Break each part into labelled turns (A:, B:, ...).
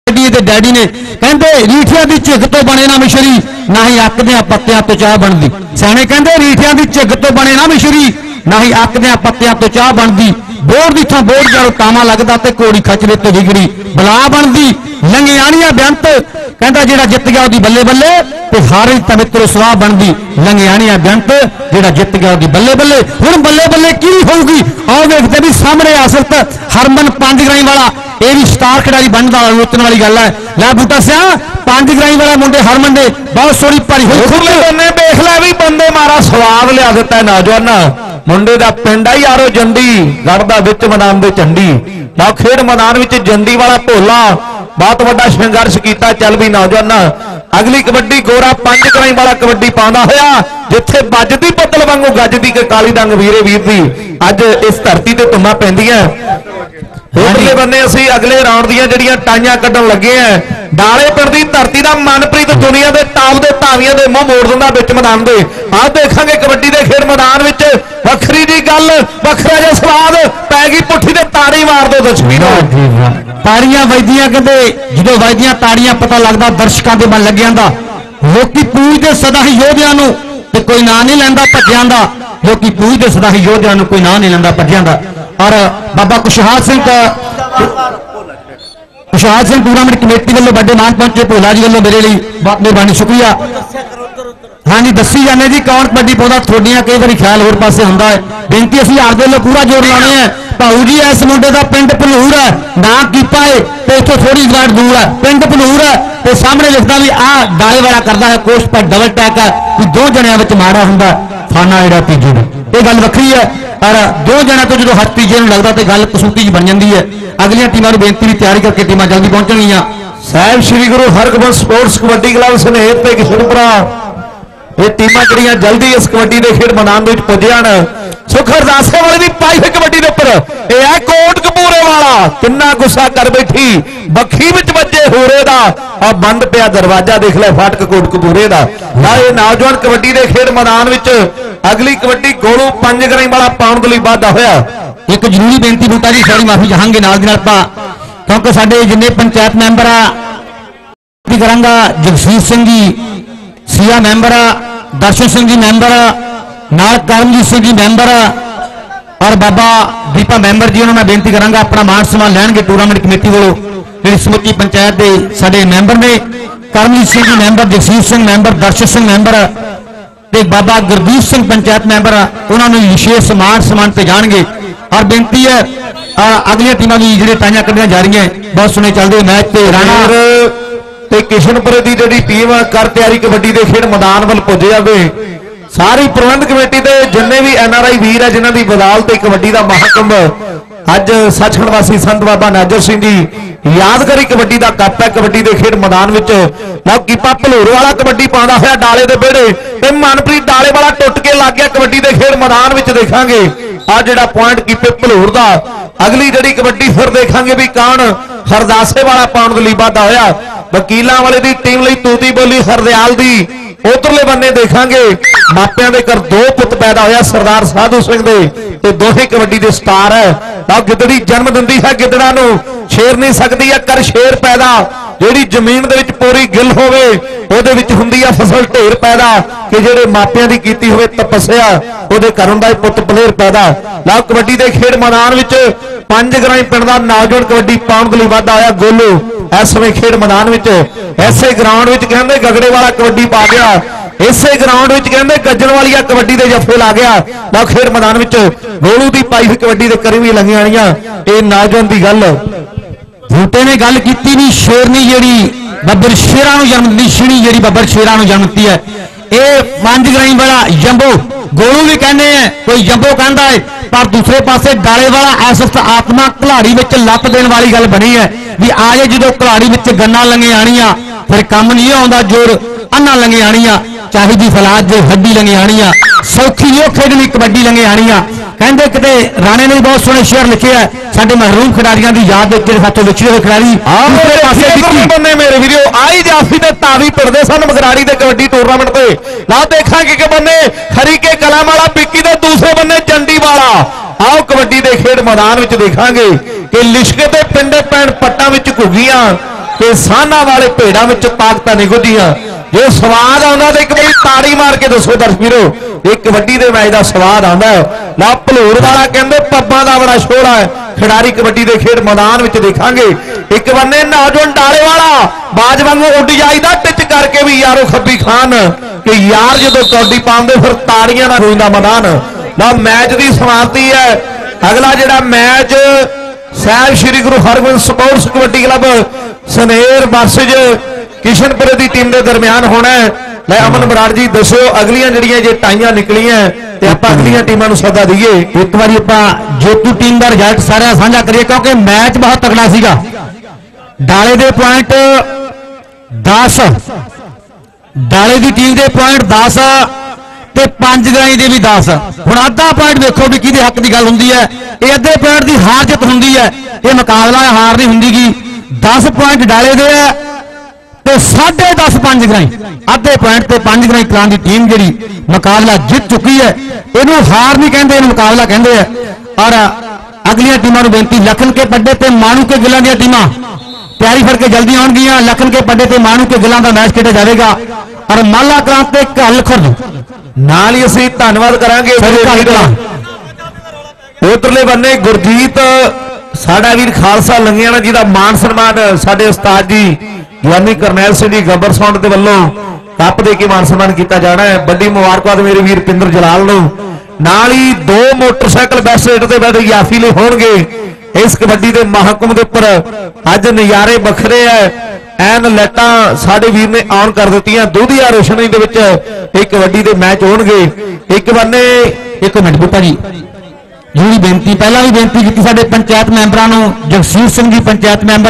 A: Daddy ने कहते रीठिया की झिग तो बने ना मिश्री ना ही अकद्या पत्तियां तो चाह बनती। सियाने कहते रीठिया की झिग तो बने ना मिश्री ना ही अकद्या पत्तियां तो चाह बनती। बोर की थां बोर जड़ों तामा लगता तो घोड़ी खचरे तो विगड़ी बला बनती। लंगियाणिया बेअंत कहता जिहड़ा जित गया उसकी बल्ले बल्ले ते हारे तां मित्रो स्वाह बनती। लंगियाणिया बेअंत जिहड़ा जित गया उसकी बल्ले बल्ले। हुण बल्ले बल्ले की होगी आओ देखते भी सामने आसत हरमन पंजगराई वाला यह भी स्टार खिडारी बनता आलोचना वाली गल है। लै बूटा सिया पंजगराई वाला मुंडे हरमन ने बहुत सोहनी भरी
B: हुई देख लै भी बंदे मारा स्वाद लिया दिता है नौजवान मुंडे का पिंड है यारो जंडी गढ़दा विच मैदान दे झंडी ना खेड मैदान विच जंडी वाला भोला बहुत बड़ा संघर्ष किया। चल भी नौजवान अगली कबड्डी गोरा पंजगराई वाला कबड्डी पाँदा होया जिथे बजदी बदल वांगू गजदी के काली दंग वीरे वीर दी अज इस धरती ते धुम्मां पैंदियां। उधरले बन्ने असीं अगले राउंड दीयां जिहड़ियां टाइयां कड्ढण लगे हैं। डाले पिंड दी धरती दा मनप्रीत दुनिया दे टाप दे धावियां दे मूंह मोड़ दिंदा विच मैदान दे। आ देखांगे कबड्डी दे खेड मैदान विच वखरी जी गल वखरा जिहा स्वाद पै गई पुट्ठी ते ताड़ी मार दो तस्वीरों
A: ताड़ियां वजदियां कहते जो वजदियां ताड़ियां पता लगता दर्शकों के मन लग जाता। लोग पूजते सदा ही योद्धियां नूं ते कोई नां नहीं लैंदा भज्जियां दा। लोग पूजते सदा ही योद्धियां नूं कोई नां नहीं लैंदा भज्जियां दा। और बाबा खुशहाल सिंह टूर्नामेंट कमेटी वालों बड़े मान पहुंचे भोला जी वालों मेरे लिए बहुत मेहरबानी शुक्रिया। हाँ जी दसी जाने जी कौन कबड्डी पाता थोड़ियां कई बार ख्याल होर पासे होंदा है। बेनती असीं हार दे पूरा जोर लाने हैं। भाऊ जी इस मुंडे का पिंड भलूर है ना कीपा है तो इतों थोड़ी गाड़ दूर है पिंड भलूर है तो सामने लिखता भी आ डाले वाला करता है कोच पर डबल टैक है कि दो जनिया में माड़ा होंगे फाना जोड़ा तीजे में ये गल वक्री है। और दो जने तो जो हथ तीजे लगता तो गल कसूती बन जाती है। अगलियां टीमों को बेनती की तैयारी करके टीमां जल्दी पहुंचणगियां।
B: साहब श्री गुरु हरगोबिंद स्पोर्ट्स कबड्डी क्लब सनेत ते किशनपुरा ये टीमां जड़ियां जल्दी इस कबड्डी के खेड मैदान में पुज जाण। सुख अरदासे वाले की पाई है कबड्डी के उपर यह है कोट कपूरे वाला किन्ना गुस्सा कर बैठी बखी विच वजे होरे दा और बंद पिया दरवाजा देख ले फाटक कोट कपूरे दा। ये नौजवान कबड्डी के खेड मैदान में अगली कबड्डी गोलू पंजगराई वाला पाउण दे लई वाधा होया।
A: एक जरूरी बेनती बूटा जी सारी माफी चाहांगे नाल दी नाल क्योंकि साडे जिन्ने पंचायत मैंबर आ करांगा जगसीर सिंह जी सिया मैंबर दर्शन सिंह जी मैंबर नाल करमजीत सिंह जी मैंबर और बाबा दीपा मैंबर जी उन्होंने बेनती करांगा अपना मान सम्मान लैणगे टूर्नामेंट कमेटी वालों जिहड़ी समुची पंचायत के साडे मैंबर ने Karamjit Singh ji member Jagsir Singh member Darshan Singh member ते बाबा गुरदीप सिंह पंचायत मैंबर उन्होंने विशेष सम्मान पे जाएंगे। और बेनती है अगलियां टीमां भी जिहड़े टाइयां कड्ढियां जा रही हैं बहुत सोहने चलदे मैच ते राणा
B: ते किशनपुरे की जिहड़ी टीम कर तैयारी कबड्डी के खेड मैदान वाल पुज जावे। सारी प्रबंध कमेटी के जिन्ने भी NRI वीर है जिन्हों की बदौलत कबड्डी का महाकुंभ अज सचखंड वासी संत बाबा नाजर सिंह जी यादगारी कबड्डी का कप है। कबड्डी के खेड मैदान में लो कीपा भलूर वाला कबड्डी पाँदा होया डाले के बेड़े ते मनप्रीत डाले वाला टुट के लग गया कबड्डी के खेड मैदान में देखांगे आ जिहड़ा पॉइंट कीपे भलूर का। अगली जिहड़ी कबड्डी फिर देखांगे भी कौन हरदासे वाला पाउण दे लई वाधा होया। वकीलों वाले की टीम लई तूती बोली हरदयाल दी उधरले बन्ने देखांगे मापियां दे घर दो पुत पैदा होया सरदार साधु सिंह दे ते दोहे कबड्डी दे स्टार है। तां गिदड़ी जन्म दिंदी है गिदड़ा नूं शेर नहीं सकदी है कर शेर पैदा जिहड़ी जमीन दे विच पूरी गिल होवे ओहदे विच हुंदी है फसल ढेर पैदा कि जिहड़े मापियां दी कीती होवे तपस्या ओहदे घर हुंदा है पुत पलेर पैदा। ला कबड्डी दे खेड मैदान विच पंजगराई पिंड दा नौजवान कबड्डी पाउण दे लई वाधा होया गोलू इस समय खेड मैदान विच ऐसे ग्राउंड विच कहंदे गगड़े वाला कबड्डी पा गया इसे ग्राउंड विच कहंदे गज्जण वाली कबड्डी दे जफे ला गया। ला खेड मैदान विच गोलू दी पाई हुई कबड्डी दे करी भी लंघी आणियां ये नौजवान दी गल
A: बूटे ने गल की भी शेरनी जी बब्बर शेरां नूं जन्म दी छीणी जी बब्बर शेरां नूं जन्म दी है। ये पंजगराई वाला जंबो गोलू भी कहने हैं कोई जंबो कहता है पर दूसरे पासे डाले वाला इस वक्त आत्मा कलाड़ी में लप देने वाली गल बनी है भी आजे जो कलाड़ी में गन्ना लंघे आनिया फिर कम नहीं आता जोर अन्ना लंघे आनिया चाहे जी फलाद जो हड्डी लंघे आनिया सौखी नहीं खेडनी कबड्डी लंघे आनिया। कहते किते राणे ने बहुत सोहने शेर लिखे है साडे महरूम खिडारियों की याद साथों विछड़े हुए खिडारी
B: मेरे वीडियो आई जाफी ने तावी पिड़दे सन मगराड़ी के कबड्डी टूरनामेंट पे ला देखांगे कि बन्ने खरीके कलाम वाला पिक्की दे दूसरे बन्ने चंडी वाला आओ कबड्डी के खेड मैदान में देखांगे कि लिशके ते पिंडे पैण पट्टां विच घुगियां कि साना वाले भेड़ा में ताकत नहीं गुझियां जो स्वाद आता तो एक बार ताड़ी मार के दसो दर्शक वीरो एक कबड्डी के मैच का स्वाद आता है ना भलूर वाला कहते पब्बां का बड़ा शोर है खिडारी कबड्डी के खेड मैदान में देखांगे एक बन्ने नौजवान डाले वाला बाज वांगू उड जाइदा टिच करके भी यारो खब्बी खान कि यार जो कबड्डी पाते फिर ताड़ियां ना गूंजदा मैदान ना मैच की समाप्ति है अगला जिहड़ा match Sahib Shri Guru Hargobind sports kabaddi club Saner versus किशनपुरे की टीम के दरमियान होना है मैं अमन बराड़ जी दसो अगलियां जिहड़ियां जे टाइयां निकलियां ते आपां अगलियां टीमां नूं सदा दईए
A: एक बार आपां जेतू टीम का रिजल्ट सारा साझा करिए क्योंकि मैच बहुत तगड़ा सीगा डाले दे पॉइंट 10 डाले की टीम के पॉइंट 10 ते 5 ग्राई के भी 10 हुण अद्धा पॉइंट देखो भी किहदे हक की गल हुंदी है ये अद्धे पॉइंट की हार जित हुंदी है ये मुकाबला हार नहीं हुंदी गी 10 पॉइंट डाले दे है ते 10.5 5 ग्राई अद्धे पॉइंट ते 5 ग्राई कलां की टीम जिहड़ी मुकाबला जीत चुकी है इहनूं हार नहीं कहंदे इहनूं मुकाबला कहंदे हैं और अगलियां टीमां नूं बेनती लखन के पड्डे ते माणू के गिल्लां दीयां टीमां तैयारी फड़ के जल्दी आउणगीआं लखन के पड्डे ते माणू के गिल्लां दा मैच खेडिया जाएगा और माला कलां ते घल खुर्द
B: नाल ही असीं धन्नवाद करांगे उधरले बन्ने गुरजीत साडा वीर खालसा लंगियाना जी का मान सन्मान साडे उस्ताद जी ज्ञानी करनैल सिंह जी गब्बर साउंड के वल्लों कप दे के मान सन्मान किया जाना है बड़ी मुबारकबाद मेरे वीर पिंदर जलाल नूं नाल ही 2 मोटरसाइकिल बेस्ट रेट ते बैठे याफीले होणगे इस कबड्डी के महाकुंभ के उपर अज नज़ारे बखरे है एन लाइटां साडे वीर ने ऑन कर दित्तियां दूधिया रोशनी दे विच एक कबड्डी के मैच होणगे एक बन्ने
A: एक मिनट बूटा जी जी बेनती पहला भी बेनती की साडे पंचायत मैंबरां नूं जगसीर सिंह जी पंचायत मैंबर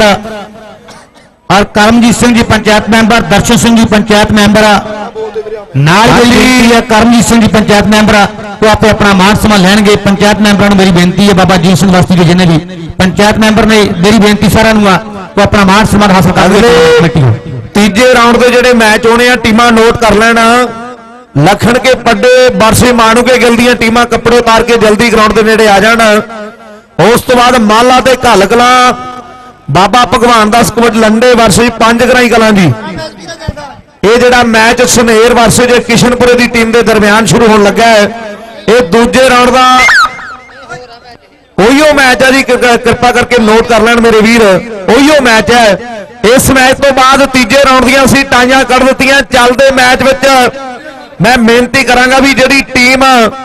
A: और करमजीत सिंह जी पंचायत मैंबर दर्शन सिंह जी पंचायत मैंबर नाल बेनती है करमजीत सिंह जी पंचायत मैंबर तो आप अपना मान सम्मान लैणगे पंचायत मैंबरां नूं मेरी बेनती है बाबा जीत सिंह बस्ती के जिन्हें भी पंचायत मैंबर ने मेरी बेनती सारा नूं तो अपना मान सम्मान हासिल कर
B: तीजे राउंड के जिहड़े मैच होने आ टीमां नोट कर लेना लखन के पड्डे बरसे माणू के गिल दी टीमां कपड़े उतार के जल्दी ग्राउंड के नेड़े आ जाण उस तो बाद माला ते घल कलां बाबा भगवान दास कबड्डी लंडे वर्सेज 5 ग्राई कलां जी ये जिहड़ा मैच सनेर वर्सेज किशनपुरे की टीम के दरमियान शुरू होने लगा है ये दूजे राउंड का उहियो मैच है जी कृपा करके नोट कर लैण मेरे वीर उहियो मैच है इस मैच तो बाद तीजे राउंड दी असीं टाइयां कढ़ दित्तियां चलदे मैच विच मैं बेनती करांगा भी जिहड़ी टीम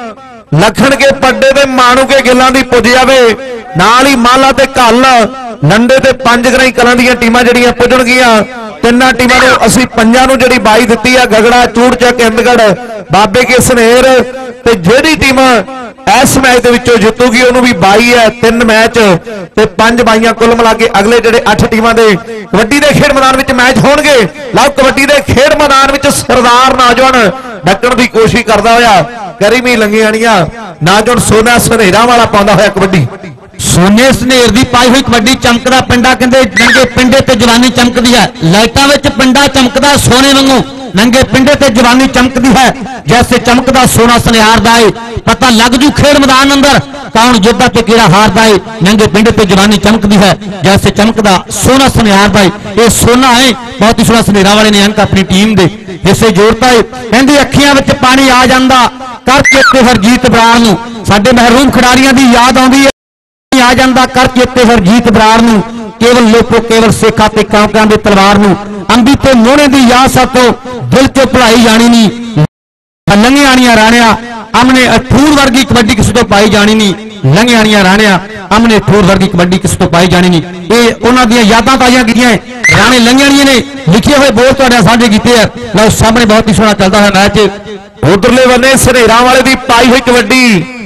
B: लखन के पड्डे ते माणू के गिल्लां दी पुज जावे नाल ही माला ते घल लंडे ते 5 ग्राई कलां दीयां टीमां जिहड़ियां पुजणगीआं तिन्नां टीमां नूं असीं पंजां नूं जिहड़ी बाई दित्ती आ गगड़ा चूड़चक इंदगढ़ बाबे के सनेर ते जिहड़ी टीम इस मैच के विचों जितूगी उन्होंने भी 22 है 3 मैच ते 5 बाइयां कुल मिला के अगले जिहड़े 8 टीमां दे कबड्डी के खेड मैदान में मैच होणगे लव कबड्डी के खेड मैदान में सरदार नौजवान डकण की कोशिश करता होया करीमी लंगियाणियां नौजवान सोना सनेरा वाला पाउंदा होया कबड्डी
A: सोने सनेर की पाई हुई कबड्डी चमकदा पिंडा कहंदे नंगे पिंडे ते जवानी चमकदी है लाइटां विच पिंडा चमकदा सोने वांगू नंगे पिंडे ते जवानी चमकदी है जैसे चमकदा सोना सनिहार दा है पता लग जू खेड मैदान अंदर कौन जिद्दा ते केड़ा हारदा है नंगे पिंडे ते जवानी चमकदी है जैसे चमकदा सोना सनिहार दा है ये सोना है बहुत ही सोना सनेरा वाले ने अंक अपनी टीम दे हिस्से जोड़ता है कहंदी अखियां विच पानी आ जांदा कर चेते हरजीत बराड़ नूं साडे महरूम खिडारियां दी याद आउंदी है आ जांदा कर चेते हरजीत बराड़ नूं केवल लोको केवल सेखा ते कांकां दे तलवार नूं अंबी ते मोहने दी याद सातों दिल च भुलाई जानी नहीं लंघियाणियां राणिया अमने अठूर वर्गी कबड्डी किसी तो पाई जानी नहीं लंघियाणियां राणिया अमने अठूर वर्गी कबड्डी किसी तो पाई जानी नहीं ये उन्हां दी यादां ताज़ा कीतियां राणे लंघियाणियां ने लिखे हुए बोल तुहाडे साझे कीते हैं लो सामने बहुत ही सोहना चलदा है मैच
B: उधरले बन्ने सनेरा वाले दी पाई हुई कबड्डी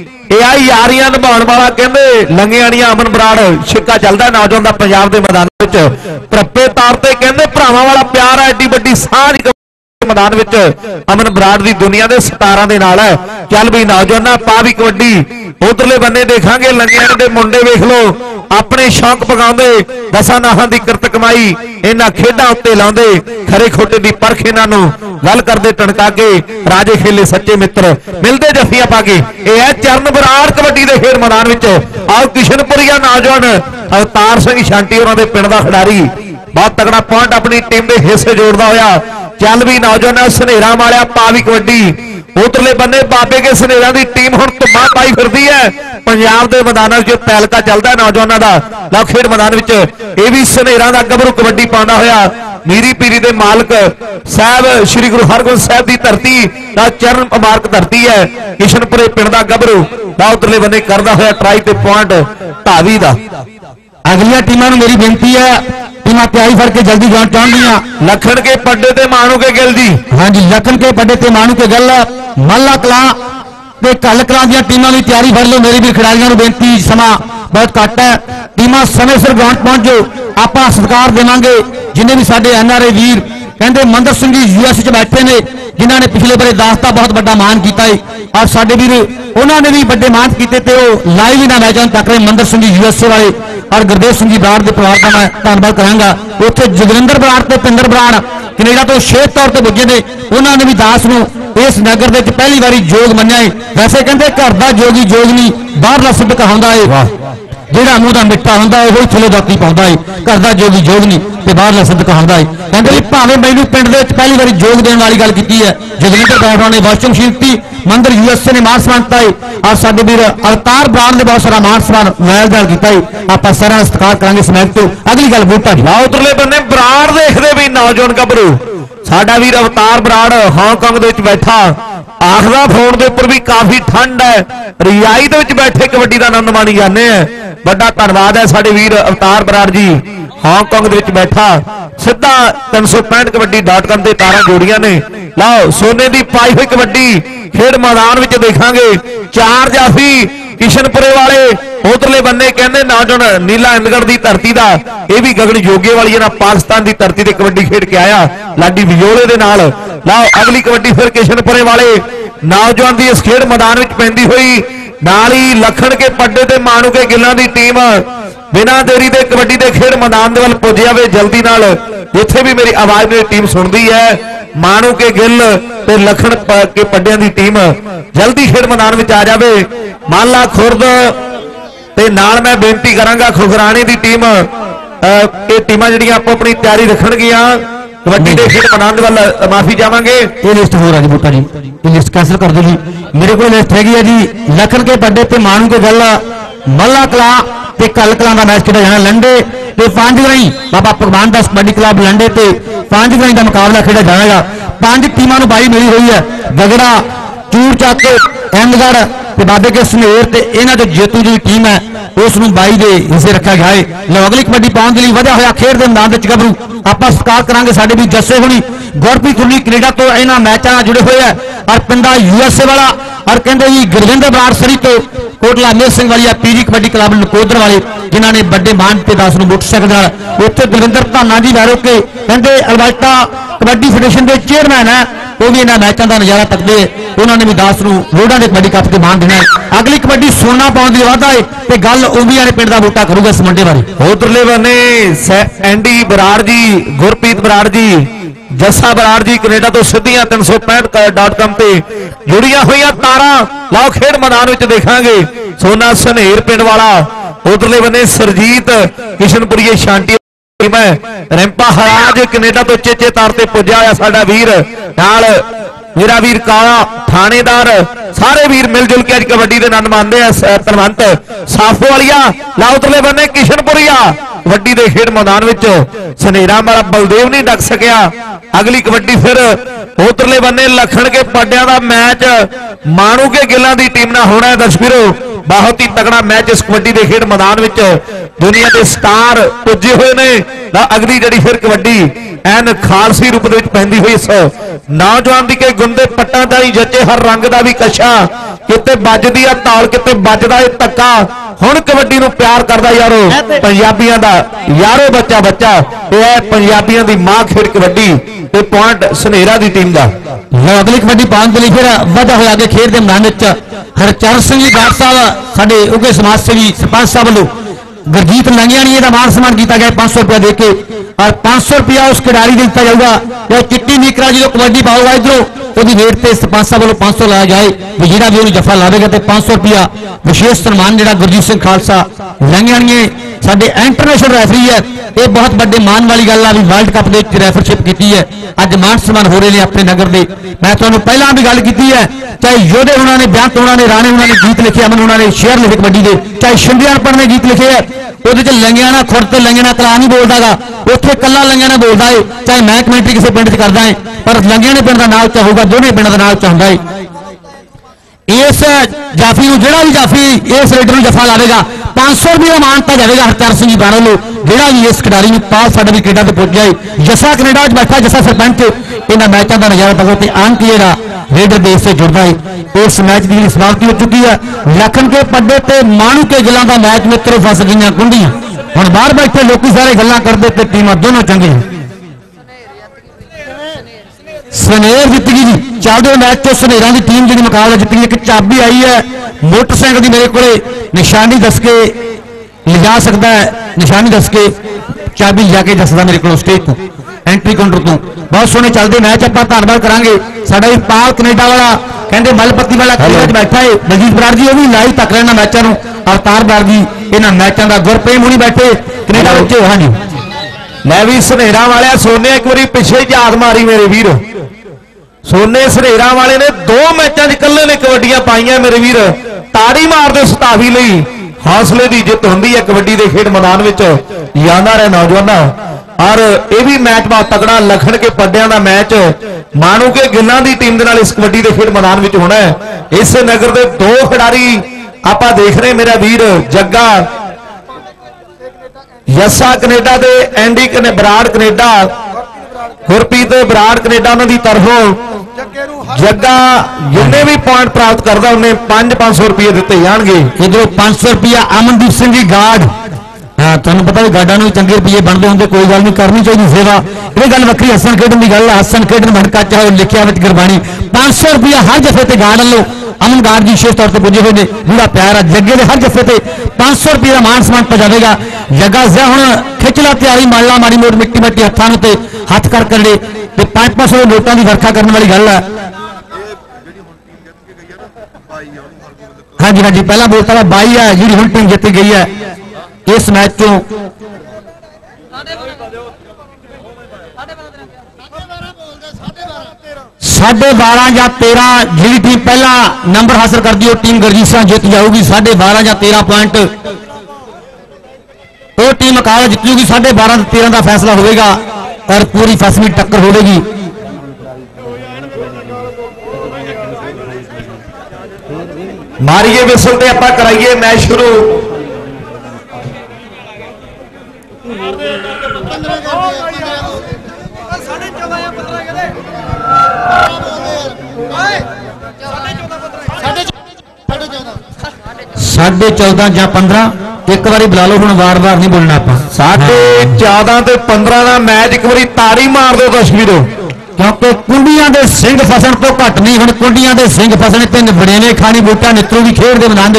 B: यारियां निभाउण वाला कहंदे लंघियाणियां अमन बराड़ छिक्का चलदा नौजवान दा पंजाब दे मैदान विच प्रप्पे तार ते कहंदे भरावां वाला प्यार है एडी वड्डी साझ मैदान विच अमन बराड़ दी दुनिया दे सितारां दे नाल है चल भी नौजवाना पा भी कबड्डी उधरले बन्ने देखांगे लंघियाणे दे मुंडे वेख लो अपने शौक पगाउंदे दसां नाहां दी किरत कमाई इन्हां खेडां उत्ते लाउंदे खरे खोटे दी परख इन्हां नूं गल करदे टणका के राजे खेले सच्चे मित्र मिलदे जफियां पा के ये है चरण बराड़ कबड्डी दे खेड मैदान विच आओ किशनपुरिया नौजवान अवतार सिंह शांटी उन्हां दे पिंड दा खिडारी बहुत तगड़ा पॉइंट अपनी टीम के हिस्से जोड़ता होया चल भी नौजवान सनेरा वालिया पा भी कबड्डी उधरले बन्ने बाबे के सनेरा की टीम हुण धुम्मा पाई फिरदी है पंजाब के मैदानों में तैलका चलता है नौजवानों का लो खेड मैदान में भी सनेरा का गभरू कबड्डी पाਉਂਦਾ होया मीरी पीरी के मालक साहब श्री गुरु हरगोबिंद साहब की धरती का चरण मुबारक धरती है किशनपुरे पिंड का गभरू ला उधरले बन्ने करता होया ट्राई ते पॉइंट ढावी का
A: अगलियां टीमां नूं मेरी बेनती है टीमां तैयारी करके जल्दी जान चाहदियां
B: लखन के पड्डे ते मानू के गिल जी
A: हाँ जी लखन के पड्डे ते मानू के गल मल्ला कलां ते कल कलां दी टीमां भी तैयारी कर लो मेरे भी खिडारियों नूं बेनती समा बहुत घट है टीमां समय सिर ग्राउंड पहुंच जाओ आपां सत्कार देवांगे जिन्हें भी साडे एनआरआई वीर कहते मंदर सिंह जी यूएस च बैठे ने जिन्हों ने पिछले बारे दास का बहुत बड़ा मान किया है और साडे वीर उन्होंने भी बड़े मान किए थे लाइव इन्होंने मैचों तक रहे मंदर सिंह जी यूएसए वाले और गुरदेव सिंह जी बराड़ के परिवार का मैं धन्यवाद करांगा उत्थे जगविंदर बराड़ ते पिंदर बराड़ कनेडा तो विशेष तौर पर पुजे ने उन्होंने भी दास नूं इस नगर के पहली बारी जोग मन्निया है वैसे कहते घर का जोगी जोग नहीं बाहरला सिद्ध कहाउंदा है ਜਿਹੜਾ ਮੂੰਹ ਦਾ ਮਿੱਠਾ ਹੁੰਦਾ ਉਹ ਹੀ ਥੱਲੇ ਦਾਤੀ ਪਾਉਂਦਾ ਹੈ ਘਰ ਦਾ ਜੋਗੀ ਜੋਗ ਨਹੀਂ ਤੇ ਬਾਹਰਲਾ ਸਦਕਾ ਹੁੰਦਾ ਹੈ ਕਹਿੰਦੇ ਵੀ ਭਾਵੇਂ ਮੈਨੂੰ ਪਿੰਡ ਦੇ ਵਿੱਚ ਪਹਿਲੀ ਵਾਰੀ ਜੋਗ ਦੇਣ ਵਾਲੀ ਗੱਲ ਕੀਤੀ ਹੈ ਜਗਵਿੰਦਰ ਬਰਾੜ ਨੇ ਵਾਸ਼ਿੰਗ ਮਸ਼ੀਨ ਤੀ ਮੰਦਰ यूएसए ने मान सम्मानता है और साडे वीर अवतार बराड़ ने बहुत सारा मान सम्मान वैलदार किया है आप सारा सत्कार करांगे समैक तो अगली गल बूटा जी
B: उधरले बन्ने बराड़ देखदे भी नौजवान गभरू साडा वीर अवतार बराड़ हांगकांग दे विच बैठा आखदा फोन के उपर भी काफी ठंड है रजाई दे विच बैठे कबड्डी का आनंद माणी जाने बड़ा धन्यवाद है साडे वीर अवतार बराड़ जी हांगकांग दे विच बैठा सीधा 365 कबड्डी.com ते तारा जोड़ियां ने लाओ सोने की पाई हुई कबड्डी खेड मैदान में देखांगे चार जाफी किशनपुरे वाले उधरले बन्ने कहने नौजवान नीला इंदगढ़ की धरती का यह भी गगन जोगे वाली ना पाकिस्तान की धरती से कबड्डी खेड के आया लाडी विजोले दे नाल लाओ अगली कबड्डी फिर किशनपुरे वाले नौजवान की इस खेड मैदान में पैंदी हुई नाल ही लखन के पड्डे ते मानू के गिल्लां की टीम बिना देरी के कबड्डी के खेड मैदान के वाल पुज जाए जल्दी नाल इत्थे भी मेरी आवाज मेरी टीम सुनती है मानू के गिल ते लखन के पड्डियां की टीम जल्दी खेड मैदान में आ जाए माला खुरद ते नाल मैं बेनती करांगा खुखराने की टीम ये टीमां जिहड़ियां आपो अपनी तैयारी रखणगियां कबड्डी के खेड मैदान वाल माफी जावांगे
A: ये लिस्ट हो रहा जी बूटा जी ये लिस्ट कैंसिल कर दो जी मेरे को लिस्ट हैगी है जी लखन के पड्डे ते मानू के गल मल्ला कला ते कल कला का मैच खेड़ा जाना लंडे ते पांच ग्राई बाबा भगवान दास कबड्डी क्लब लंडे ते पांच ग्राई का मुकाबला खेड़ा जाएगा पांच टीमां नूं बाई मिली हुई है गगड़ा चूर चाके इंदगढ़ ते बाबे के सनेर ते इन्हां दे जेतू जी टीम है उस नूं बाई दे हिस्से रखा गया है लो अगली कबड्डी पाउण दे लई वधिया होया खेड दे मैदान विच गभरू आपां सत्कार करांगे साडे भी जस्से हुणी गुरप्रीत हुणी कनेडा तो इन्हां मैचां नाल जुड़े हुए हैं और पिंडा यूएसए वाला और कहते जी गुरविंदर बराड़ सरी तो कोटला मेर सिंह वाली पीजी कबड्डी क्लब नकोदर वाले जिन्होंने बड़े मान पे दास मोटरसाइकिल उत्थे गुरविंदर धाना जी वैरो के कहते अल्बर्टा कबड्डी फेडरेशन के चेयरमैन है वो भी इन्होंने मैचों का नजारा तकते उन्होंने भी दास रोडा के कबड्डी कप के मान देना है अगली कबड्डी सोना पाउण दी वादा है ते गल उंबिया ने पिंड दा बूटा करूगा इस मंडे बारे
B: उधरले बने एंडी बराड़ जी गुरप्रीत बराड़ जी जस्सा बराड़ जी कनेडा तो सीधियां 365.com पे जुड़िया हुई तारा लाओ खेड मैदान में देखांगे सोना सनेर पिंड वाला उधरले बने सरजीत किशनपुरी शांति रिंपा हराज कनेडा तो चेचे तार ते पुजा होया साडा वीर नाल मेरा वीर काला थानेदार सारे वीर मिलजुल के अज कबड्डी के आनंद मानते हैं धनवंत साफो वालिया ला उधरले बने किशनपुरिया कबड्डी के खेड मैदान विच सनेरा वाला बलदेव नहीं डक सकिया अगली कबड्डी फिर उधरले बने लखन के पड्डियां दा मैच मानू के गिल्लां दी टीम नाल होना है दर्शकों बहुत ही तगड़ा मैच इस कबड्डी के खेड मैदान विच दुनिया के स्टार पुजे हुए ने अगली जड़ी फिर कबड्डी एन खालसी रूप में पैंदी हुई इस नौजवान दी के गुंदे पट्टा दा ही जचे हर रंग दा भी कशा किते बजदी आ ताल किते बजदा है धक्का हुण कबड्डी नूं प्यार करदा यारो पंजाबियां दा यारो बच्चा बच्चा ये पंजाबियां दी मां खेड कबड्डी ते पॉइंट सनेरा दी टीम दा
A: अगली कबड्डी पाउण दे लई फिर वधा होया के खेड दे मैदान विच हरचरण सिंह जी डाट साहब साडे उगे समाज सेवी सरपंच साहब वालों गुरजीत लंगियाणी का मान सम्मान किया गया 500 रुपया देके और 500 रुपया उस खिडारी दिता जाऊगा जो चिट्टी नीकरा जो कबड्डी पाऊगा इधरों वो रेट से सरपंच साहब वालों 500 लाया जाए भी जो भी जफा लावेगा तो 500 रुपया विशेष सम्मान जो गुरजीत सिंह खालसा लंगियाणी साडे इंटरनेशनल रैफरी है। ये बहुत बड़े मान वाली गल आ भी वर्ल्ड कप के रैफरशिप की है। अज मान सम्मान हो रहे हैं अपने नगर के। मैं तुहानूं पहलां भी गल की है, चाहे योधे उन्होंने बेअंत उन्होंने राणे उन्होंने गीत लिखे, अमन उन्होंने शेयर लिखे कबड्डी के, चाहे शिंदियानपुर ने गीत लिखे है। वो लंगियाना खुर्द तो लंगियाना कला नहीं बोलता गा, उत्थे कला लंगियाना बोलता है। चाहे मैं कमेंट्री किसी पिंड च करदा है पर लंगियाने पिंड का नाम च होगा, दोनों पिंड का नाम च हुंदा है। इस जाफी जो भी जाफी इस रेडर जफा लावेगा 500 रुपये का मानता जाएगा हरचार सिंह जी बारों जो भी इस खिडारी में पाल साडा भी कैनेडा पहुंच जाए। जसा कैनेडा बैठा जसा सरपंच इन्होंने मैचों का नजारा पकड़ो तो अंक जो रेडर देश से जुड़ता है। इस मैच की समाप्ति हो चुकी है। लखन के पड्डे ते माणू के गलों का मैच मित्रों फस गई कुंडियां। हुण बाहर बैठे लोग सारे गल्लां करते थे, टीमां दोनों चंगी। सनेर जित गई जी, चलते मैच तो सनेरा की टीम जी मुकाबला जित गई। एक चाबी आई है मोटरसाइकिल की, मेरे को निशानी दस के लिजा सकता है, निशानी दस के चाबी लिजा के दसदा मेरे को स्टेज को एंट्री काउंटर तो। बहुत सोहने चलते मैच आप धन्यवाद करांगे। साडा भी पाल कनेडा वाला कहते मलपत्ती वाला कनेडा बैठा है, बलजीत बराड़ जी, वो भी लाइव तक रहा मैचों को। अवतार बराड़ जी इन्होंने मैचों का, गुरप्रेम होनी बैठे कनेडा बच्चे। हाँ जी
B: मैं भी सनेरा वाले सोने एक बार पिछले याद मारी मेरे वीर, सोने सनेरा वाले ने 2 मैचों कल्ले ने कबड्डियां पाइया मेरे वीर। ताड़ी मारते सतावी लई हौसले की जित होंगी है कबड्डी के खेड मैदान में। यादा रहे नौजवानों और यह भी मैच बहुत तगड़ा लखन के पड्डियां का मैच मानू के गिल्लां की टीम के इस कबड्डी के खेड मैदान में होना है। इस नगर के 2 खिडारी आप देख रहे मेरा वीर जग्गा यसा कनेडा के एंडी कने बराड़ कनेडा गुरप्रीत बराड़ कनेडा उन्होंने तरफों जग्गा जिन्हें भी पॉइंट प्राप्त करता उन्हें 500 रुपये दिते जाएंगे।
A: इधरों 500 रुपया अमनदीप सिंह जी गार्ड। हाँ तुम पता भी गार्डा में चंगे रुपये बनते होंगे, कोई गल नहीं करनी चाहिए सेवा। ये गल वक्री हसन खेडन की गल है, हसन खेडन भड़का चाहे लिखिया गुरबाणी 500 रुपया हर जफे से गार्ड लो। अमन गार्ड जी विशेष तौर पर पुजे हुए हैं, बड़ा प्यार है जग्गे हर जफे से 500 रुपये का मान सम्मान पा जाएगा। जग्गा से हूँ खिंचला तैयारी माला माड़ी मोड़ मिट्टी मिट्टी हथां ते हथ कर करे 500 नोटों की वर्खा करने वाली गल है। हाँ जी हाँ जी पहला बोलता था 22 है जी हुण टीम जीती गई है इस मैच चो। 12.5 या 13 जी टीम पहला नंबर हासिल कर दी टीम गरजीसा जीत जाऊगी। 12.5 या 13 पॉइंट वो टीम मुकाबला जीतूगी। 12.5 13 का फैसला होगा और पूरी फसली टक्कर होगी।
B: मारिए विसल ते आपां कराइए मैच शुरू।
A: साढ़े 14 या 15 एक बारी बुला लो, हम बार बार नहीं बोलना। आप
B: 14.5 ते 15 का मैच एक बारी ताड़ी मार दो तस्वीरों,
A: क्योंकि कुंडियां दे सिंह फसन तो घट नहीं। हम कुंडियां दे सिंह फसने ते वड़ेने खानी बूटा नित्रू भी खेड के मैदान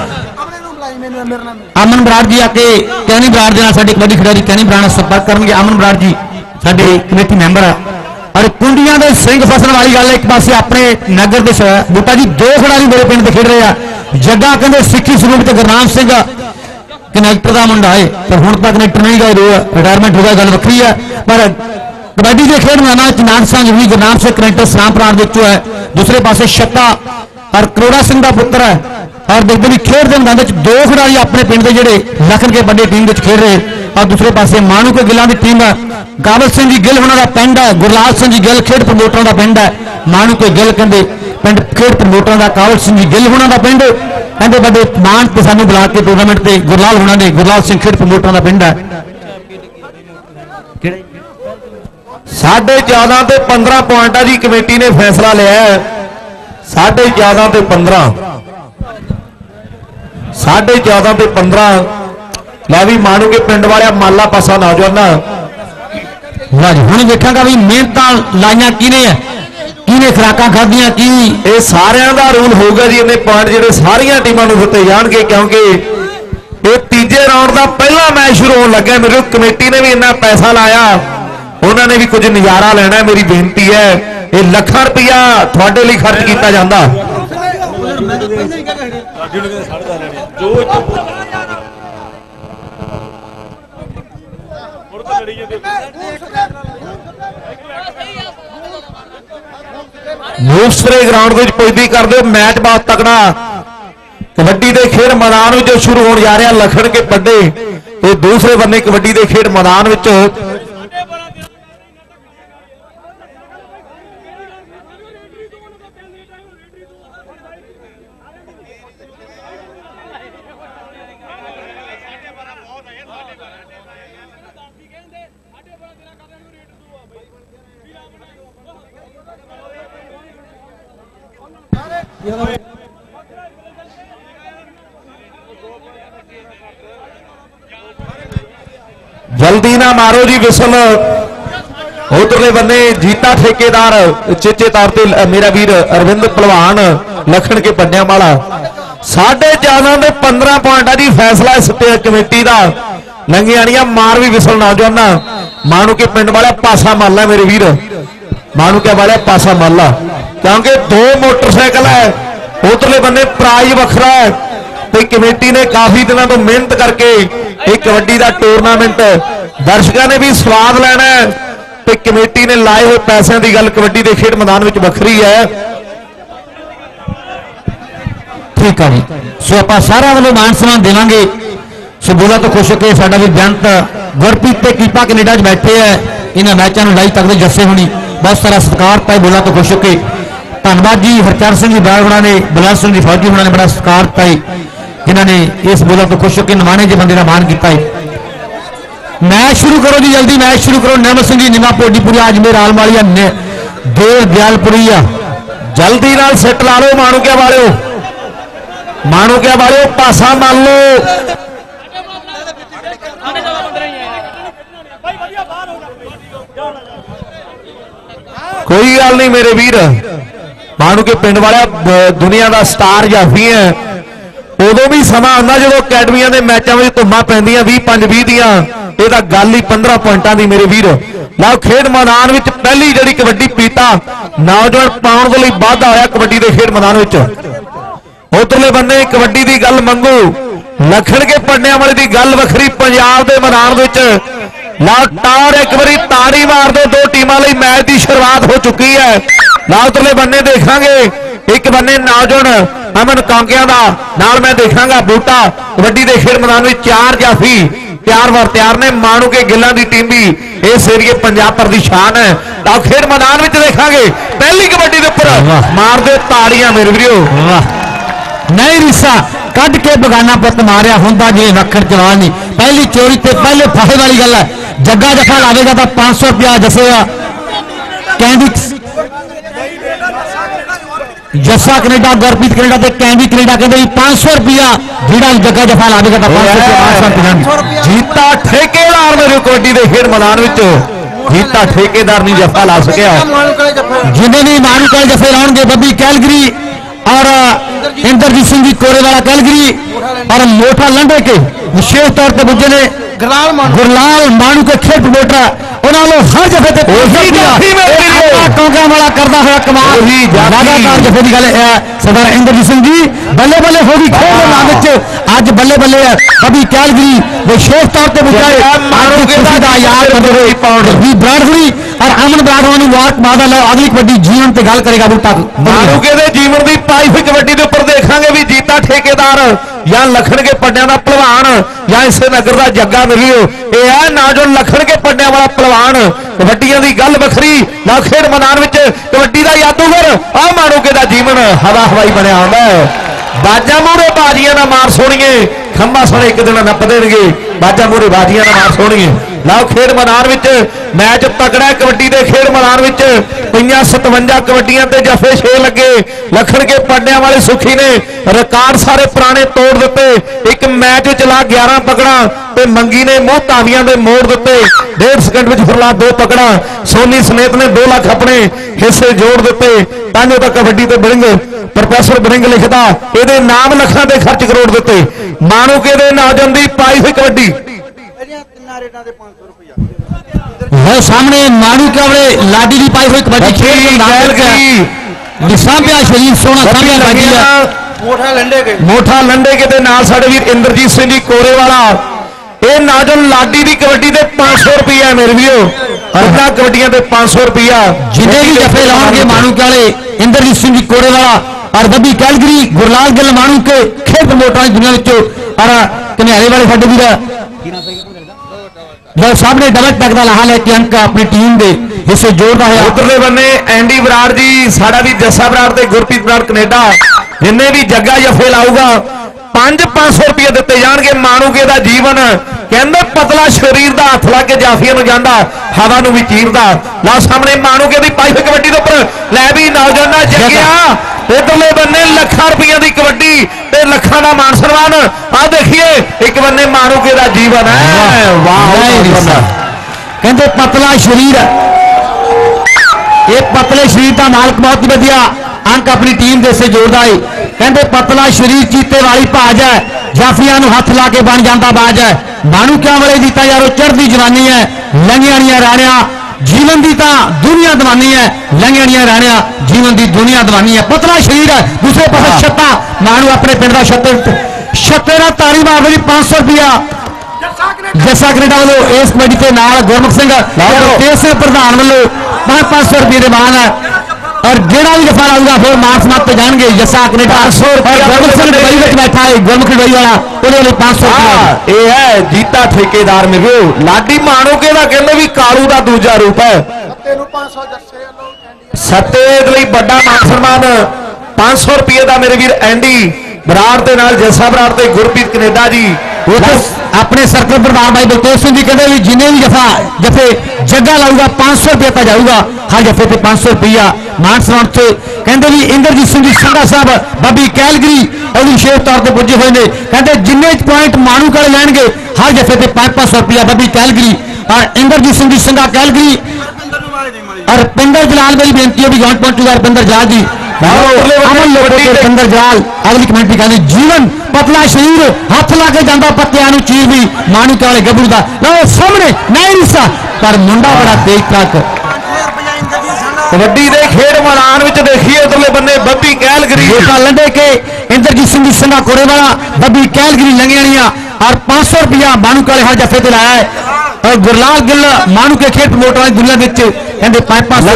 A: अमन बराड़ जी आके कैनी बराड़ के साडे कबड्डी खिडारी कैनी बराड़ संपर्क करेंगे। अमन बराड़ जी साडे कमेटी मैंबर है। और कुंडियां दे सिंह फसन वाली गल एक पासे अपने नगर के बूटा जी 2 खिडारी मेरे पिंड से खेड रहे हैं। जग्गा कहते सिक्खी स्वरूप से गुरनाम सिंह कनैक्टर का मुंडा है, पर हुण तक कनैक्टर नहीं गए, रिटायरमेंट हो गया, गल वक्री है। पर कबड्डी के खेड मैदान नानसा जी गुरनाम सिंह कनैक्टर सलाम प्राण विचों है। दूसरे पासे शक्का और करोड़ा सिंह का पुत्र है। और देखते भी खेड के मैदान 2 खिडारी अपने पिंड के जोड़े लखन के बड़े टीम खेड रहे। और दूसरे पासे मानू के गिलों की टीम है, गावल सिंह जी गिल उन्होंने पिंड है, गुरलाल सिंह जी गिल खेड प्रमोटरों का पिंड है। मानू के गिल कहते पिंड खेड प्रमोटरों का, कावल सिंह जी गिल उन्होंने का पिंड कहते बड़े मान से सानू बुला के टूर्नामेंट से गुरलाल उन्होंने गुरलाल सिंह खेड प्रमोटरों का पिंड है।
B: 14.5 ते 15 पॉइंटा की कमेटी ने फैसला लिया है। 14.5 ते 15 14.5 ते 15 लै भी मानू के पिंड वाले माला पासा नौजवान
A: हम देखा भी मेहनत लाइया किने खुराक खादियां की
B: ये सारिया का रूल होगा जी। इन्हें पॉइंट जो सारिया टीमों को दिते जाएंगे, क्योंकि ये तीजे राउंड का पहला मैच शुरू होने लगे। मेरे कमेटी ने भी इन्ना पैसा लाया, उन्होंने भी कुछ नजारा लेना। मेरी बेनती है ये लाखां रुपया थोड़े लिए खर्च किया जाता। मूसरे ग्राउंड में पुजदी कर दो। मैच बहुत तगड़ा कबड्डी के खेड मैदान में शुरू होने जा रहा। लखन के पड्डे तो दूसरे बन्ने कबड्डी के खेड मैदान में जल्दी ना मारो जी विसल। उधरले बन्ने जीता ठेकेदार चेचे तौर पर मेरा वीर अरविंद पहलवान लखन के पड्डियां वाला 14.5 के 15 पॉइंट जी फैसला इस कमेटी का। लंघियाणियां मार भी विसल नौजवान मानू के पिंड वाले पासा माला मेरे वीर मानू के वाले पासा माला क्योंकि 2 मोटरसाइकिल है। उधरले बन्ने प्राइज वखरा है तो कमेटी ने काफी दिनों तो मेहनत करके एक कबड्डी का टूरनामेंट दर्शकों ने भी स्वाद लेना है तो कमेटी ने लाए हुए पैसों की गल कबड्डी के खेड मैदान में वखरी है।
A: ठीक है जी सो आप सारा वालों मान सम्मान देवांगे। सो बोला तो खुश होकर साडा भी बेअंत गुरप्रीत ते कीपा कनेडा च बैठे है इन्होंने मैचों में लाइव तक जस्से होनी बहुत सारा सत्कार पाए। बोला तो खुश होकर धन्यवाद जी हरचरण सिंह जी बागड़ा ने बलवंत सिंह जी फौजी होना ने बड़ा सत्कार पाए जिन्होंने इस बोला तो खुश होकर नमाने जे बंदे का मान किया है। मैच शुरू करो जी जल्दी मैच शुरू करो। निर्मल सिंह जी निमा पोडीपुरी अजमेर आलमालिया देव दयालपुरी
B: जल्दी नाल सिट ला लो माणू क्या वाले पासा मान लो। कोई गल नहीं मेरे वीर मानू के पिंड वाले दुनिया का स्टार जाफी है। उदों भी समा आता जो अकैडमिया के मैचों में धुम्मा पैंदियां 20-20 दियां ये तो गल ही 15 पॉइंटों की मेरे वीर। लो खेड मैदान में पहली जी कबड्डी पीता नौजवान पाने के लिए वाधा होया कबड्डी के खेड मैदान में। उधरले बन्ने कबड्डी की गल मंगू लखन के पड्डियां वाले की गल वखरी पंजाब के मैदान ला टार एक बारी ताड़ी मार दो 2 टीमों लिए मैच की शुरुआत हो चुकी है। ला उधरले बन्ने देखांगे एक बन्ने नौजवान अमन कांकिया का नाल मैं देखांगा बूटा कबड्डी के खेड मैदान में 4 जाफी तैयार वर तैयार ने। माणू के गिल्लां की टीम भी इस एरिए पंजाब पर दी शान है। तो खेड मैदान में देखांगे पहली कबड्डी के उपर मार दे ताड़ियां मेरे वीरो।
A: नहीं रिसा कट के बगाना पुत मारिया होंदा जी वखर जवान नहीं पहली चोरी ते पहले फाहे वाली गल है। जग्गा जफा लावेगा तो 500 रुपया जसेगा कैंडी जस्सा कनेडा गुरप्रीत कनेडा ते कैंडी कनेडा कहते 500 रुपया जीड़ा जग्गा जफा लावेगा तो 500 रुपया।
B: जीता ठेकेदार मेरे कबड्डी के खेड मैदान में जीता ठेकेदार नहीं जफा ला सकिया।
A: जिन्हें भी मानू कल जफे लाउणगे बब्बी कैलगरी और इंद्रजीत सिंह जी कोरेवाला कैलगरी और मोठा लंडे के विशेष तौर पर बुझे ने गुरलाल मानू के खेल प्रमोटर उन्होंने हर जगह वाला करता हुआ कमाल लगातार जफे की गल है। सरदार इंद्रजीत सिंह जी बल्ले बल्ले हो गई खेल मैदान अज बल्ले बल्ले है कभी कैलगरी विशेष तौर पर बुझाए ब्राडगुरी और अमन ब्राडवा मुबारक बादल अगली कबड्डी जीवन से गल करेगा बूटा
B: मानू के जीवन की पाई हुई कबड्डी के उपर देखांगे भी जीता ठेकेदार या लखन के पड्डियां का पहलवान या इसे नगर का जग्गा मिलियो यह है नौजवान लखन के पड्डियां वाला पहलवान। कबड्डियां की गल वखरी ला खेड मैदान में कबड्डी का जादूगर आ मानू के जीवन हवा हवाई बनया होंदा है। बाजा मूहरे बाजियां ना मार सोनिए खंबा सोने एक दिन नप देंगे बाजा मूहरे बाजियां ना मार सोनिए। लाओ खेड मैदान में मैच तगड़ा कबड्डी के खेड मैदान में पईयां 57 कबड्डियां ते जफे 6 लगे। लखन के पड्डियां वाले सुखी ने रिकॉर्ड सारे पुराने तोड़ दिते। एक मैच चला 11 पकड़ा ते मंगी ने मूह धावियां दे मोड़ दिते। 1.5 सेकंड में फरला 2 पकड़ा सोनी सनेत ने 2 लाख अपने हिस्से जोड़ दिते। तांजो तक कबड्डी ते बिरंग प्रोफेसर बिरंग लिखदा ये नाम लखां दे खर्च करोड़ दिते। मानू के दे नौजवान दी पाई हुई कबड्डी
A: सामने मानू के लाडी की पाई हुई कबड्डी शरीफ सोना
B: मोठा लंडे के नाल साडे वीर इंद्रजीत सिंह जी कोरेवाला ਇਹ ਨਾਜ਼ਲ ਲਾਡੀ ਦੀ कबड्डी ਦੇ 500 रुपया मेरे ਵੀਰੋ ਅੱਧਾ कबड्डियां ਤੇ 500 रुपया
A: जिन्हें भी जफे लाएंगे माणूके वाले इंद्रजीत सिंह जी कोड़े वाला और बब्बी कैलगरी गुरलाल गिल माणूके खेल प्रमोटर दुनिया और कन्यारे वाले साडे वीर सामने डबल टैग का लाहा लैके अंक अपनी टीम के हिस्से जोड़ता है।
B: उधरले बन्ने एंडी बराड़ जी साड़ा भी जस्सा बराड़ ते गुरप्रीत बराड़ कनेडा जिन्हें भी जग्गा जफे लाऊगा 500 रुपये दिते जाएंगे। माणूके का जीवन कहते पतला शरीर का हथ ला के जाफिया में जाता हवा भी चीरता। ला सामने माणूके की पाई कबड्डी के उपर लै भी नौजवान जगिया उधरले बन्ने लाखां रुपया की कबड्डी ते लाखां का मान सम्मान आ देखिए एक बन्ने माणूके का जीवन है। वाह
A: कहते पतला शरीर ये पतले शरीर का मालक बहुत ही वधिया अंक अपनी टीम के से जोड़ता है। कहते पतला शरीर चीते वाली भाज है जाफिया हथ ला के बन जाता बाज है। माणूकिया वाले की यारो चढ़ती जवानी है लंघिया राणिया जीवन की दुनिया दवानी है लंघिया राणिया जीवन की दुनिया दवानी है। पतला शरीर है दूसरे पास छत्ता माणू अपने पिंड का छत्ते का तारी मार रही 500 रुपया जस्सा कनेडा वालों इस कबड्डी के नाल गुरमुख सिंह तेज सिंह प्रधान वालों 500 रुपये के मान है और जेड़ा भी दफा लाऊगा फिर मार्च मात पे जाएंगे जस्सा कनेडा 500 गुरमुख सिंह दुबई में बैठा है गुरमुख दुबई वाला उन्हें लिए 500
B: ये है जीता ठेकेदार मेरे लाडी माणूके का कहते भी कालू का दूजा रूप है सत्ते लिए बड़ा मान सम्मान 500 रुपये का मेरे वीर एंडी बराड़ के नाल जस्सा बराड़ ते गुरप्रीत कनेडा जी
A: अपने सर्कल प्रधान भाई बलतेज सिंह जी कहते भी जिन्हें भी जफे जगह लाऊगा 500 रुपया का जाऊगा हर जफे पे 500 रुपया मान सम्मान से कहते भी इंद्रजीत सिंह जी संघा साहब बब्बी कैलगरी और विशेष तौर पर पुजे हुए हैं। कहते जिन्ने पॉइंट माणू कर लैंगे हर जफे पे 500 रुपया बब्बी कैलगरी और इंद्रजीत सिंह जी संघा कैलगरी और पिंडर जलाल मेरी बेनती है भी ग्राउंड पहुंचूगा पिंडर जलाल जी पिंडर जलाल अगली कमेंट्री कहते जीवन पतला शरीर हथ ला के जाता पत्तियां चीज भी माणूके वाले गबरू का सामने नहीं रिश्ता पर मुंडा बड़ा तेज तक
B: कबड्डी के खेड मैदान में देखिए उधरले बन्ने बब्बी कैलगरी
A: लंडे के इंद्रजीत सिंह संघा कोरे वाला बब्बी कैलगरी लंघिया और 500 रुपया माणूके वाले हर जफे से लाया है और गुरलाल गिल माणू के खेल प्रमोटर दुनिया कहते 500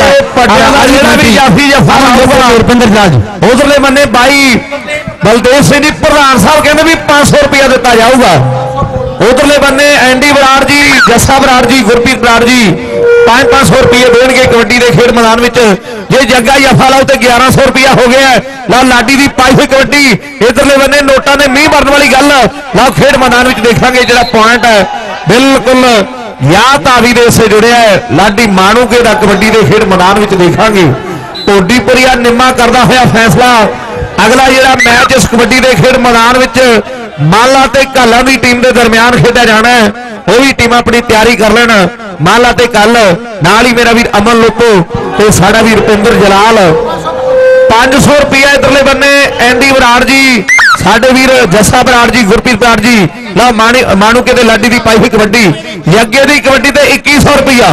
B: उधरले बन्ने भाई बलदेव सिंह जी प्रधान साहब कहते भी 500 रुपया दिता जाऊगा। उधरले बन्ने एंडी बराड़ जी जस्सा बराड़ जी गुरप्रीत बराड़ जी 500 रुपये देंगे कबड्डी के खेड मैदान में जे जग्गा जफा लाओ तो 1100 रुपया हो गया ला लाडी की पाई हुई कबड्डी। इधरले बन्ने नोटा ने मीह भरने वाली गल लाओ खेड मैदान में देखा जो पॉइंट है बिल्कुल या तावी दे से जुड़िया है लाडी माणूके का कबड्डी के खेड मैदान में देखा ढोडीपुरिया निम्मा करता हुआ फैसला अगला जो मैच इस कबड्डी के खेड मैदान में माला ते काला की टीम के दरम्यान खेड़ा जाना है वो भी टीम अपनी तैयारी कर लेना माला ते कल नाल ही मेरा वीर अमन लोपो तो साड़ा वीर रुपिंदर जलाल 500 रुपया इधरले बन्ने एंडी बराड़ जी साडे वीर जस्सा बराड़ जी गुरप्रीत बराड़ जी ला माणूके ते लाडी की पाई हुई कबड्डी यज्ञे की कबड्डी ते 2100 रुपया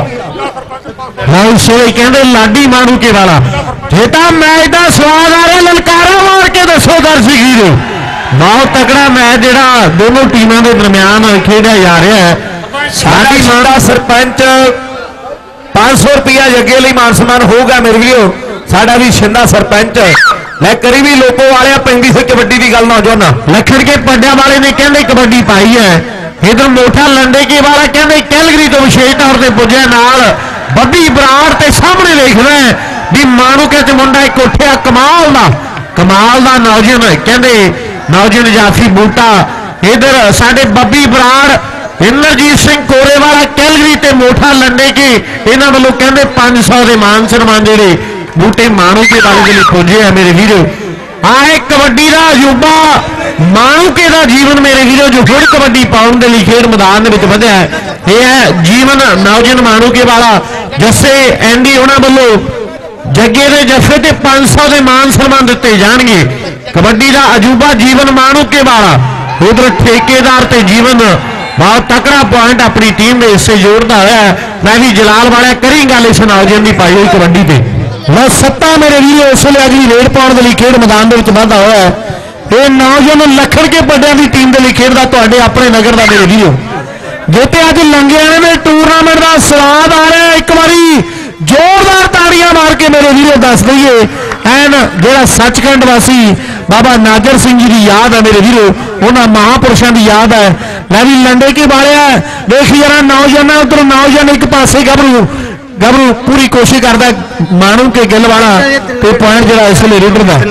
A: कहते लाडी माणूके वाला जेटा मैच का स्वाद आ रहा ललकारा मार के दसो दर्शक बहुत तगड़ा मैच जो दोनों टीमों के दरम्यान खेड़ा जा रहा है।
B: साडी माड़ा सरपंच 500 रुपया जगे लिए मान सम्मान होगा मेरे वीरो साडा भी शिंदा सरपंच मैं करी भी लोपो वाले पेंडी से कबड्डी की गल नौजवान
A: लखड़ के पड्डा वाले ने कहते कबड्डी पाई है इधर मोटा लंडे के वाला कहते कैलगरी तो विशेष तौर पर पुजे नाल बब्बी बराड़ ते सामने देख रहे हैं भी माणूके च मुंडा एक उठिया कमाल का नौजवान कहते नौजवान जाफी बूटा इधर साडे बब्बी बराड़ इंद्रजीत सिंह कोरे वाला कैलगरी ते मोटा लंडे के इन्हों वालों कहते 500 के मान सम्मान जेडे बूटे माणूके वाले के लिए पुजे है मेरे वीरो। आए कबड्डी का अजूबा माणूके का जीवन मेरे वीरो जो फिर कबड्डी पाउन के लिए खेड मैदान वधिया है यह है जीवन नौजवान माणूके वाला जस्से एंडी उन्होंने वालों जगे के जफे ते 500 के मान सम्मान दिते जाएंगे। कबड्डी का अजूबा जीवन माणूके वाला उधर ठेकेदार ते जीवन बहुत तकड़ा पॉइंट अपनी टीम के हिस्से जोड़ता है। मैं भी जलाल वाला करी गल इस नौजवान की पाई हुई कबड्डी से मैं सत्ता मेरे वीर इस वे अगली रेड पाने के लिए खेड मैदान के बढ़ता हुआ है
B: ਇਹ ਨੌਜਵਾਨ ਲੱਖਣ ਕੇ ਵੱਡਿਆਂ ਦੀ ਟੀਮ ਦੇ ਲਈ ਖੇਡਦਾ ਤੁਹਾਡੇ ਆਪਣੇ ਨਗਰ ਦਾ ਮੇਰੇ ਵੀਰੋ। ਜਿੱਤੇ ਅੱਜ ਲੰਗਿਆਣੇ ਦੇ ਟੂਰਨਾਮੈਂਟ ਦਾ ਸਵਾਦ ਆ ਰਿਹਾ। ਇੱਕ ਵਾਰੀ ਜ਼ੋਰਦਾਰ ਤਾੜੀਆਂ ਮਾਰ ਕੇ ਮੇਰੇ ਵੀਰੋ ਦੱਸ ਦਈਏ ਐਨ ਜਿਹੜਾ ਸੱਚਖੰਡ ਵਾਸੀ ਬਾਬਾ ਨਾਜਰ ਸਿੰਘ ਜੀ ਦੀ ਯਾਦ ਹੈ ਮੇਰੇ ਵੀਰੋ, ਉਹਨਾਂ ਮਹਾਂਪੁਰਸ਼ਾਂ ਦੀ ਯਾਦ ਹੈ। ਮੈਂ ਵੀ ਲੰਡੇ ਕੇ ਵਾਲਿਆ ਦੇਖ ਜਰਾ ਨੌਜਵਾਨਾਂ ਉਧਰ ਨੌਜਵਾਨ ਇੱਕ ਪਾਸੇ ਗੱਭਰੂ ਪੂਰੀ ਕੋਸ਼ਿਸ਼ ਕਰਦਾ ਮਾਣੂ ਕੇ ਗਿੱਲ ਵਾਲਾ ਤੇ ਪੁਆਇੰਟ ਜਿਹੜਾ ਇਸ ਵੇਲੇ ਰੇਡਰ ਦਾ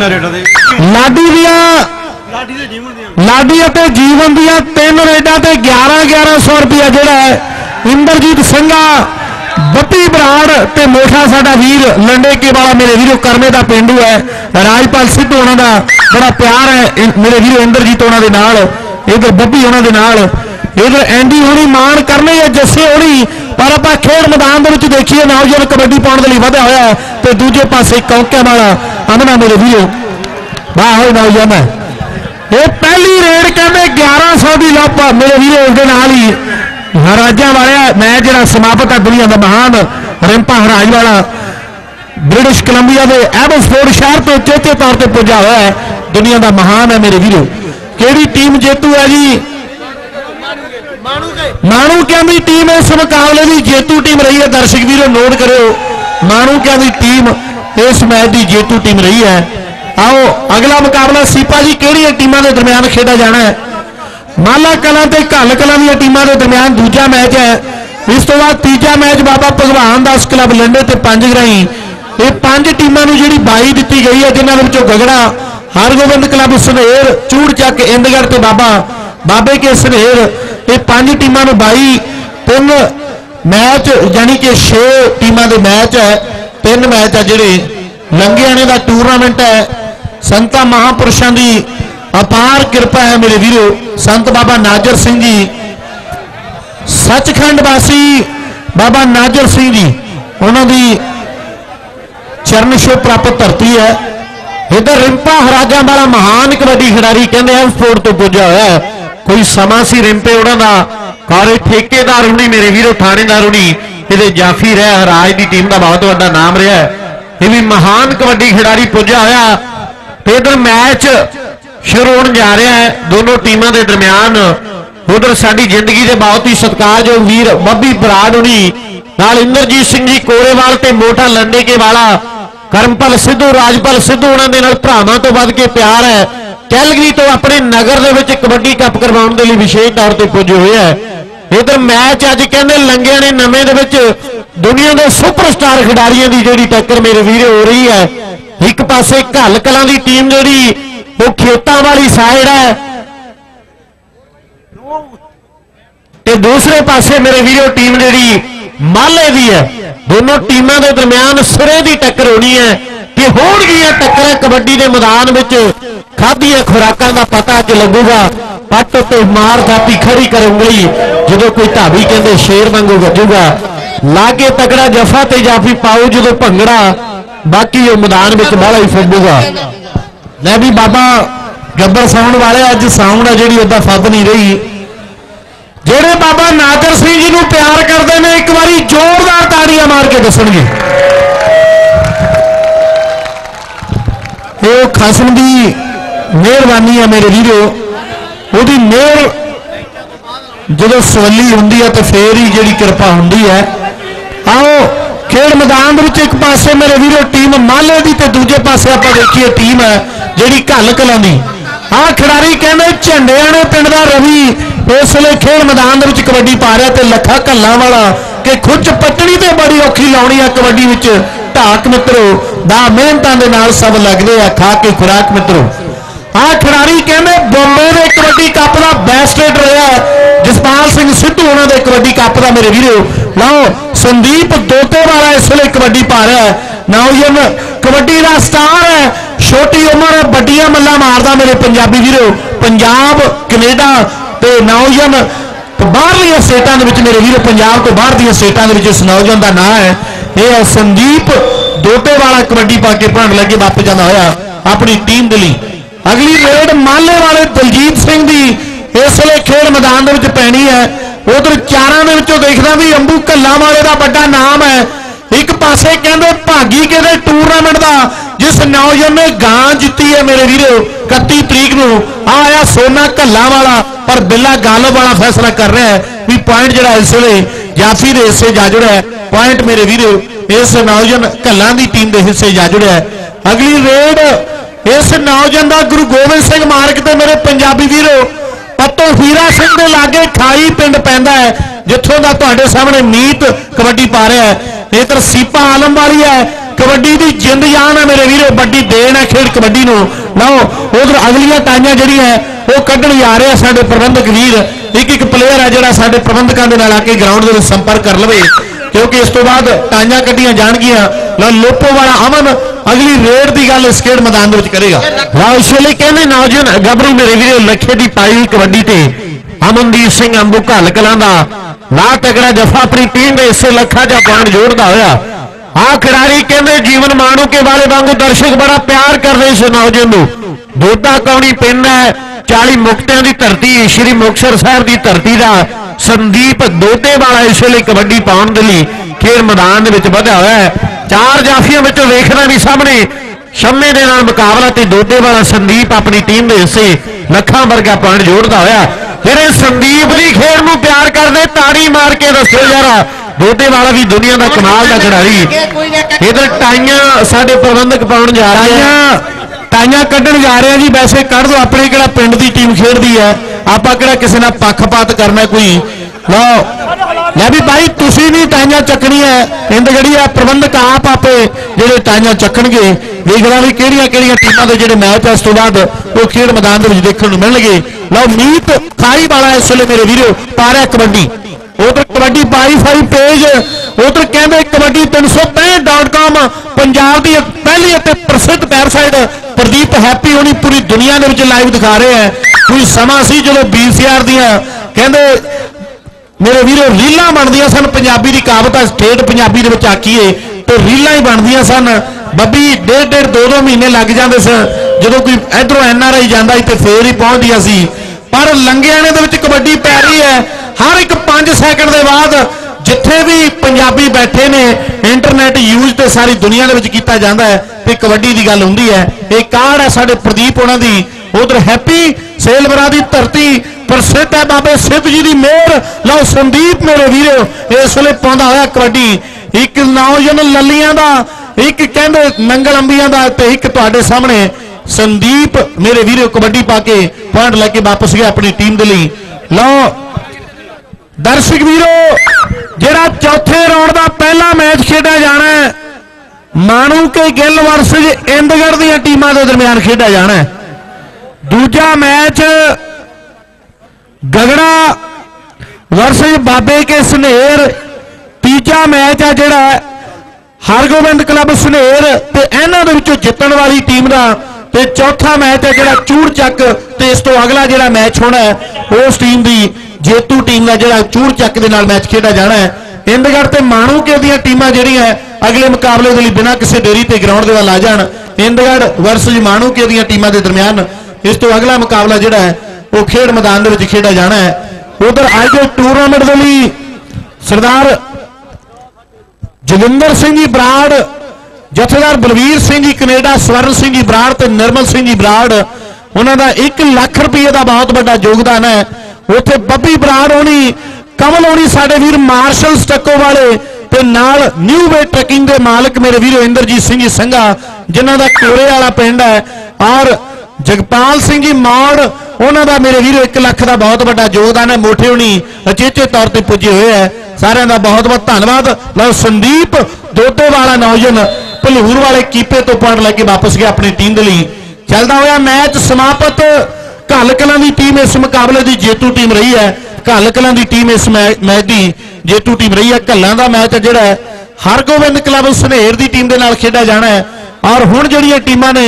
B: ਲਾਡੀ ਅਤੇ ਜੀਵਨ ਦੀਆਂ 3 ਰੇਡਾਂ ਤੇ 1100 ਰੁਪਇਆ ਜਿਹੜਾ ਹੈ ਇੰਦਰਜੀਤ ਸਿੰਘਾ ਬੱਤੀ ਬਰਾੜ ਤੇ ਮੋਠਾ ਸਾਡਾ ਵੀਰ ਲੰਡੇ ਕੇ ਵਾਲਾ ਮੇਰੇ ਵੀਰੋ ਕਰਮੇ ਦਾ ਪਿੰਡੂ ਹੈ। ਰਾਜਪਾਲ ਸਿੱਧੂ ਉਹਨਾਂ ਦਾ ਬੜਾ ਪਿਆਰ ਹੈ ਮੇਰੇ ਵੀਰੋ ਇੰਦਰਜੀਤ ਉਹਨਾਂ ਦੇ ਨਾਲ, ਇਧਰ ਬੱਬੀ ਉਹਨਾਂ ਦੇ ਨਾਲ, ਇਧਰ ਐਂਡੀ ਹੋਣੀ ਮਾਣ ਕਰਨੇ ਜਾਂ ਜੱਸੇ ਹੋਣੀ। ਪਰ ਆਪਾਂ ਖੇਡ ਮੈਦਾਨ ਦੇ ਵਿੱਚ ਦੇਖੀਏ ਨੌਜਵਾਨ ਕਬੱਡੀ ਪਾਉਣ ਦੇ ਲਈ ਵਧਿਆ ਹੋਇਆ ਤੇ ਦੂਜੇ ਪਾਸੇ ਕੌਂਕਿਆਂ ਵਾਲਾ ਅਮਨਾ ਮੇਰੇ ਵੀਰੋ ਵਾਹ ਹੋਈ ਨੌਜਵਾਨ ਹੈ। ਇਹ ਪਹਿਲੀ ਰੇਡ ਕਹਿੰਦੇ 1100 ਦੀ ਲੱਭ ਮੇਰੇ ਵੀਰੋ। ਉਸ ਦੇ ਨਾਲ ਹੀ ਹਰਾਜਾਂ ਵਾਲਿਆ ਮੈਚ ਜਿਹੜਾ ਸਮਾਪਤ ਹੈ ਦੁਨੀਆ ਦਾ ਮਹਾਨ ਰਿੰਪਾ ਹਰਾਜ ਵਾਲਾ ਬ੍ਰਿਟਿਸ਼ ਕੋਲੰਬੀਆ ਦੇ ਐਬਸਫੋਰਡ ਸ਼ਹਿਰ ਤੋਂ ਚੌਥੇ ਤੌਰ ਤੇ ਪੁੱਜਾ ਹੋਇਆ ਹੈ। ਦੁਨੀਆ ਦਾ ਮਹਾਨ ਹੈ ਮੇਰੇ ਵੀਰੋ। ਕਿਹੜੀ ਟੀਮ ਜੇਤੂ ਹੈ ਜੀ? ਮਾਣੂਕਿਆਂ ਦੀ ਟੀਮ ਇਸ ਮੁਕਾਬਲੇ ਦੀ ਜੇਤੂ ਟੀਮ ਰਹੀ ਹੈ। ਦਰਸ਼ਕ ਵੀਰੋ ਨੋਟ ਕਰਿਓ ਮਾਣੂਕਿਆਂ ਦੀ ਟੀਮ ਇਸ ਮੈਚ ਦੀ ਜੇਤੂ ਟੀਮ ਰਹੀ ਹੈ। आओ अगला मुकाबला सीपा जी किहड़ी टीमां दे दरमियान खेडा जाना है? माला कलां ते घल कलां दी टीमां दे दरमियान दूजा मैच है। इस तो बाद तीजा मैच बाबा भगवान दास क्लब लंडे ते पंज ग्राई। ये 5 टीमां नूं जिहड़ी 22 दित्ती गई है जिन्हां दे विचों गगड़ा हरगोबिंद क्लब सनेर चूड़ चक इंदगढ़ ते बाबे के सनेर ये 5 टीमां नूं 22 3 मैच यानी कि 6 टीमां दे मैच है। 3 मैच है जिहड़े लंगियाने दा टूरनामेंट है। संता महापुरुषों की अपार कृपा है मेरे वीरो। संत बाबा नाजर सिंह जी सचखंड वासी बाबा नाजर सिंह जी उन्होंने चरण छो प्राप्त धरती है। इधर रिंपा हराजा वाला महान कबड्डी खिडारी कहते एमफोर्ड तो पुजा हुआ है। कोई समा सी रिंपे उन्होंने कारे ठेकेदार होनी मेरे वीरो थानेदार होनी ये जाफी रहा हराज की टीम का बहुत बड़ा नाम रहा है। ये भी महान कबड्डी खिडारी पुजा होया। इधर मैच शुरू होने जा रहा है दोनों टीमों के दरमियान। उधर साडी जिंदगी के बहुत ही सत्कारयोग वीर बब्बी बराड़ होनी नाल इंद्रजीत सिंह जी कोरेवाल ते मोटा लंडे के वाला करमपल सिद्धू राजपाल सिद्धू उन्होंने नाल भरावां तो वध के प्यार है। कैलगरी तो अपने नगर दे विच कबड्डी कप करवाउण दे लई विशेष तौर पर पुजे हुए है। इधर मैच अज कहंदे लंगिया ने नवें दे विच दुनिया के सुपरस्टार खिडारियों की जिहड़ी टक्कर मेरे वीरे हो रही है। एक पासे घल कलां की टीम जिहड़ी वो खेतां वाली साइड है ते दूसरे पासे मेरे वीरो टीम जिहड़ी माले दी है। दोनों टीमों के दरमियान सिरे की टक्कर होनी है कि होणगियां टक्कर कबड्डी के मैदान में खादियां खुराकां का पता अज लगूगा। पट ते मार थापी खड़ी कर उंगली जो कोई धावी कहते शेर वांगू वजूगा। लागे तगड़ा जफा ते जाफी पाओ जो भंगड़ा बाकी वो मैदान में बाला ही फुगूगा। मैं भी बाबा गब्बर साउंड वाले अज साउंड है जी उदा फद नहीं रही। जेड़े बाबा नाजर सिंह जी को प्यार करते हैं एक बारी जोरदार ताड़ियां मार के दसणगे। ये खसम की मेहरबानी है मेरे वीरो। ਉਹਦੀ मेहर जो सवली होंगी है तो फिर ही जी कृपा होंगी है। आओ खेड मैदान एक पासे मेरे वीरो टीम माले की तो दूजे पासे आप देखिए टीम है जी घल कलां दी। आ खिडारी कहने झंडियाने पिंड का रवि इस वे खेड मैदान कबड्डी पा रहा तो लखा घल्लां वाला कि खुच पटनी तो बड़ी औखी लाउणी है कबड्डी में ढाक मित्रों दा मेहनतां दे नाल सब लगदे आ खा के खुराक मित्रों। आ खिडारी कहने बॉम्बे के कबड्डी कप का बेस्ट रेडर रहा जसपाल सिंह सिद्धू उन्होंने कबड्डी कप का मेरे वीरो। लाओ संदीप दोते वाला इस वे कबड्डी पा रहा है। नौजवान कबड्डी का स्टार है छोटी उम्र बड़िया मल्ला मारदा मेरे पंजाबी वीरो। पंजाब कनेडा ते नौजवान बाहरलियां स्टेटां दे विच मेरे वीरो पंजाब तो बाहर दी स्टेटां दे विच इस नौजवान का नाम है ये है संदीप दोते वाला कबड्डी पा के भण लगे वापस जाना होया अपनी टीम दे लई। अगली रेड माले वाले दलजीत सिंह की इस वे खेल मैदान में पैनी है। उधर चारों देखना भी अंबू घल्लां वाले का बड़ा नाम है। एक पासे कहते भागी के टूरनामेंट का जिस नौजवान ने गां जीती है मेरे वीरो 31 तरीक को आया सोना घल्ला वाला पर बिल्ला गालब वाला फैसला कर रहा है भी पॉइंट जो इस वे जाफी के हिस्से जा जुड़ा है पॉइंट मेरे वीरो इस नौजवान घल्ला की टीम के हिस्से जा जुड़ा है। अगली रेड इस नौजवान का गुरु गोबिंद सिंह मार्ग से मेरे पंजाबी वीरो पत्तो हीरा सिंह के लागे खाई पिंड पैंदा है जिथों का तुहाडे सामने मीत कबड्डी पा रहा है। इधर सीपा आलम वाली है कबड्डी की जिंद जान है मेरे वीरो बड़ी देन है खेड कबड्डी नो लो। उधर अगलियां टाइयां जी वो कढ़न जा रहे हैं साडे प्रबंधक वीर एक एक प्लेयर है जोड़ा साडे प्रबंधकों के नाल आके ग्राउंड के संपर्क कर लवे क्योंकि इस तो बाद टाइयां कड्डियां जाणगियां। लो लोपो वाला अमन अगली रेड की गल इस खेड मैदान में करेगा। इस वे कहने नौजवान गबरू मेरे वीरो लखे की पाई कबड्डी से अमनदीप सिंह अंबू घल कलां दा ला तगड़ा जफा अपनी टीम के इसे लखा जा पॉइंट जोड़ता होया आ खिडारी कहते जीवन माणू के वाले वांगू दर्शक बड़ा प्यार करते इस नौजवान दोदा कौनी पिंड है 40 मुक्तियों की धरती श्री मुक्तसर साहब की धरती का संदीप दोते वाला इस वे कबड्डी पाने के लिए खेल मैदान बढ़ा हुआ है। 4 जाफियों में वेखना भी सामने शम्मे के नाल मुकाबला ते दोते वाला संदीप अपनी टीम के हिस्से लखा वर्गा पॉइंट जोड़ता होया फिर संदीप की खेल में प्यार करते ताड़ी मार के दसो यार दोते वाला भी दुनिया का कमाल का खिडारी। इधर टाइयां साडे प्रबंधक पाउण जा रहे हैं टाइयां कढ़न जा रहे हैं जी वैसे कढ़ दो अपने किहड़ा पिंड की टीम खेडदी है आपां किहड़ा किसी नाल पक्षपात करना कोई लो लै भी भाई तुसीं नहीं टाइयां चकनी है इंद जिहड़ी है प्रबंधक आप आपे जिहड़े टाइयां चकणगे वेखना भी किहड़ियां किहड़ियां टीमां दे जिहड़े मैच इस तो बाद वो खेड मैदान दे विच देखण नूं मिलणगे। लो मीत खाई वाला इस वेले मेरे वीरो पा रहा कबड्डी उधर कबड्डी 22 पेज उधर कहते कबड्डी 365.com पंजाब की पहली प्रसिद्ध वेबसाइट प्रदीप हैप्पी होनी पूरी दुनिया के लाइव दिखा रहे हैं। कोई समा सी जो BCR दियां कहते मेरे वीरो रीलां बनदियां सन पंजाबी की कहावत ठेठ पंजाबी दे विच आखीए तो रीलां ही बनदियां सन बब्बी 1.5-2 महीने लग जाते सन जो कोई इधरों NRI जाता तो फिर ही पहुंचदियां सी पर लंघियाने दे विच कबड्डी पै रही है हर एक 5 सेकंड के बाद जिथे भी पंजाबी बैठे ने इंटरनेट यूज तो सारी दुनिया के किया जाता है तो कबड्डी की गल होंगी है। एक कार्ड है साडे प्रदीप होना दी उधर हैप्पी सेलवरा की धरती प्रसिद्ध है बाबे सिद्ध जी की मेहर। लो संदीप मेरे वीरो इस वे पाउंदा होया कबड्डी एक नौजवान ललियां का एक कहते नंगल अंबियां का तो एक तुहाडे सामने संदीप मेरे वीरो कबड्डी पा के पॉइंट लैके वापस गया अपनी टीम के लिए। लो दर्शक वीरो जिहड़ा चौथे राउंड का पहला मैच खेड़ा जाना है मानू के गिल वर्सेज इंदगढ़ दी टीमां के दरमियान खेड़ा जाना है। दूजा मैच गगड़ा वर्सेज बाबे के सनेर तीजा मैच है जिहड़ा हरगोबिंद क्लब सनेर ते इन्हां दे विचों जितण वाली टीम का ते चौथा मैच है जिहड़ा चूड़ चक ते इस तो अगला जिहड़ा मैच होना है उस टीम की जेतू टीम का जिहड़ा चूड़ चक दे नाल मैच खेड़ा जाना है। इंदगढ़ ते माणू के दी टीमां जिहड़ियां अगले मुकाबले के लिए बिना किसी देरी ते ग्राउंड के वाल आ जाण इंदगढ़ वर्सेज माणू के दी टीमां दे दरमियान इस तो अगला मुकाबला जिहड़ा है वो खेड मैदान दे विच खेड़ा जाना है। उधर अज दे टूरनामेंट के लिए सरदार जोगिंदर सिंह जी बराड़ जथेदार बलवीर सिंह जी कनेडा स्वर्ण सिंह जी बराड़ ते निर्मल सिंह जी बराड़ उन्हों का 1 लाख रुपये का बहुत बड़ा योगदान है। उत्थे बब्बी बराड़ होनी कमल होनी साडे वीर मार्शल स्टक्को वाले ते नाल न्यू वे ट्रैकिंग के मालिक मेरे वीर इंद्रजीत सिंह जी संघा जिन्हों का कोरे वाला पिंड है और जगपाल सिंह जी मौड़ उन्हों का मेरे वीर 1 लाख का बहुत बड़ा योगदान है। मोठे होनी अचेचे तौर पर पुजे हुए है सारे का बहुत बहुत धन्यवाद। लो संदीप दोदे वाला नौजवान भलूर वाले कीपे तो पॉइंट लैके वापस गया अपनी टीम के लिए। चलता हुआ मैच समाप्त घल कलां की टीम इस मुकाबले की जेतू टीम रही है। घल कलां की टीम इस मैच की जेतू टीम रही है। घल्लां का मैच जिहड़ा है हरगोबिंद क्लब सनेर की टीम के नाल खेड़ा जाना है और हुण जिहड़ियां टीमां ने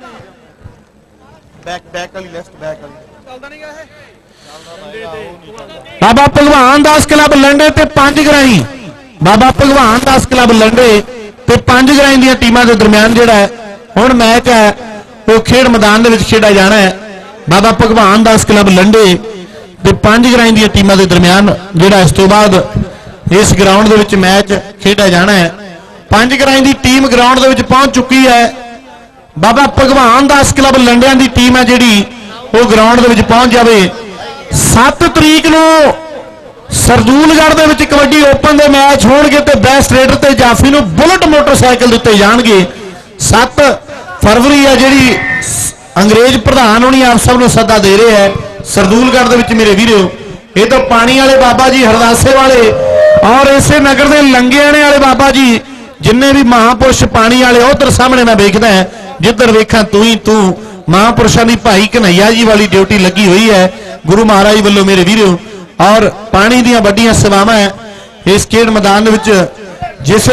B: बाबा भगवान दास क्लब लंडे ते 5 ग्राई बाबा भगवान दास क्लब लंडे ते 5 ग्राई दी टीमां दे दरमियान जिहड़ा है हुण मैच है वो खेड मैदान दे विच खेड़ा जाना है। बाबा भगवान दास क्लब लंडे ते 5 ग्राई दी टीमां दे दरमियान जिहड़ा इस तो बाद इस ग्राउंड दे विच मैच खेड़ा जाना है ਪੰਜ ਗਰਾਈ ਦੀ ਟੀਮ ਗਰਾਊਂਡ ਦੇ ਵਿੱਚ ਪਹੁੰਚ ਚੁੱਕੀ ਹੈ। ਬਾਬਾ ਭਗਵਾਨ ਦਾਸ ਕਲੱਬ ਲੰਡਿਆਂ ਦੀ ਟੀਮ ਹੈ ਜਿਹੜੀ ਉਹ ਗਰਾਊਂਡ ਦੇ ਵਿੱਚ ਪਹੁੰਚ ਜਾਵੇ। 7 ਤਰੀਕ ਨੂੰ ਸਰਦੂਲਗੜ੍ਹ ਦੇ ਵਿੱਚ ਕਬੱਡੀ ਓਪਨ ਦੇ ਮੈਚ ਹੋਣਗੇ ਤੇ ਬੈਸਟ ਰੇਡਰ ਤੇ ਜਾਫੀ ਨੂੰ ਬੁਲਟ ਮੋਟਰਸਾਈਕਲ ਦਿੱਤੇ ਜਾਣਗੇ। 7 ਫਰਵਰੀ ਹੈ ਜਿਹੜੀ ਅੰਗਰੇਜ਼ ਪ੍ਰਧਾਨ ਹੋਣੀ ਆਪ ਸਭ ਨੂੰ ਸੱਦਾ ਦੇ ਰਹੇ ਹੈ ਸਰਦੂਲਗੜ੍ਹ ਦੇ ਵਿੱਚ ਮੇਰੇ ਵੀਰੋ। ਇਹ ਤਾਂ ਪਾਣੀ ਵਾਲੇ ਬਾਬਾ ਜੀ ਹਰਦਾਸੇ ਵਾਲੇ ਔਰ ਇਸੇ ਨਗਰ ਦੇ ਲੰਗੇਆਣੇ ਵਾਲੇ ਬਾਬਾ ਜੀ ਜਿੰਨੇ ਵੀ ਮਹਾਪੁਰਸ਼ ਪਾਣੀ ਵਾਲੇ ਉਧਰ ਸਾਹਮਣੇ ਮੈਂ ਵੇਖਦਾ ਜਿੱਧਰ ਵੇਖਾਂ ਤੂੰ ਹੀ ਤੂੰ ਮਹਾਪੁਰਸ਼ਾਂ ਦੀ ਭਾਈ ਕਨਈਆ ਜੀ ਵਾਲੀ ਡਿਊਟੀ ਲੱਗੀ ਹੋਈ ਹੈ ਗੁਰੂ ਮਹਾਰਾਜ ਵੱਲੋਂ ਮੇਰੇ ਵੀਰੋ। ਔਰ ਪਾਣੀ ਦੀਆਂ ਵੱਡੀਆਂ ਸੇਵਾਵਾਂ ਇਸ ਖੇਡ ਮੈਦਾਨ ਦੇ ਵਿੱਚ ਜਿਸ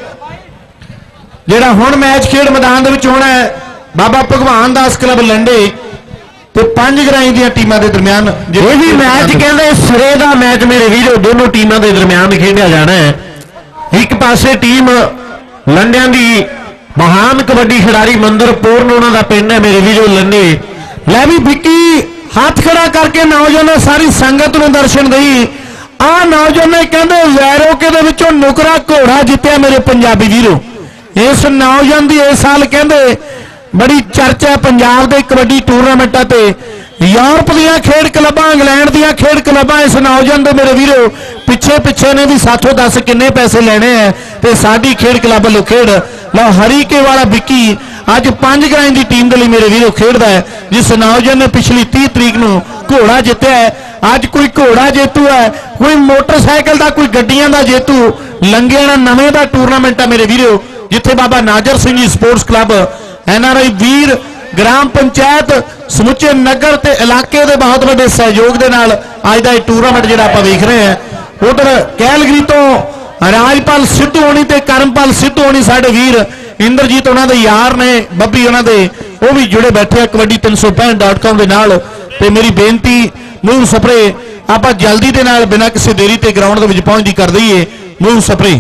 B: ਜਿਹੜਾ ਹੁਣ ਮੈਚ ਖੇਡ ਮੈਦਾਨ ਦੇ ਵਿੱਚ ਹੋਣਾ ਹੈ ਬਾਬਾ ਭਗਵਾਨ ਦਾਸ ਕਲੱਬ ਲੰਡੇ ਤੇ ਪੰਜ ਗਰਾਈ ਦੀਆਂ ਟੀਮਾਂ ਦੇ ਦਰਮਿਆਨ ਇਹ ਵੀ ਮੈਚ ਕਹਿੰਦੇ ਸਿਰੇ ਦਾ ਮੈਚ ਮੇਰੇ ਵੀਰੋ ਦੋਨੋਂ ਟੀਮਾਂ ਦੇ ਦਰਮਿਆਨ ਖੇਡਿਆ ਜਾਣਾ ਹੈ। ਇੱਕ ਪਾਸੇ ਟੀਮ ਲੰਡਿਆਂ ਦੀ ਮਹਾਨ ਕਬੱਡੀ ਖਿਡਾਰੀ ਮੰਦਰ ਪੂਰਨ ਉਹਨਾਂ ਦਾ ਪਿੰਡ ਹੈ ਮੇਰੇ ਵੀਰੋ ਲੰਡੇ। ਲੈ ਵੀ ਵਿੱਕੀ ਹੱਥ ਖੜਾ ਕਰਕੇ ਨੌਜਵਾਨ ਨੇ ਸਾਰੀ ਸੰਗਤ ਨੂੰ ਦਰਸ਼ਨ ਦੇਈ। ਆ ਨੌਜਵਾਨ ਨੇ ਕਹਿੰਦੇ ਵੈਰੋਕੇ ਦੇ ਵਿੱਚੋਂ ਨੁਕਰਾ ਘੋੜਾ ਜਿੱਤਿਆ ਮੇਰੇ ਪੰਜਾਬੀ ਵੀਰੋ। ਇਸ ਨੌਜਵਾਨ ਦੀ ਇਸ ਸਾਲ ਕਹਿੰਦੇ ਬੜੀ ਚਰਚਾ ਪੰਜਾਬ ਦੇ ਕਬੱਡੀ ਟੂਰਨਾਮੈਂਟਾਂ ਤੇ यूरोप ਦੀਆਂ ਖੇਡ ਕਲੱਬਾਂ ਇੰਗਲੈਂਡ ਦੀਆਂ ਖੇਡ ਕਲੱਬਾਂ ਇਸ ਨੌਜਵਾਨ ਦੇ ਮੇਰੇ ਵੀਰੋ ਪਿੱਛੇ ਨੇ ਵੀ ਸਾਥੋਂ ਦੱਸ ਕਿੰਨੇ ਪੈਸੇ ਲੈਣੇ ਆ ਤੇ ਸਾਡੀ ਖੇਡ ਕਲੱਬ ਵੱਲੋਂ ਖੇਡ ਲਓ ਹਰੀਕੇ ਵਾਲਾ ਵਿੱਕੀ ਅੱਜ 5 ਗਰਾਈ ਦੀ ਟੀਮ ਦੇ ਲਈ ਮੇਰੇ ਵੀਰੋ ਖੇਡਦਾ ਹੈ ਜਿਸ ਨੌਜਵਾਨ ਨੇ ਪਿਛਲੀ 30 ਤਰੀਕ ਨੂੰ ਘੋੜਾ ਜਿੱਤਿਆ ਹੈ। ਅੱਜ ਕੋਈ ਘੋੜਾ ਜੇਤੂ ਹੈ ਕੋਈ ਮੋਟਰਸਾਈਕਲ ਦਾ ਕੋਈ ਗੱਡੀਆਂ ਦਾ ਜੇਤੂ ਲੰਗੇਆਣਾ ਨਵੇਂ ਦਾ ਟੂਰਨਾਮੈਂਟ ਹੈ ਮੇਰੇ ਵੀਰੋ ਜਿੱਥੇ ਬਾਬਾ Nazar Singh ji sports club NRI ਵੀਰ ग्राम पंचायत समुचे नगर ते इलाके के बहुत बड़े सहयोग के नाल अज का टूरनामेंट जो आप वेख रहे हैं। उधर कैलगरी तो राजपाल सिद्धू होनी ते करमपाल सिद्धू होनी साडे वीर इंद्रजीत उन्होंने यार ने बब्बी उन्होंने वो भी जुड़े बैठे कबड्डी 365.com के नाल ते मेरी बेनती मूव स्प्रे आप जल्दी के नाल बिना किसी देरी ते ग्राउंड के पहुंच दी कर दईए मूव स्प्रे।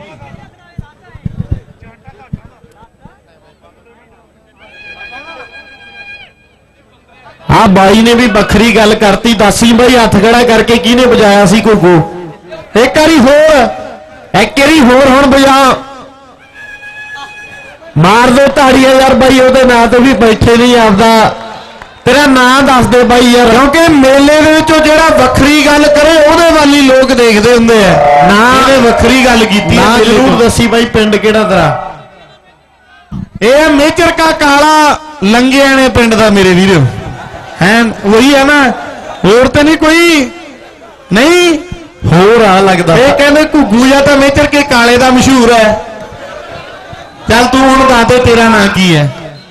B: हाँ बाई ने भी बखरी गल करती दसी भाई हथ खड़ा करके किने बजाया सी घुग्गू एक बारी होर हुण बजा मार दो ताड़ियां यार भाई ओदे नाम तो भी बैठे नहीं आपदा तेरा नाम दस दे भाई यार क्योंकि मेले दे विचों जेड़ा वखरी गल करे ओदे वाली लोग देखदे हुंदे आ ना इहने वखरी गल कीती ना जरूर दसी भाई पिंड किहड़ा तेरा ਇਹ मेजर का काला लंगेआणे पिंड दा मेरे वीरो हैं वही है ना होर तो नहीं कोई नहीं होर आ लगता ये कहते घुग्गू या तो मेजर के काले का मशहूर है। चल तू हुण दस दे तेरा नाम की है।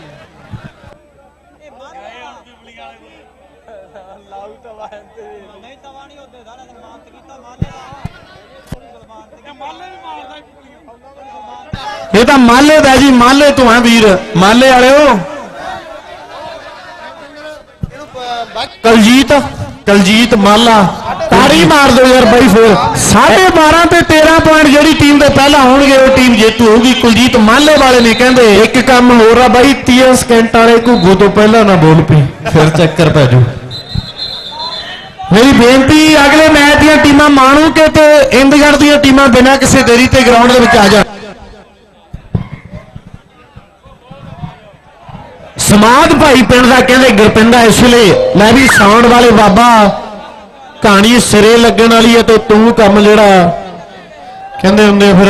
B: ये तो माले दा जी माले तो है वीर माले वाले हो कलजीत माला ताड़ी मार दो यार भाई फिर 12.5 ते 13 पॉइंट जी टीम के पहला होंगे वो टीम जेतू होगी। कुलजीत माले वाले ने कहते एक काम हो रहा भाई 30 सेकंड वाले घुग्गू तो पहला ना बोल पी फिर चक्कर पै जाऊ। मेरी बेनती अगले मैच दी टीमां माणू के ते इंदगढ़ दी टीमां बिना किसी देरी ते ग्राउंड दे विच आ जा। समाद भाई पिंड का कहते गुरपिंदा इसलिए मैं भी साउंड वाले बाबा कहानी सिरे लगन वाली है तो तू कम जड़ा कहते होंगे फिर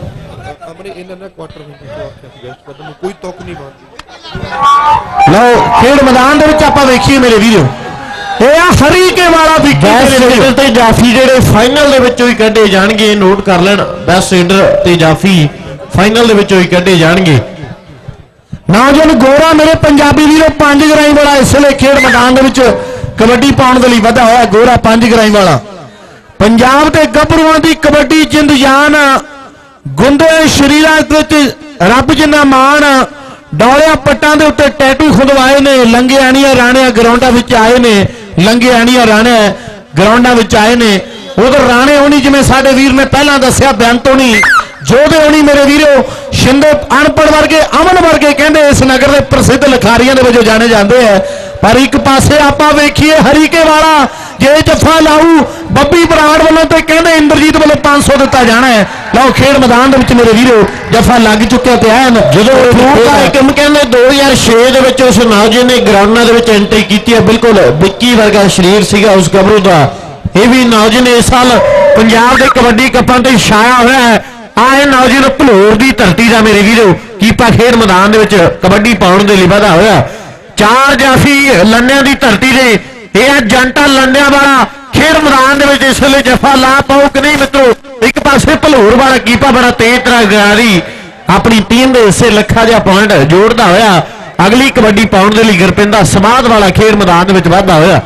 B: लो खेड मैदान देखिए मेरे वीरो हरीके वाला भी जाफी जेडे फाइनल ही कढ़े जाएंगे नोट कर लेना बेस्ट रेडर ते जाफी फाइनल ही कढ़े जाएंगे। नौजवान गोरा मेरे पंजाबी वीरों 5 गराई वाला इसलिए खेड मैदान कबड्डी पाने के लिए वधा हुआ गोरा 5 गराई वाला पंजाब के गभरुआं की कबड्डी जिंद जान गुंदे शरीर रब जिन्ना मान डौलिया पट्टां दे उत्ते टैटू खुदवाए ने लंगेआणिया राणिया ग्राउंडा विच आए ने लंगेआणिया राणे ग्राउंडा विच आए ने उधर राणे होनी जिवें साडे वीर ने पहला दस्सिया बेअंत होनी जोधे होनी मेरे वीरो शिंदे अनपढ़ वर्गे अमन वर्गे कहते इस नगर के प्रसिद्ध लिखारियों के वजों जाने जाते हैं पर एक पासे आप वेखिए हरीके वाला जे जफा लाऊ ਬੱਬੀ ਬਰਾੜ ਵੱਲੋਂ ਤੇ ਕਹਿੰਦੇ ਇੰਦਰਜੀਤ ਵੱਲੋਂ 500 ਦਿੱਤਾ ਜਾਣਾ ਹੈ। ਲਓ ਖੇਡ ਮੈਦਾਨ ਦੇ ਵਿੱਚ ਮੇਰੇ ਵੀਰੋ ਜਫਾ ਲੱਗ ਚੁੱਕਿਆ ਤੇ ਐਨ
C: ਜਦੋਂ ਕੰਮ ਕਹਿੰਦੇ 2006 ਦੇ ਵਿੱਚ ਉਸ ਨੌਜਵਾਨ ਨੇ ਗਰਾਊਂਡਾਂ ਦੇ ਵਿੱਚ ਐਂਟਰੀ ਕੀਤੀ ਹੈ। ਬਿਲਕੁਲ ਵਿੱਕੀ ਵਰਗਾ ਸਰੀਰ ਸੀਗਾ ਉਸ ਗੱਭਰੂ ਦਾ। ਇਹ ਵੀ ਨੌਜਵਾਨ ਇਸ ਸਾਲ ਪੰਜਾਬ ਦੇ ਕਬੱਡੀ ਕੱਪਾਂ ਤੇ ਛਾਇਆ ਹੋਇਆ ਹੈ। ਆਹ ਇਹ ਨੌਜਵਾਨ ਭਲੂਰ ਦੀ ਧਰਤੀ ਦਾ ਮੇਰੇ ਵੀਰੋ ਕੀਪਾ ਖੇਡ ਮੈਦਾਨ ਦੇ ਵਿੱਚ ਕਬੱਡੀ ਪਾਉਣ ਦੇ ਲਈ ਵਧਾ ਹੋਇਆ। 4 ਜਾਫੀ ਲੰਡਿਆਂ ਦੀ ਧਰਤੀ ਦੇ ਇਹ ਹੈ ਜੰਟਾ ਲੰਡਿਆਂ ਵਾਲਾ ਖੇਡ ਮੈਦਾਨ ਦੇ ਵਿੱਚ ਇਸ ਵੇਲੇ ਜਫਾ ਲਾ ਪਾਉ ਕਿ ਨਹੀਂ ਮਿੱਤਰੋ। ਇੱਕ ਪਾਸੇ ਭਲੂਰ ਵਾਲਾ ਕੀਪਾ ਬੜਾ ਤੇਜ਼ ਤਰ੍ਹਾਂ ਗਰਾਰੀ ਆਪਣੀ ਟੀਮ ਦੇ ਹਿੱਸੇ ਲੱਖਾ ਜਿਹਾ ਪੁਆਇੰਟ ਜੋੜਦਾ ਹੋਇਆ ਅਗਲੀ ਕਬੱਡੀ ਪਾਉਣ ਦੇ ਲਈ ਗੁਰਪਿੰਦਾ ਸਮਾਧ ਵਾਲਾ ਖੇਡ ਮੈਦਾਨ ਦੇ ਵਿੱਚ ਵਾਧਾ ਹੋਇਆ।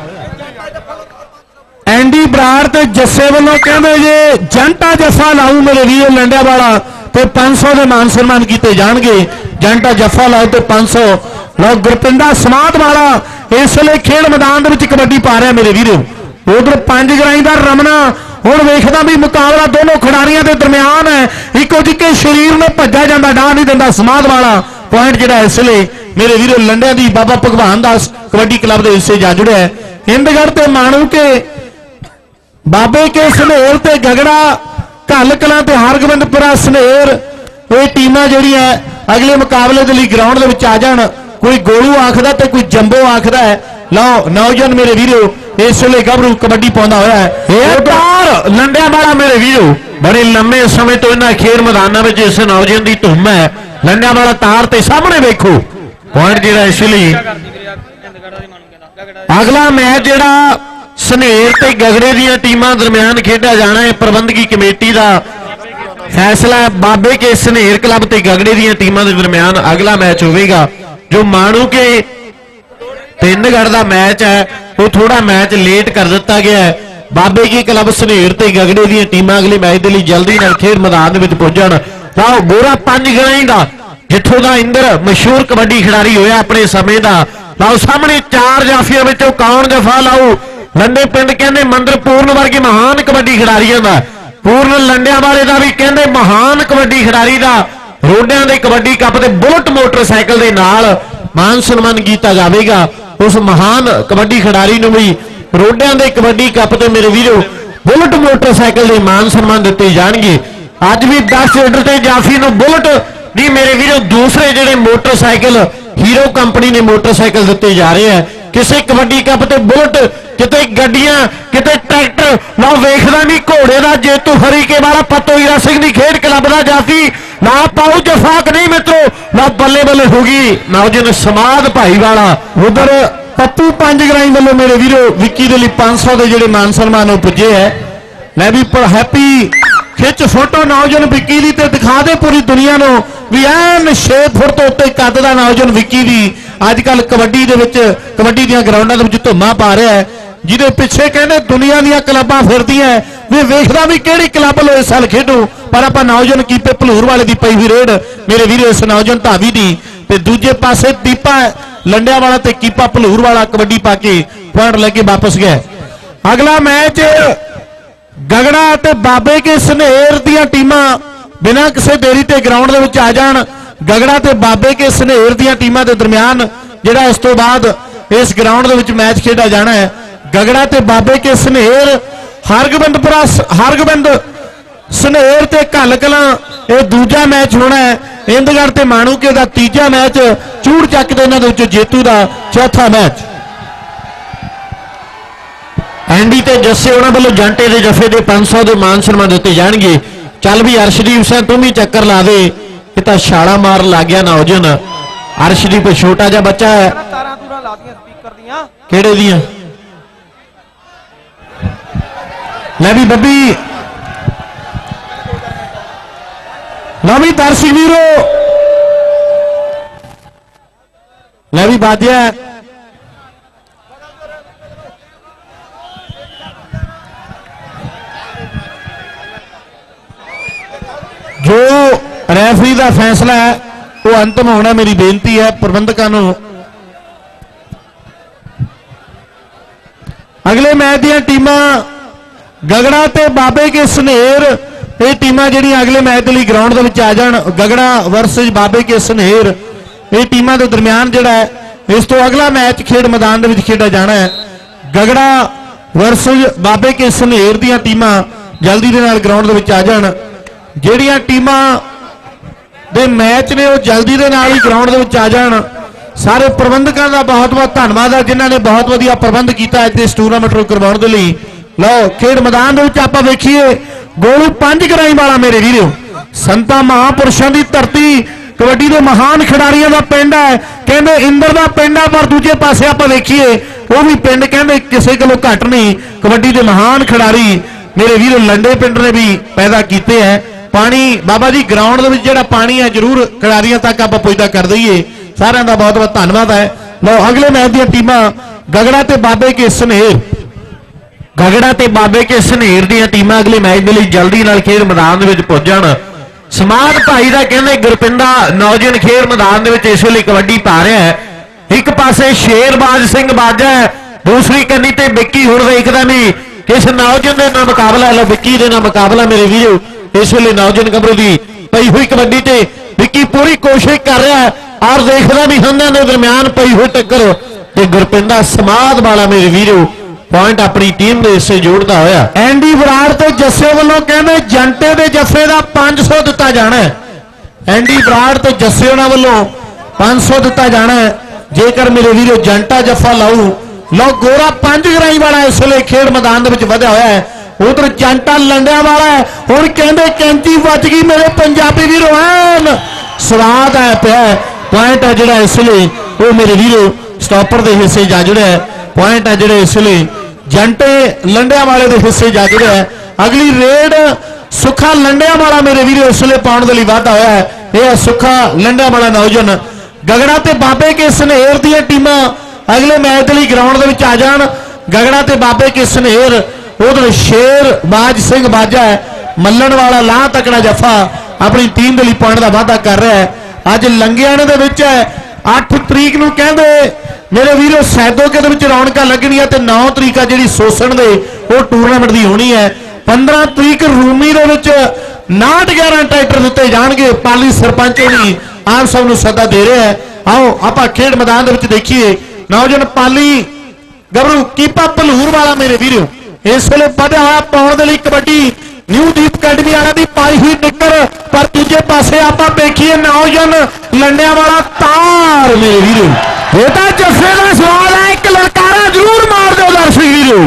B: ਐਂਡੀ ਬਰਾੜ ਤੇ ਜੱਸੇ ਵੱਲੋਂ ਕਹਿੰਦੇ ਜੇ ਜੰਟਾ ਜਫਾ ਲਾਊ ਮੇਰੇ ਵੀਰ ਲੰਡਿਆਂ ਵਾਲਾ ਤੇ 500 ਦੇ ਮਾਨ ਸਨਮਾਨ ਕੀਤੇ ਜਾਣਗੇ। ਜੰਟਾ ਜਫਾ ਲਾਊ ਤੇ 500 ਲਓ ਗੁਰਪਿੰਦਾ ਸਮਾਧ ਵਾਲਾ ਇਸ ਵੇਲੇ ਖੇਡ ਮੈਦਾਨ ਦੇ ਵਿੱਚ ਕਬੱਡੀ ਪਾ ਰਿਹਾ ਮੇਰੇ ਵੀਰੋ। ਉਧਰ 5 ਗਰਾਈ ਦਾ ਰਮਣਾ ਹੁਣ ਵੇਖਦਾ ਵੀ ਮੁਕਾਬਲਾ ਦੋਨੋਂ ਖਿਡਾਰੀਆਂ ਦੇ ਦਰਮਿਆਨ ਹੈ। ਇੱਕੋ ਜਿੱਕੇ ਸਰੀਰ ਨੂੰ ਭੱਜਾ ਜਾਂਦਾ ਡਾਹ ਨਹੀਂ ਦਿੰਦਾ ਸਮਾਧ ਵਾਲਾ ਪੁਆਇੰਟ ਜਿਹੜਾ ਇਸ ਵੇਲੇ ਮੇਰੇ ਵੀਰੋ ਲੰਡਿਆਂ ਦੀ ਬਾਬਾ ਭਗਵਾਨ ਦਾਸ ਕਬੱਡੀ ਕਲੱਬ ਦੇ ਹਿੱਸੇ ਜਾ ਜੁੜਿਆ। ਹਿੰਦਗੜ੍ਹ ਤੇ ਮਾਣੂ ਕੇ ਬਾਬੇ ਕੇ ਸਨੇਰ ਤੇ ਗਗੜਾ ਘੱਲ ਕਲਾਂ ਤੇ ਹਰਗੋਬਿੰਦਪੁਰਾ ਸਨੇਰ ਇਹ ਟੀਮਾਂ ਜਿਹੜੀਆਂ ਅਗਲੇ ਮੁਕਾਬਲੇ ਦੇ ਲਈ ਗਰਾਊਂਡ ਦੇ ਵਿੱਚ ਆ ਜਾਣ। ਕੋਈ ਗੋਲੂ ਆਖਦਾ ਤੇ ਕੋਈ ਜੰਬੋ ਆਖਦਾ ਹੈ। ਲਓ ਨੌਜਵਾਨ ਮੇਰੇ ਵੀਰੋ ਇਸ ਵੇਲੇ ਗੱਭਰੂ ਕਬੱਡੀ ਪਾਉਂਦਾ ਹੋਇਆ ਹੈ।
C: ਇਹ ਤਾਰ ਲੰਡਿਆਂ ਵਾਲਾ ਮੇਰੇ ਵੀਰੋ ਬੜੇ ਲੰਮੇ ਸਮੇਂ ਤੋਂ ਇਹਨਾਂ ਖੇਡ ਮੈਦਾਨਾਂ ਵਿੱਚ ਇਸ ਨੌਜਵਾਨ ਦੀ ਧੁੰਮ ਹੈ। ਲੰਡਿਆਂ ਵਾਲਾ ਤਾਰ ਤੇ ਸਾਹਮਣੇ ਵੇਖੋ ਪੁਆਇੰਟ ਜਿਹੜਾ ਇਸ ਲਈ ਅਗਲਾ ਮੈਚ ਜਿਹੜਾ ਸਨੇਰ ਤੇ ਗਗੜੇ ਦੀਆਂ ਟੀਮਾਂ ਦਰਮਿਆਨ ਖੇਡਿਆ ਜਾਣਾ ਹੈ। ਪ੍ਰਬੰਧਕੀ ਕਮੇਟੀ ਦਾ ਫੈਸਲਾ ਬਾਬੇ ਕੇ ਸਨੇਰ ਕਲੱਬ ਤੇ ਗਗੜੇ ਦੀਆਂ ਟੀਮਾਂ ਦੇ ਦਰਮਿਆਨ ਅਗਲਾ ਮੈਚ ਹੋਵੇਗਾ। ਜੋ ਮਾਣੂ ਕੇ ਹਿੰਦਗੜ੍ਹ ਦਾ ਮੈਚ ਹੈ ਉਹ ਥੋੜਾ ਮੈਚ ਲੇਟ ਕਰ ਦਿੱਤਾ ਗਿਆ ਹੈ। ਬਾਬੇ ਕੀ ਕਲੱਬ ਸਨੇਰ ਤੇ ਗਗੜੇ ਦੀਆਂ ਟੀਮਾਂ ਅਗਲੇ ਮੈਚ ਦੇ ਲਈ ਜਲਦੀ ਨਾਲ ਖੇਡ ਮੈਦਾਨ ਦੇ ਵਿੱਚ ਪਹੁੰਚਣ। ਤਾਂ ਗੋਰਾ 5 ਗਰਾਈ ਦਾ ਜਿੱਥੋਂ ਦਾ ਇੰਦਰ ਮਸ਼ਹੂਰ ਕਬੱਡੀ ਖਿਡਾਰੀ ਹੋਇਆ ਆਪਣੇ ਸਮੇਂ ਦਾ। ਲਓ ਸਾਹਮਣੇ 4 ਜਾਫੀਆਂ ਵਿੱਚੋਂ ਕੌਣ ਜਫਾ ਲਾਊ। ਲੰਡੇ ਪਿੰਡ ਕਹਿੰਦੇ ਮੰਦਰ ਪੂਰਨ ਵਰਗੇ ਮਹਾਨ ਕਬੱਡੀ ਖਿਡਾਰੀਆਂ ਦਾ। ਪੂਰਨ ਲੰਡਿਆਂ ਵਾਲੇ ਦਾ ਵੀ ਕਹਿੰਦੇ ਮਹਾਨ ਕਬੱਡੀ ਖਿਡਾਰੀ ਦਾ ਰੋਡਿਆਂ ਦੇ ਕਬੱਡੀ ਕੱਪ ਤੇ ਬੁਲਟ ਮੋਟਰਸਾਈਕਲ ਦੇ ਨਾਲ ਮਾਨ ਸਨਮਾਨ ਕੀਤਾ ਜਾਵੇਗਾ। ਉਸ ਮਹਾਨ ਕਬੱਡੀ ਖਿਡਾਰੀ ਨੂੰ ਵੀ ਰੋਡਿਆਂ ਦੇ ਕਬੱਡੀ ਕੱਪ ਤੇ ਮੇਰੇ ਵੀਰੋ ਬੁਲਟ ਮੋਟਰਸਾਈਕਲ ਦੇ ਮਾਨ ਸਨਮਾਨ ਦਿੱਤੇ ਜਾਣਗੇ। ਅੱਜ ਵੀ 10 ਲੀਟਰ ਤੇ ਜਾਫੀ ਨੂੰ ਬੁਲਟ ਦੀ ਮੇਰੇ ਵੀਰੋ ਦੂਸਰੇ ਜਿਹੜੇ ਮੋਟਰਸਾਈਕਲ ਹੀਰੋ ਕੰਪਨੀ ਨੇ ਮੋਟਰਸਾਈਕਲ ਦਿੱਤੇ ਜਾ ਰਹੇ ਆ। ਕਿਸੇ ਕਬੱਡੀ ਕੱਪ ਤੇ ਬੁਲਟ ਕਿਤੇ ਗੱਡੀਆਂ ਕਿਤੇ ਟਰੈਕਟਰ। ਲਓ ਵੇਖਦਾ ਨਹੀਂ ਘੋੜੇ ਦਾ ਜੇਤੂ ਹਰੀਕੇ ਵਾਲਾ ਪੱਤੋ ਹੀਰਾ ਸਿੰਘ ਦੀ ਖੇਡ ਕਲੱਬ ਦਾ ਜਾਫੀ ਨਾ ਪਾਉ ਜਫਾਕ ਨਹੀਂ ਮਿੱਤਰੋ। ਨਾ ਬੱਲੇ ਬੱਲੇ ਹੋ ਗਈ ਨੌਜਵਾਨ ਸਮਾਧ ਭਾਈ ਵਾਲਾ।
B: ਉਧਰ ਪੱਪੂ 5 ਗਰਾਈ ਵੱਲੋਂ ਮੇਰੇ ਵੀਰੋ ਵਿੱਕੀ ਦੇ ਲਈ 500 ਦੇ ਜਿਹੜੇ ਮਾਨ ਸਨਮਾਨ ਉਹ ਪੁੱਜੇ ਹੈ। ਲੈ ਵੀ ਪਰ ਹੈਪੀ ਖਿੱਚ ਫੋਟੋ ਨੌਜਵਾਨ ਵਿੱਕੀ ਦੀ ਤੇ ਦਿਖਾ ਦੇ ਪੂਰੀ ਦੁਨੀਆ ਨੂੰ ਵੀ ਐਨ 6 ਫੁੱਟ ਤੋਂ ਉੱਤੇ ਕੱਦ ਦਾ ਨੌਜਵਾਨ ਵਿੱਕੀ ਦੀ ਅੱਜ ਕੱਲ ਕਬੱਡੀ ਦੇ ਵਿੱਚ ਕਬੱਡੀ ਦੀਆਂ ਗਰਾਊਂਡਾਂ ਦੇ ਵਿੱਚ ਧੁੰਮਾਂ ਪਾ ਰਿਹਾ ਹੈ। ਜਿਹਦੇ ਪਿੱਛੇ ਕਹਿੰਦੇ ਦੁਨੀਆ ਦੀਆਂ ਕਲੱਬਾਂ ਫਿਰਦੀਆਂ ਵੀ ਵੇਖਦਾ ਵੀ ਕਿਹੜੀ ਕਲੱਬ ਲੋ ਇਸ ਸਾਲ ਖੇਡੂ। ਪਰ ਆਪਾਂ ਨੌਜਵਾਨ ਕੀਪੇ ਭਲੂਰ ਵਾਲੇ ਦੀ ਪਈ ਵੀ ਰੇਡ ਮੇਰੇ ਵੀਰੋ ਇਸ ਨੌਜਵਾਨ ਧਾਵੀ ਦੀ ਤੇ ਦੂਜੇ ਪਾਸੇ ਦੀਪਾ ਲੰਡਿਆਂ ਵਾਲਾ ਤੇ ਕੀਪਾ ਭਲੂਰ ਵਾਲਾ ਕਬੱਡੀ ਪਾ ਕੇ ਪੁਆਇੰਟ ਲੈ ਕੇ ਵਾਪਸ ਗਏ। ਅਗਲਾ ਮੈਚ ਗਗੜਾ ਤੇ ਬਾਬੇ ਕੇ ਸਨੇਰ ਦੀਆਂ ਟੀਮਾਂ ਬਿਨਾਂ ਕਿਸੇ ਦੇਰੀ ਤੇ ਗਰਾਊਂਡ ਦੇ ਵਿੱਚ ਆ ਜਾਣ। ਗਗੜਾ ਤੇ ਬਾਬੇ ਕੇ ਸਨੇਰ ਦੀਆਂ ਟੀਮਾਂ ਦੇ ਦਰਮਿਆਨ ਜਿਹੜਾ ਇਸ ਤੋਂ ਬਾਅਦ ਇਸ ਗਰਾਊਂਡ ਦੇ ਵਿੱਚ ਮੈਚ ਖੇਡਿਆ ਜਾਣਾ ਹੈ। ਗਗੜਾ ਤੇ ਬਾਬੇ ਕੇ ਸਨੇਰ ਹਰਗੋਬਿੰਦ ਸਨੇਰ ਤੇ ਘੱਲ ਕਲਾਂ ਇਹ ਦੂਜਾ ਮੈਚ ਹੋਣਾ ਹੈ। ਹਿੰਦਗੜ੍ਹ ਤੇ ਮਾਣੂਕੇ ਦਾ ਤੀਜਾ ਮੈਚ। ਚੂੜ ਚੱਕ ਦੇ ਇਹਨਾਂ ਦੇ ਵਿੱਚੋਂ ਜੇਤੂ ਦਾ ਚੌਥਾ ਮੈਚ।
C: ਐਂਡੀ ਤੇ ਜੱਸੇ ਉਹਨਾਂ ਵੱਲੋਂ ਜੰਟੇ ਦੇ ਜਫੇ ਦੇ 500 ਦੇ ਮਾਨ ਸਨਮਾਨ ਦਿੱਤੇ ਜਾਣਗੇ। ਚੱਲ ਵੀ ਅਰਸ਼ਦੀਪ ਸਿੰਘ ਤੂੰ ਵੀ ਚੱਕਰ ਲਾ ਦੇ। ਇਹ ਤਾਂ ਛਾਲਾ ਮਾਰ ਲੱਗ ਗਿਆ ਨੌਜਵਾਨ। ਅਰਸ਼ਦੀਪ ਛੋਟਾ ਜਿਹਾ ਬੱਚਾ ਹੈ।
D: ਤਾਰਾਂ ਤੂਰਾਂ ਲਾਦੀਆਂ ਸਪੀਕਰ ਦੀਆਂ
C: ਕਿਹੜੇ ਦੀਆਂ?
B: ਲੈ ਵੀ ਬੱਬੀ ਲਓ ਵੀ ਦਰਸ਼ਕ ਵੀਰੋ ਲੈ ਵੀ ਬਾਜਿਆ ਜੋ ਰੈਫਰੀ ਦਾ ਫੈਸਲਾ ਹੈ ਉਹ ਅੰਤਮ ਹੋਣਾ। ਮੇਰੀ ਬੇਨਤੀ ਹੈ ਪ੍ਰਬੰਧਕਾਂ ਨੂੰ ਅਗਲੇ ਮੈਚ ਦੀਆਂ ਟੀਮਾਂ ਗਗੜਾ ਤੇ ਬਾਬੇ ਕੇ ਸਨੇਰ ਇਹ ਟੀਮਾਂ ਜਿਹੜੀਆਂ ਅਗਲੇ ਮੈਚ ਦੇ ਲਈ ਗਰਾਊਂਡ ਦੇ ਵਿੱਚ ਆ ਜਾਣ। ਗਗੜਾ ਵਰਸਸ ਬਾਬੇ ਕੇ ਸਨੇਰ ਇਹ ਟੀਮਾਂ ਦੇ ਦਰਮਿਆਨ ਜਿਹੜਾ ਹੈ ਇਸ ਤੋਂ ਅਗਲਾ ਮੈਚ ਖੇਡ ਮੈਦਾਨ ਦੇ ਵਿੱਚ ਖੇਡਿਆ ਜਾਣਾ ਹੈ। ਗਗੜਾ
C: ਵਰਸਸ ਬਾਬੇ ਕੇ ਸਨੇਰ ਦੀਆਂ ਟੀਮਾਂ ਜਲਦੀ ਦੇ ਨਾਲ ਗਰਾਊਂਡ ਦੇ ਵਿੱਚ ਆ ਜਾਣ। ਜਿਹੜੀਆਂ ਟੀਮਾਂ ਦੇ ਮੈਚ ਨੇ ਉਹ ਜਲਦੀ ਦੇ ਨਾਲ ਹੀ ਗਰਾਊਂਡ ਦੇ ਵਿੱਚ ਆ ਜਾਣ। ਸਾਰੇ ਪ੍ਰਬੰਧਕਾਂ ਦਾ ਬਹੁਤ ਬਹੁਤ ਧੰਨਵਾਦ ਹੈ ਜਿਨ੍ਹਾਂ ਨੇ ਬਹੁਤ ਵਧੀਆ ਪ੍ਰਬੰਧ ਕੀਤਾ ਇੱਥੇ ਇਸ ਟੂਰਨਾਮੈਂਟ ਨੂੰ ਕਰਵਾਉਣ ਦੇ ਲਈ। ਲਓ ਖੇਡ ਮੈਦਾਨ ਦੇ ਵਿੱਚ ਆਪਾਂ ਵੇਖੀਏ ਗੋਲੂ ਪੰਜ ਗਰਾਈ ਵਾਲਾ ਮੇਰੇ ਵੀਰੋ, ਸੰਤਾਂ ਮਹਾਂਪੁਰਸ਼ਾਂ ਦੀ ਧਰਤੀ, ਕਬੱਡੀ ਦੇ ਮਹਾਨ ਖਿਡਾਰੀਆਂ ਦਾ ਪਿੰਡ ਹੈ। ਕਹਿੰਦੇ ਇੰਦਰ ਦਾ ਪਿੰਡ ਹੈ, ਪਰ ਦੂਜੇ ਪਾਸੇ ਆਪਾਂ ਵੇਖੀਏ ਉਹ ਵੀ ਪਿੰਡ ਕਹਿੰਦੇ ਕਿਸੇ ਕੋਲੋਂ ਘੱਟ ਨਹੀਂ। ਕਬੱਡੀ ਦੇ ਮਹਾਨ ਖਿਡਾਰੀ ਮੇਰੇ ਵੀਰੋ ਲੰਡੇ ਪਿੰਡ ਨੇ ਵੀ ਪੈਦਾ ਕੀਤੇ ਹੈ। ਪਾਣੀ ਬਾਬਾ ਜੀ ਗਰਾਊਂਡ ਦੇ ਵਿੱਚ ਜਿਹੜਾ ਪਾਣੀ ਹੈ ਜ਼ਰੂਰ ਖਿਡਾਰੀਆਂ ਤੱਕ ਆਪਾਂ ਪੁੱਜਦਾ ਕਰ ਦਈਏ। ਸਾਰਿਆਂ ਦਾ ਬਹੁਤ ਬਹੁਤ ਧੰਨਵਾਦ ਹੈ। ਲਓ ਅਗਲੇ ਮੈਚ ਦੀਆਂ ਟੀਮਾਂ ਗਗੜਾ ਤੇ ਬਾਬੇ ਕੇ ਸਨੇਰ, ਗਗੜਾ ਤੇ ਬਾਬੇ ਕੇ ਸਨੇਰ ਦੀਆਂ ਟੀਮਾਂ ਅਗਲੇ ਮੈਚ ਦੇ ਲਈ ਜਲਦੀ ਨਾਲ ਖੇਡ ਮੈਦਾਨ ਦੇ ਵਿੱਚ ਪਹੁੰਚਣ। ਸਮਾਦ ਭਾਈ ਦਾ ਕਹਿੰਦੇ ਗੁਰਪਿੰਦਾ ਨੌਜਵਾਨ ਖੇਡ ਮੈਦਾਨ ਦੇ ਵਿੱਚ ਇਸ ਵੇਲੇ ਕਬੱਡੀ ਪਾ ਰਿਹਾ ਹੈ। ਇੱਕ ਪਾਸੇ ਸ਼ੇਰਬਾਜ਼ ਸਿੰਘ ਬਾਜਾ ਹੈ, ਦੂਸਰੀ ਕੰਨੀ ਤੇ ਵਿੱਕੀ ਹੁਣ ਵੇਖਦਾ ਨਹੀਂ ਕਿਸ ਨੌਜਵਾਨ ਦੇ ਨਾਲ ਮੁਕਾਬਲਾ। ਲਓ ਵਿੱਕੀ ਦੇ ਨਾਲ ਮੁਕਾਬਲਾ ਮੇਰੇ ਵੀਰੋ ਇਸ ਵੇਲੇ ਨੌਜਵਾਨ ਗੱਭਰੂ ਦੀ ਪਈ ਹੋਈ ਕਬੱਡੀ ਤੇ ਵਿੱਕੀ ਪੂਰੀ ਕੋਸ਼ਿਸ਼ ਕਰ ਰਿਹਾ ਹੈ ਔਰ ਦੇਖਦਾ ਵੀ ਹੰਨਾਂ ਦੇ ਦਰਮਿਆਨ ਪਈ ਹੋਈ ਟੱਕਰ ਤੇ ਗੁਰਪਿੰਦਾ ਸਮਾਦ ਵਾਲਾ ਮੇਰੇ ਵੀਰੋ ਪੁਆਇੰਟ ਆਪਣੀ ਟੀਮ ਦੇ ਹਿੱਸੇ ਜੋੜਦਾ ਹੋਇਆ। ਐਂਡੀ ਬਰਾੜ ਤੇ ਜੱਸੇ ਵੱਲੋਂ ਕਹਿੰਦੇ ਜੰਟੇ ਦੇ ਜੱਫੇ ਦਾ 500 ਦਿੱਤਾ ਜਾਣਾ ਹੈ। ਐਂਡੀ ਬਰਾੜ ਤੇ ਜੱਸੇ ਉਹਨਾਂ ਵੱਲੋਂ 500 ਦਿੱਤਾ ਜਾਣਾ ਹੈ ਜੇਕਰ ਮੇਰੇ ਵੀਰੋ ਜੰਟਾ ਜੱਫਾ ਲਾਊ। ਲਓ ਗੋਰਾ ਪੰਜ ਗਰਾਈ ਵਾਲਾ ਇਸ ਵੇਲੇ ਖੇਡ ਮੈਦਾਨ ਦੇ ਵਿੱਚ ਵਧਿਆ ਹੋਇਆ ਹੈ। ਉਧਰ ਜੰਟਾ ਲੰਡਿਆਂ ਵਾਲਾ ਹੈ। ਹੁਣ ਕਹਿੰਦੇ ਕੈਂਚੀ ਵੱਜ ਗਈ ਮੇਰੇ ਪੰਜਾਬੀ ਵੀਰੋ, ਐਨ ਸਵਾਦ ਆਇਆ ਪਿਆ। ਪੁਆਇੰਟ ਹੈ ਜਿਹੜਾ ਇਸ ਵੇਲੇ ਉਹ ਮੇਰੇ ਵੀਰੋ ਸਟਾਪਰ ਦੇ ਹਿੱਸੇ ਜਾ ਜੁੜਿਆ। ਪੁਆਇੰਟ ਹੈ ਜਿਹੜੇ ਇਸ ਵੇਲੇ ਜੰਟੇ ਲੰਡਿਆਂ ਵਾਲੇ ਦੇ ਹਿੱਸੇ ਜਾ ਜੁੜਿਆ। ਅਗਲੀ ਰੇਡ ਸੁੱਖਾ ਲੰਡਿਆਂ ਵਾਲਾ ਮੇਰੇ ਵੀਰੋ ਇਸ ਵੇਲੇ ਪਾਉਣ ਦੇ ਲਈ ਵਾਧਾ ਹੋਇਆ ਹੈ। ਇਹ ਹੈ ਸੁੱਖਾ ਲੰਡਿਆਂ ਵਾਲਾ ਨੌਜਵਾਨ। ਗਗੜਾ ਤੇ ਬਾਬੇ ਕੇ ਸਨੇਰ ਦੀਆਂ ਟੀਮਾਂ ਅਗਲੇ ਮੈਚ ਦੇ ਲਈ ਗਰਾਊਂਡ ਦੇ ਵਿੱਚ ਆ ਜਾਣ। ਗਗੜਾ ਤੇ ਬਾਬੇ ਕੇ ਸਨੇਰ, ਉਧਰ ਸ਼ੇਰਬਾਜ਼ ਸਿੰਘ ਬਾਜਾ ਮੱਲਣ ਵਾਲਾ ਲਾਹ ਤਕੜਾ ਜੱਫਾ ਆਪਣੀ ਟੀਮ ਦੇ ਲਈ ਪੁਆਇੰਟ ਦਾ ਵਾਧਾ ਕਰ ਰਿਹਾ ਹੈ। ਅੱਜ ਲੰਗਿਆਣੇ ਦੇ ਵਿੱਚ 8 ਤਰੀਕ ਨੂੰ ਕਹਿੰਦੇ ਮੇਰੇ ਵੀਰੋ ਸੈਦੋਕੇ ਦੇ ਵਿੱਚ ਰੌਣਕਾਂ ਲੱਗਣੀਆਂ ਤੇ 9 ਤਰੀਕ ਆ ਜਿਹੜੀ ਸੋਸਣ ਦੇ ਉਹ ਟੂਰਨਾਮੈਂਟ ਦੀ ਹੋਣੀ ਹੈ। 15 ਤਰੀਕ ਰੂਮੀ ਦੇ ਵਿੱਚ 9-11 ਟਰੈਕਟਰ ਦਿੱਤੇ ਜਾਣਗੇ। ਪਾਲੀ ਸਰਪੰਚ ਵੀ ਆਪ ਸਭ ਨੂੰ ਸੱਦਾ ਦੇ ਰਿਹਾ ਹੈ। ਆਓ ਆਪਾਂ ਖੇਡ ਮੈਦਾਨ ਦੇ ਵਿੱਚ ਦੇਖੀਏ ਨੌਜਵਾਨ ਪਾਲੀ ਗੱਭਰੂ ਕੀਪਾ ਭਲੂਰ ਵਾਲਾ ਮੇਰੇ ਵੀਰੋ ਇਸ ਵੇਲੇ ਵਧਿਆ ਹੋਇਆ ਪਾਉਣ ਦੇ ਲਈ ਕਬੱਡੀ ਨਿਊ ਦੀਪ ਅਕੈਡਮੀ ਵਾਲਾ ਦੀ ਪਾਈ ਹੋਈ ਨਿੱਕਰ। ਪਰ ਦੂਜੇ ਪਾਸੇ ਆਪਾਂ ਵੇਖੀਏ ਨੌਜਵਾਨ ਲੰਡਿਆਂ ਵਾਲਾ ਤਾਰ ਮੇਰੇ ਵੀਰੋ, ਇਹ ਤਾਂ ਜੱਫੇ ਦਾ ਸਵਾਲ ਹੈ। ਇੱਕ ਲਲਕਾਰਾ ਜ਼ਰੂਰ ਮਾਰ ਦਿਓ ਦਰਸ਼ਕ ਵੀਰੋ।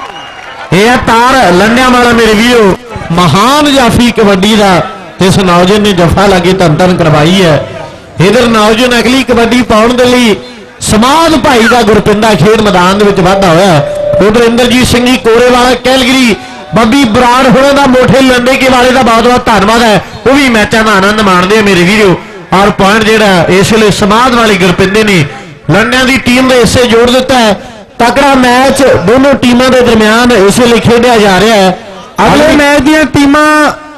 C: ਇਹ ਹੈ ਤਾਰ ਲੰਡਿਆਂ ਵਾਲਾ ਮੇਰੇ ਵੀਰੋ, ਮਹਾਨ ਜਾਫੀ ਕਬੱਡੀ ਦਾ ਇਸ ਨੌਜਵਾਨ ਨੇ ਜੱਫਾ ਲਾ ਕੇ ਧੰਨ ਕਰਵਾਈ ਹੈ। ਇਧਰ ਨੌਜਵਾਨ ਅਗਲੀ ਕਬੱਡੀ ਪਾਉਣ ਦੇ ਲਈ ਸਮਾਦ ਭਾਈ ਦਾ ਗੁਰਪਿੰਦਾ ਖੇਡ ਮੈਦਾਨ ਦੇ ਵਿੱਚ ਵਾਧਾ ਹੋਇਆ। ਉਧਰ ਇੰਦਰਜੀਤ ਸਿੰਘ ਜੀ ਕੋਰੇ ਵਾਲਾ ਕੈਲਗਰੀ, ਬੱਬੀ ਬਰਾੜ ਹੋਣਾ ਦਾ ਮੋਠੇ ਲੰਡੇ ਕੇ ਵਾਲੇ ਦਾ ਬਹੁਤ ਬਹੁਤ ਧੰਨਵਾਦ ਹੈ। ਉਹ ਵੀ ਮੈਚਾਂ ਦਾ ਆਨੰਦ ਮਾਣਦੇ ਆ ਮੇਰੇ ਵੀਰੋ। ਔਰ ਪੁਆਇੰਟ ਜਿਹੜਾ ਇਸ ਵੇਲੇ ਸਮਾਦ ਵਾਲੇ ਗੁਰਪਿੰਦੇ ਨੇ ਲੰਡਿਆਂ ਦੀ ਟੀਮ ਦੇ ਹਿੱਸੇ ਜੋੜ ਦਿੱਤਾ ਹੈ। ਤਕੜਾ ਮੈਚ ਦੋਨੋਂ ਟੀਮਾਂ ਦੇ ਦਰਮਿਆਨ ਇਸ ਵੇਲੇ ਖੇਡਿਆ ਜਾ ਰਿਹਾ ਹੈ। ਅਗਲੇ ਮੈਚ ਦੀਆਂ ਟੀਮਾਂ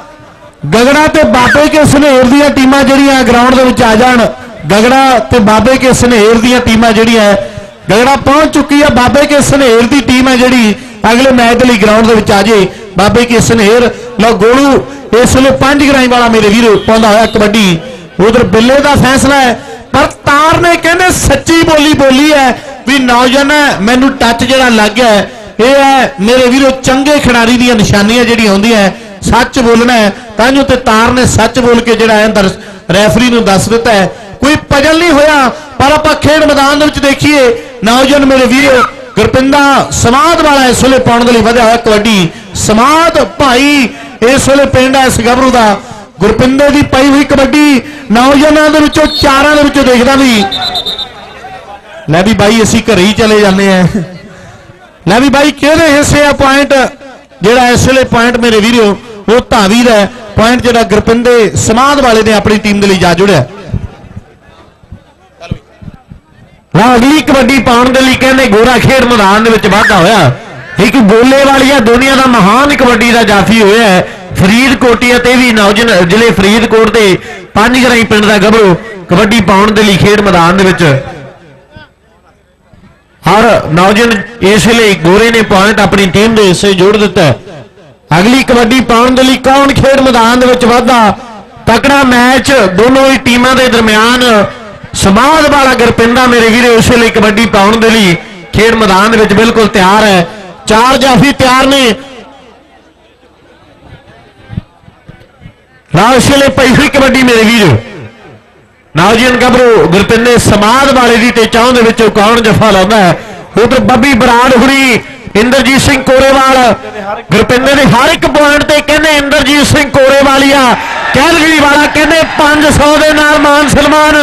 C: ਗਗੜਾ ਤੇ ਬਾਬੇ ਕੇ ਸਨੇਰ ਦੀਆਂ ਟੀਮਾਂ ਜਿਹੜੀਆਂ ਗਰਾਊਂਡ ਦੇ ਵਿੱਚ ਆ ਜਾਣ। ਗਗੜਾ ਤੇ ਬਾਬੇ ਕੇ ਸਨੇਰ ਦੀਆਂ ਟੀਮਾਂ ਜਿਹੜੀਆਂ ਗਗੜਾ ਪਹੁੰਚ ਚੁੱਕੀ ਹੈ। ਬਾਬੇ ਕੇ ਸਨੇਰ ਦੀ ਟੀਮ ਹੈ ਜਿਹੜੀ ਅਗਲੇ ਮੈਚ ਦੇ ਲਈ ਗਰਾਊਂਡ ਦੇ ਵਿੱਚ ਆ ਜੇ। ਬਾਬੇ ਕੇ ਸਨੇਰ ਲਓ ਗੋਲੂ ਇਸ ਵੇਲੇ 5 ਗਰਾਈ ਵਾਲਾ ਮੇਰੇ ਵੀਰੋ ਪਾਉਂਦਾ ਹੋਇਆ ਕਬੱਡੀ। ਉਧਰ ਬਿੱਲੇ ਦਾ ਫੈਸਲਾ ਹੈ ਪਰ ਤਾਰ ਨੇ ਕਹਿੰਦੇ ਸੱਚੀ ਬੋਲੀ ਹੈ ਵੀ ਨੌਜਵਾਨ ਮੈਨੂੰ ਟੱਚ ਜਿਹੜਾ ਲੱਗ ਗਿਆ ਇਹ ਹੈ ਮੇਰੇ ਵੀਰੋ ਚੰਗੇ ਖਿਡਾਰੀ ਦੀਆਂ ਨਿਸ਼ਾਨੀਆਂ ਜਿਹੜੀਆਂ ਹੁੰਦੀਆਂ ਸੱਚ ਬੋਲਣਾ ਹੈ। ਤਾਂ ਜੋ ਤੇ ਤਾਰ ਨੇ ਸੱਚ ਬੋਲ ਕੇ ਜਿਹੜਾ ਅੰਦਰ ਰੈਫਰੀ ਨੂੰ ਦੱਸ ਦਿੱਤਾ ਹੈ। ਕੋਈ ਪਜਲ ਨਹੀਂ ਹੋਇਆ। ਪਰ ਆਪਾਂ ਖੇਡ ਮੈਦਾਨ ਦੇ ਵਿੱਚ ਦੇਖੀਏ ਨੌਜਵਾਨ ਮੇਰੇ ਵੀਰੋ ਗੁਰਪਿੰਦਾ ਸਮਾਦ ਵਾਲਾ ਇਸ ਵੇਲੇ ਪਾਉਣ ਦੇ ਲਈ ਵਧਿਆ ਹੋਇਆ ਕਬੱਡੀ। ਸਮਾਦ ਭਾਈ ਇਸ ਵੇਲੇ ਪਿੰਡ ਹੈ ਇਸ ਗੱਭਰੂ ਦਾ। ਗੁਰਪਿੰਦੇ ਦੀ ਪਈ ਹੋਈ ਕਬੱਡੀ ਨੌਜਵਾਨਾਂ ਦੇ ਵਿੱਚੋਂ ਚਾਰਾਂ ਦੇ ਵਿੱਚੋਂ ਦੇਖਦਾ ਵੀ ਲੈ ਵੀ ਬਾਈ ਅਸੀਂ ਘਰੇ ਹੀ ਚਲੇ ਜਾਂਦੇ ਆ। ਲੈ ਵੀ ਬਾਈ ਕਿਹਦੇ ਹਿੱਸੇ ਆ ਪੁਆਇੰਟ ਜਿਹੜਾ ਇਸ ਵੇਲੇ ਪੁਆਇੰਟ ਮੇਰੇ ਵੀਰੋ ਉਹ ਧਾਵੀ ਦਾ ਪੁਆਇੰਟ ਜਿਹੜਾ ਗੁਰਪਿੰਦੇ ਸਮਾਦ ਵਾਲੇ ਨੇ ਆਪਣੀ ਟੀਮ ਦੇ ਲਈ ਜਾ ਜੁੜਿਆ। ਅਗਲੀ ਕਬੱਡੀ ਪਾਉਣ ਦੇ ਲਈ ਕਹਿੰਦੇ ਗੋਰਾ ਖੇਡ ਮੈਦਾਨ ਦੇ ਵਿੱਚ ਵਾਧਾ ਹੋਇਆ। ਇੱਕ ਬੋਲੇ ਵਾਲੀਆ ਦੁਨੀਆ ਦਾ ਮਹਾਨ ਕਬੱਡੀ ਦਾ ਜਾਫੀ ਹੋਇਆ ਹੈ। ਫਰੀਦਕੋਟੀਆ ਤੇ ਵੀ ਨੌਜਵਾਨ ਜ਼ਿਲ੍ਹੇ ਫਰੀਦਕੋਟ ਦੇ 5 ਗਰਾਈ ਪਿੰਡ ਦਾ ਗੱਭਰੂ ਕਬੱਡੀ ਪਾਉਣ ਦੇ ਲਈ ਖੇਡ ਮੈਦਾਨ ਦੇ ਵਿੱਚ ਹਰ ਨੌਜਵਾਨ ਇਸ ਵੇਲੇ ਗੋਰੇ ਨੇ ਪੁਆਇੰਟ ਆਪਣੀ ਟੀਮ ਦੇ ਹਿੱਸੇ ਜੋੜ ਦਿੱਤਾ। ਅਗਲੀ ਕਬੱਡੀ ਪਾਉਣ ਦੇ ਲਈ ਕੌਣ ਖੇਡ ਮੈਦਾਨ ਦੇ ਵਿੱਚ ਵਾਧਾ। ਤਕੜਾ ਮੈਚ ਦੋਨੋਂ ਹੀ ਟੀਮਾਂ ਦੇ ਦਰਮਿਆਨ। ਸਮਾਦ ਵਾਲਾ ਗੁਰਪਿੰਦਾ ਮੇਰੇ ਵੀਰੇ ਉਸ ਵੇਲੇ ਕਬੱਡੀ ਪਾਉਣ ਦੇ ਲਈ ਖੇਡ ਮੈਦਾਨ ਦੇ ਵਿੱਚ ਬਿਲਕੁਲ ਤਿਆਰ ਹੈ। 4 ਜਾਫੀ ਤਿਆਰ ਨੇ। ਰਾਸ਼ਲੇ ਪਈ ਹੋਈ ਕਬੱਡੀ ਮੇਰੇ ਵੀਰ। ਨੌਜਵਾਨ ਗੱਭਰੂ ਗੁਰਪਿੰਦੇ ਸਮਾਦ ਵਾਲੇ ਦੀ ਤੇ ਚਾਹ ਦੇ ਵਿੱਚੋਂ ਕੌਣ ਜਫਾ ਲਾਉਂਦਾ ਹੈ। ਉਧਰ ਬੱਬੀ ਬਰਾੜ ਹੁਣੀ ਇੰਦਰਜੀਤ ਸਿੰਘ ਕੋਰੇਵਾਲ ਗੁਰਪਿੰਦੇ ਦੇ ਹਰ ਇੱਕ ਪੁਆਇੰਟ ਤੇ ਕਹਿੰਦੇ ਇੰਦਰਜੀਤ ਸਿੰਘ ਕੋਰੇਵਾਲੀਆ ਕੈਲਗਰੀ ਵਾਲਾ ਕਹਿੰਦੇ 500 ਦੇ ਨਾਲ ਮਾਨ ਸਨਮਾਨ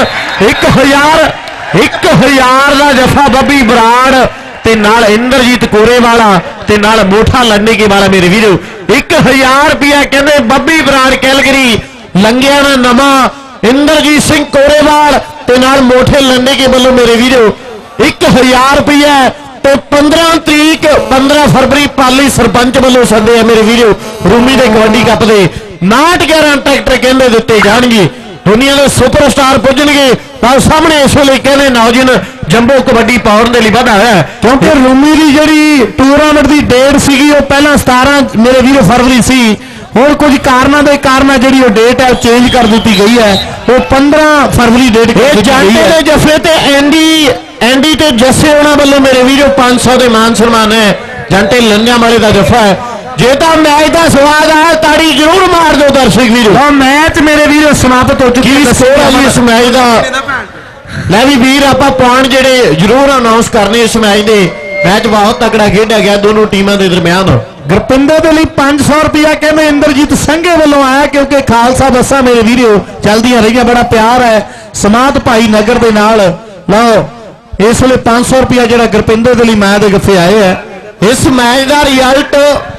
C: 1000 ਦਾ ਜਫਾ ਬੱਬੀ ਬਰਾੜ ਤੇ ਨਾਲ ਇੰਦਰਜੀਤ ਕੋਰੇਵਾਲਾ ਤੇ ਨਾਲ ਮੋਠਾ ਲੰਡੇ ਕੇ ਵਾਲਾ ਮੇਰੇ ਵੀਰੋ 1000 ਰੁਪਇਆ ਕਹਿੰਦੇ ਬੱਬੀ ਬਰਾੜ ਕੈਲਗਰੀ ਲੰਗਿਆ ਨਾ ਨਵਾਂ ਇੰਦਰਜੀਤ ਸਿੰਘ ਕੋਰੇਵਾਲ ਤੇ ਨਾਲ ਮੋਠੇ ਲੰਡੇ ਕੇ ਵੱਲੋਂ ਮੇਰੇ ਵੀਰੋ 1000 ਰੁਪਇਆ ਤੇ 15 ਤਰੀਕ 15 ਫਰਵਰੀ ਪਾਲੀ ਸਰਪੰਚ ਵੱਲੋਂ ਸੱਦੇ ਆ ਮੇਰੇ ਵੀਰੋ ਰੂਮੀ ਦੇ ਕਬੱਡੀ ਕੱਪ ਦੇ 911 ਟਰੈਕਟਰ ਕਹਿੰਦੇ ਦਿੱਤੇ ਜਾਣਗੇ। ਦੁਨੀਆ ਦੇ ਸੁਪਰਸਟਾਰ ਪੁੱਜਣਗੇ ਤਾਂ ਸਾਹਮਣੇ ਇਸ ਵੇਲੇ ਕਹਿੰਦੇ ਨੌਜਵਾਨ ਜੰਬੋ ਕਬੱਡੀ ਪਾਉਣ ਦੇ ਲਈ ਵਧਾ ਹੈ ਕਿਉਂਕਿ ਰੂਮੀ ਦੀ ਜਿਹੜੀ ਟੂਰਨਾਮੈਂਟ ਦੀ ਡੇਟ ਸੀਗੀ ਉਹ ਪਹਿਲਾਂ 17 ਮੇਰੇ ਵੀਰੋ ਫਰਵਰੀ ਸੀ। ਹੁਣ ਕੁਝ ਕਾਰਨਾਂ ਦੇ ਕਾਰਨ ਜਿਹੜੀ ਉਹ ਡੇਟ ਹੈ ਚੇਂਜ ਕਰ ਦਿੱਤੀ ਗਈ ਹੈ ਉਹ 15 ਫਰਵਰੀ ਡੇਟ ਕਰ ਦਿੱਤੀ ਗਈ ਹੈ। ਜਫੇ ਤੇ ਐਂਡੀ ਤੇ ਜੱਸੇ ਉਹਨਾਂ ਵੱਲੋਂ ਮੇਰੇ ਵੀਰੋ 500 ਦੇ ਮਾਨ ਸਨਮਾਨ ਹੈ। ਜੰਟੇ ਲੰਨਿਆਂ ਵਾਲੇ ਦਾ ਜਫਾ ਹੈ। ਜੇ ਤਾਂ ਮੈਚ ਦਾ ਸਵਾਦ ਆਇਆ ਤਾੜੀ ਜ਼ਰੂਰ ਮਾਰ ਦਿਓ ਦਰਸ਼ਕ ਵੀਰੋ। ਮੈਚ ਮੇਰੇ ਵੀਰੋ ਸਮਾਪਤ ਹੋ ਚੁੱਕੀ ਹੈ। ਸਕੋਰ ਹੈ ਜੀ ਇਸ ਮੈਚ ਦਾ। ਲੈ ਵੀ ਵੀਰ ਆਪਾਂ ਪੁਆਇੰਟ ਜਿਹੜੇ ਜ਼ਰੂਰ ਅਨਾਉਂਸ ਕਰਨੇ ਇਸ ਮੈਚ ਦੇ। ਮੈਚ ਬਹੁਤ ਤਕੜਾ ਖੇਡਿਆ ਗਿਆ ਦੋਨੋਂ ਟੀਮਾਂ ਦੇ ਦਰਮਿਆਨ। ਗੁਰਪਿੰਦਰ ਦੇ ਲਈ 500 ਰੁਪਇਆ ਕਹਿੰਦੇ ਇੰਦਰਜੀਤ ਸੰਘੇ ਵੱਲੋਂ ਆਇਆ ਕਿਉਂਕਿ ਖਾਲਸਾ ਬੱਸਾਂ ਮੇਰੇ ਵੀਰੋ ਚੱਲਦੀਆਂ ਰਹੀਆਂ। ਬੜਾ ਪਿਆਰ ਹੈ ਸਮਾਧ ਭਾਈ ਨਗਰ ਦੇ ਨਾਲ। ਲਓ ਇਸ ਵੇਲੇ 500 ਰੁਪਇਆ ਜਿਹੜਾ ਗੁਰਪਿੰਦਰ ਦੇ ਲਈ ਮੈਚ ਦੇ ਗੱਫੇ ਆਏ ਹੈ। ਇਸ ਮੈਚ ਦਾ ਰਿਜ਼ਲਟ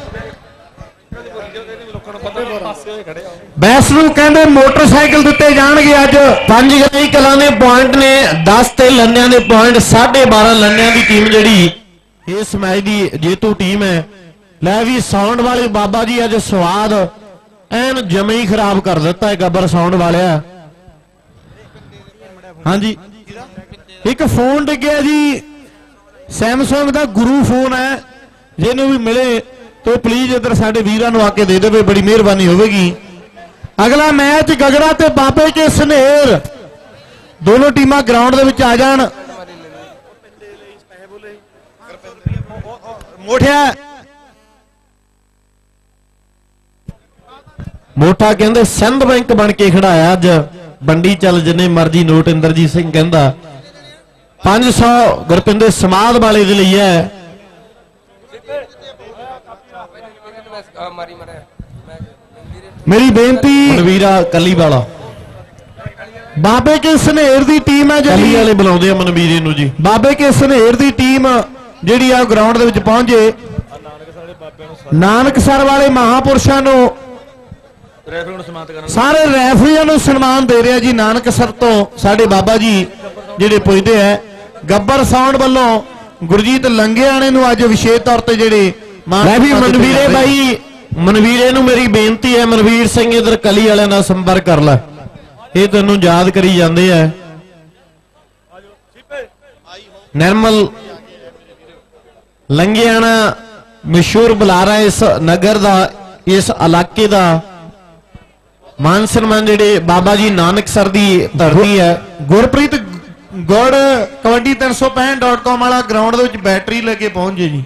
C: ਬੈਸ ਨੂੰ ਕਹਿੰਦੇ ਮੋਟਰਸਾਈਕਲ ਦਿੱਤੇ ਜਾਣਗੇ। ਅੱਜ 5 ਗਈ ਕਲਾਂ ਦੇ ਪੁਆਇੰਟ ਨੇ 10 ਤੇ ਲੰਨਿਆਂ ਦੇ ਪੁਆਇੰਟ 12.5 ਲੰਨਿਆਂ ਦੀ ਟੀਮ ਜਿਹੜੀ ਇਸ ਮੈਚ ਦੀ ਜੇਤੂ ਟੀਮ ਹੈ। ਲੈ ਵੀ ਸਾਊਂਡ ਵਾਲੇ ਬਾਬਾ ਜੀ ਅੱਜ ਸਵਾਦ ਐਨ ਜਮੇ ਹੀ ਖਰਾਬ ਕਰ ਦਿੱਤਾ ਹੈ ਗੱਬਰ ਸਾਊਂਡ ਵਾਲਿਆ। ਹਾਂਜੀ ਇੱਕ ਫੋਨ ਡਿੱਗਿਆ ਜੀ ਸੈਮਸੰਗ ਦਾ ਗੁਰੂ ਫੋਨ ਹੈ। ਜਿਹਨੂੰ ਵੀ ਮਿਲੇ तो प्लीज इधर साडे वीरां नूं आके दे देवे बड़ी मेहरबानी होगी। अगला मैच गगड़ा ते बाबे के सनेर दोनों टीमां ग्राउंड दे विच आ जाण। मोठा कहंदे सिंध बैंक बन के खड़ाया अज बंडी चल जिन्ने मर्जी नोट। इंदरजीत सिंह कहंदा 500 गुरपिंदे समाद वाले दे लई है। मेरी बेनती मनवीरा कली वाला बाबे के सनेर दी टीम है कली वाले बुलाउंदे आ मनवीरे नूं जी। बाबे के सनेर दी टीम जिहड़ी आ ग्राउंड दे विच पहुंचे नानकसर वाले महापुरुषां नूं सारे रैफरीआं नूं सन्मान दे रहे जी। नानकसर तो साडे बाबा जी जिहड़े पुजदे है गब्बर साउंड वल्लों गुरजीत लंघियाणे नूं अज विशेष तौर ते जिहड़े मनवीरे भाई मनवीरे नूं मेरी बेनती है मनवीर सिंह इधर कली वाले नाल संपर्क कर लै। ये तैनूं याद करी जांदे है। निर्मल लंघियाणा मशहूर बुलारा इस नगर दा इस इलाके दा मान सन्मान जिहड़े बाबा जी नानकसर दी धरती है। गुरप्रीत गुड़ कबड्डी 365.com वाला ग्राउंड दे विच बैटरी लेके पहुंच जे जी।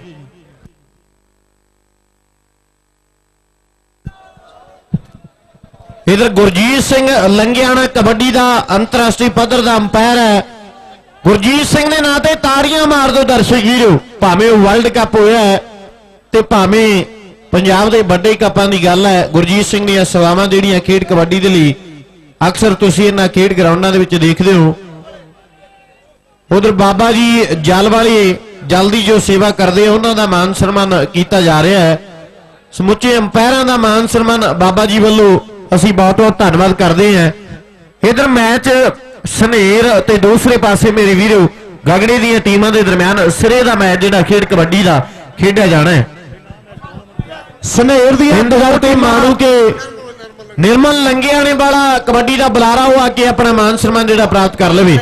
C: इधर गुरजीत सिंह लंघियाणा कबड्डी का अंतरराष्ट्रीय पद्धर का अंपायर है। गुरजीत सिंह ने ना ते ताड़ियां मार दो दर्शक वीरो भावें वर्ल्ड कप होया है ते भावें पंजाब के बड़े कपां की गल है। गुरजीत सिंह दी सेवावां जिहड़ियां खेड कबड्डी दे लई अक्सर तुसीं इन्हां खेड ग्राउंडां दे विच देखदे हो। उधर बाबा जी जल वाले जल्दी जो सेवा करते हैं उन्हां दा मान सन्मान किया जा रहा है। समुचे अंपायरां दा मान सन्मान बाबा जी वल्लों ਅਸੀਂ बहुत बहुत धन्यवाद करते हैं। इधर मैच सनेर ते दूसरे पासे मेरे वीरो गगड़े दी टीमां दे दरम्यान सिरे दा मैच जिहड़ा खेड कबड्डी दा खेडिया जाना है। सनेर दी हिंदगढ़ ते मानू के निर्मल लंघियाणे वाला कबड्डी दा बुलारा हो आके अपना मान सम्मान जिहड़ा प्राप्त कर लवे।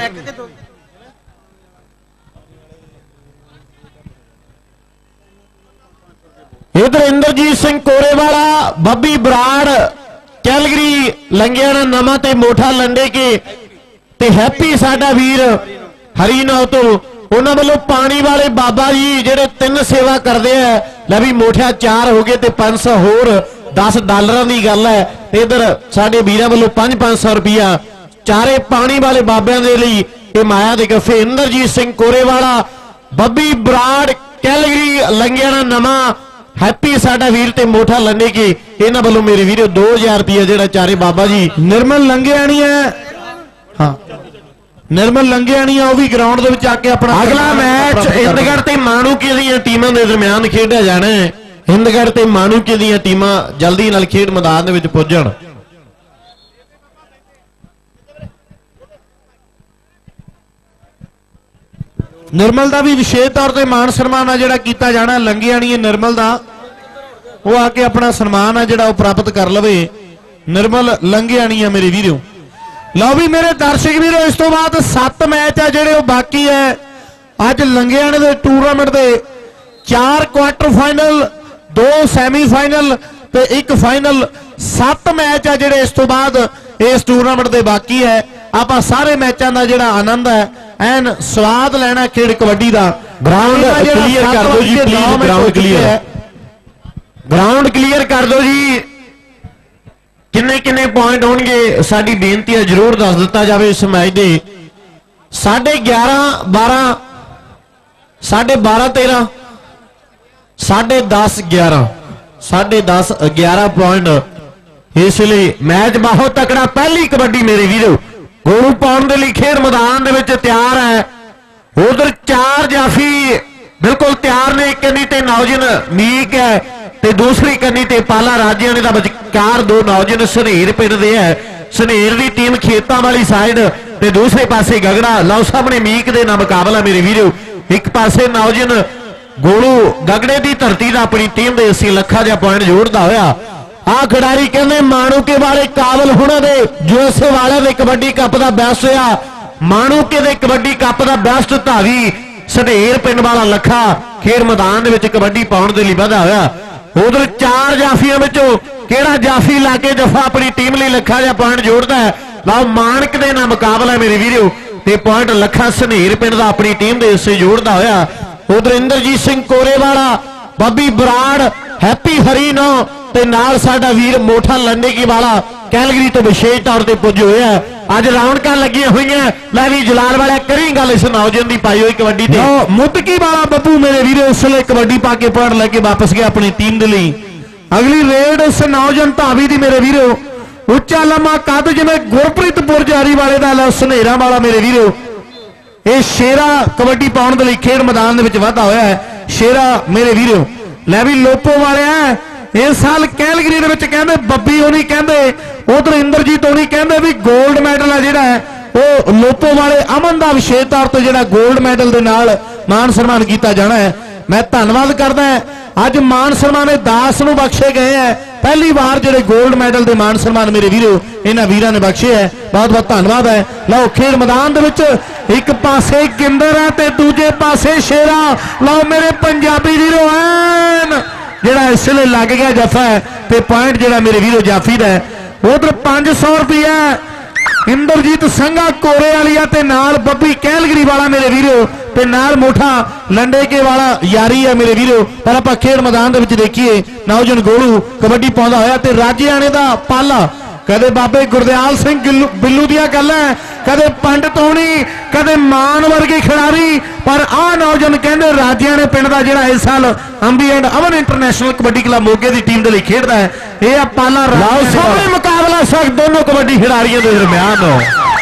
C: इधर इंदरजीत सिंह कोरेवाला बब्बी बराड़ कैलगरी लंघियाणा नवा ते मोठा लंडे के ते हैप्पी साडा वीर हरीनौ तो ਉਹਨਾਂ ਵੱਲੋਂ ਪਾਣੀ ਵਾਲੇ ਬਾਬਾ ਜੀ ਜਿਹੜੇ 3 ਸੇਵਾ ਕਰਦੇ ਆ। ਲੈ ਵੀ ਮੋਠਿਆ 4 ਹੋ ਗਏ ਤੇ 500 ਹੋਰ $10 ਦੀ ਗੱਲ ਹੈ। ਇਧਰ ਸਾਡੇ ਵੀਰਾਂ ਵੱਲੋਂ 500 ਰੁਪਿਆ ਚਾਰੇ ਪਾਣੀ ਵਾਲੇ ਬਾਬਿਆਂ ਦੇ ਲਈ ਇਹ ਮਾਇਆ ਦੇ ਗੱਫੇ। ਇੰਦਰਜੀਤ ਸਿੰਘ ਕੋਰੇਵਾਲਾ, ਬੱਬੀ ਬਰਾੜ, ਕੈਲਗਰੀ ਲੰਗਿਆਣਾ ਨਵਾਂ, हैप्पी साडा वीर ते मोठा लंडे के इन्हां वालों मेरे वीरो 2000 रुपया जेड़ा चारे बाबा जी।
B: निर्मल लंघियाणी है, हाँ निर्मल लंघियाणी है, वो भी ग्राउंड दे विच आके अपना
C: अगला मैच हिंदगढ़ ते माणूके दी टीमां दे दरमियान खेडिया जाना है। हिंदगढ़ ते माणूके दी टीमां जल्दी नाल खेड मैदान दे विच पुज्जण।
B: निर्मल का भी विशेष तौर पर मान सन्मान है जिहड़ा कीता जाना। लंघियाणी है निर्मल का, वो आके अपना सन्मान है जिहड़ा प्राप्त कर लवे। निर्मल लंघियाणी है मेरे वीरों। लो भी मेरे दर्शक वीरों, इस तो बाद 7 मैच है जिहड़े बाकी है। अज लंघियाणी दे टूरनामेंट दे 4 क्वार्टर फाइनल, 2 सैमीफाइनल ते 1 फाइनल, 7 मैच है जिहड़े इस तो बाद इस टूरनामेंट दे बाकी है। आपां सारे मैचों का जिहड़ा आनंद है, एन स्वाद लेना खेड कबड्डी का।
C: ग्राउंड क्लीयर कर दो जी प्लीज, ग्राउंड क्लीयर है, ग्राउंड क्लीयर कर दो जी। किन्ने किन्ने पॉइंट होंगे साडी बेनती है जरूर दस दिता जाए इस मैच के। 11:30 12 12:30 13 10:30 11 10:30 11 पॉइंट। इसलिए मैच बहुत तकड़ा। पहली कबड्डी मेरे वीरों गोलू पाउण दे लई खेड मैदान दे विच तैयार है। उधर 4 जाफी बिल्कुल तैयार ने। एक कन्नी ते नौजन मीक है ते दूसरी कन्नी ते पाला राजियाने दा विचकार 2 नौजन सनेर पिंड दे है। सनेर दी टीम खेतां वाली साइड ते दूसरे पासे गगड़ा। लो सामने मीक दे नाल मुकाबला मेरे वीरों। एक पासे नौजन गोलू गगड़े दी धरती दा अपनी टीम दे 80 ਲੱਖਾਂ ਦਾ पॉइंट जोड़दा होया। आ खिडारी कहते माणूके वाले काबल होने दे यूएसए वाले दे कबड्डी कप का बेस्ट होया। माणूके दे कबड्डी कप का बेस्ट धावी सनेर पिंड वाला लखा खेड मैदान दे विच कबड्डी पाउण दे लई वधा होया। उधर 4 जाफियां विचों किहड़ा जाफी लाके जफा अपनी टीम लई लखा जा पॉइंट जोड़दा है। लो मानक दे नाल मुकाबला मेरे वीरों ते पॉइंट लखा सनेर पिंड दा अपनी टीम दे हिस्से जोड़दा होया। उधर इंदरजीत सिंह कोरेवाला, बब्बी बराड़, हैप्पी हरीनो ते नाल साडा वीर मोठा लंडेकी वाला कैलगरी तो विशेष तौर पर पुज हुए हैं। अज रौनकां लगियां हुई। लै भी जलाल वाला करी गल इस नौजवान की पाई हुई कबड्डी ते।
B: मुतकी वाला बब्बू मेरे वीरों इसलिए कबड्डी पा के पॉइंट लेके वापस गया अपनी टीम के लिए। अगली रेड इस नौजवान धावी की मेरे वीरों। उच्चा लम्मा कद जिवें गुरप्रीत पुरजारी वाले का सनेरा वाला मेरे वीरों। ये शेरा कबड्डी पाउण दे लई खेड मैदान दे विच वाधा होया है। शेरा मेरे वीरों लै भी लोपो वाले है। इस साल कैलगरी दे विच कहंदे बब्बी होनी कहंदे, उधर इंदरजीत होनी कहंदे भी गोल्ड मैडल है जिहड़ा वो लोपो वाले अमन का विशेष तौर पर जिहड़ा गोल्ड मैडल दे नाल मान सन्मान किया जाना है। मैं धन्नवाद करदा अज मान सन्मान दास नूं बख्शे गए हैं। पहली बार जिहड़े गोल्ड मैडल दे मान सन्मान मेरे वीरों इन्हां वीरां ने बख्शे है। बहुत बहुत धन्नवाद है। लो खेड मैदान दे विच एक पासे गिंदर है ते दूजे पासे शेरा। लो मेरे पंजाबी वीरों ऐन जिहड़ा इसलिए लग गया जफा है ते पॉइंट जिहड़ा मेरे वीरों जाफी दा है। उधर 500 रुपया इंदरजीत संघा कोरे वाली ते नाल बब्बी कैलगरी वाला मेरे वीरों ते नाल मोठा लंडेके वाला यारी है मेरे वीरों। पर आप खेड मैदान दे विच देखिए नौजवान गोलू कबड्डी पाउंदा होया ते राजियाने दा पाला। कदे बाबे गुरदयाल सिंह बिल्लू दियां गल्लां, कदे पंडित होनी, कदे मान वर्गे खिडारी। पर आ नौजवान कहंदे राजियाने पिंड दा जिहड़ा इस साल Ambi and Aman international kabaddi club मोगे की टीम के लिए खेडदा है। यह पाला
C: सामने मुकाबला सख्त दोनों कबड्डी खिडारियों के दरमियान हो।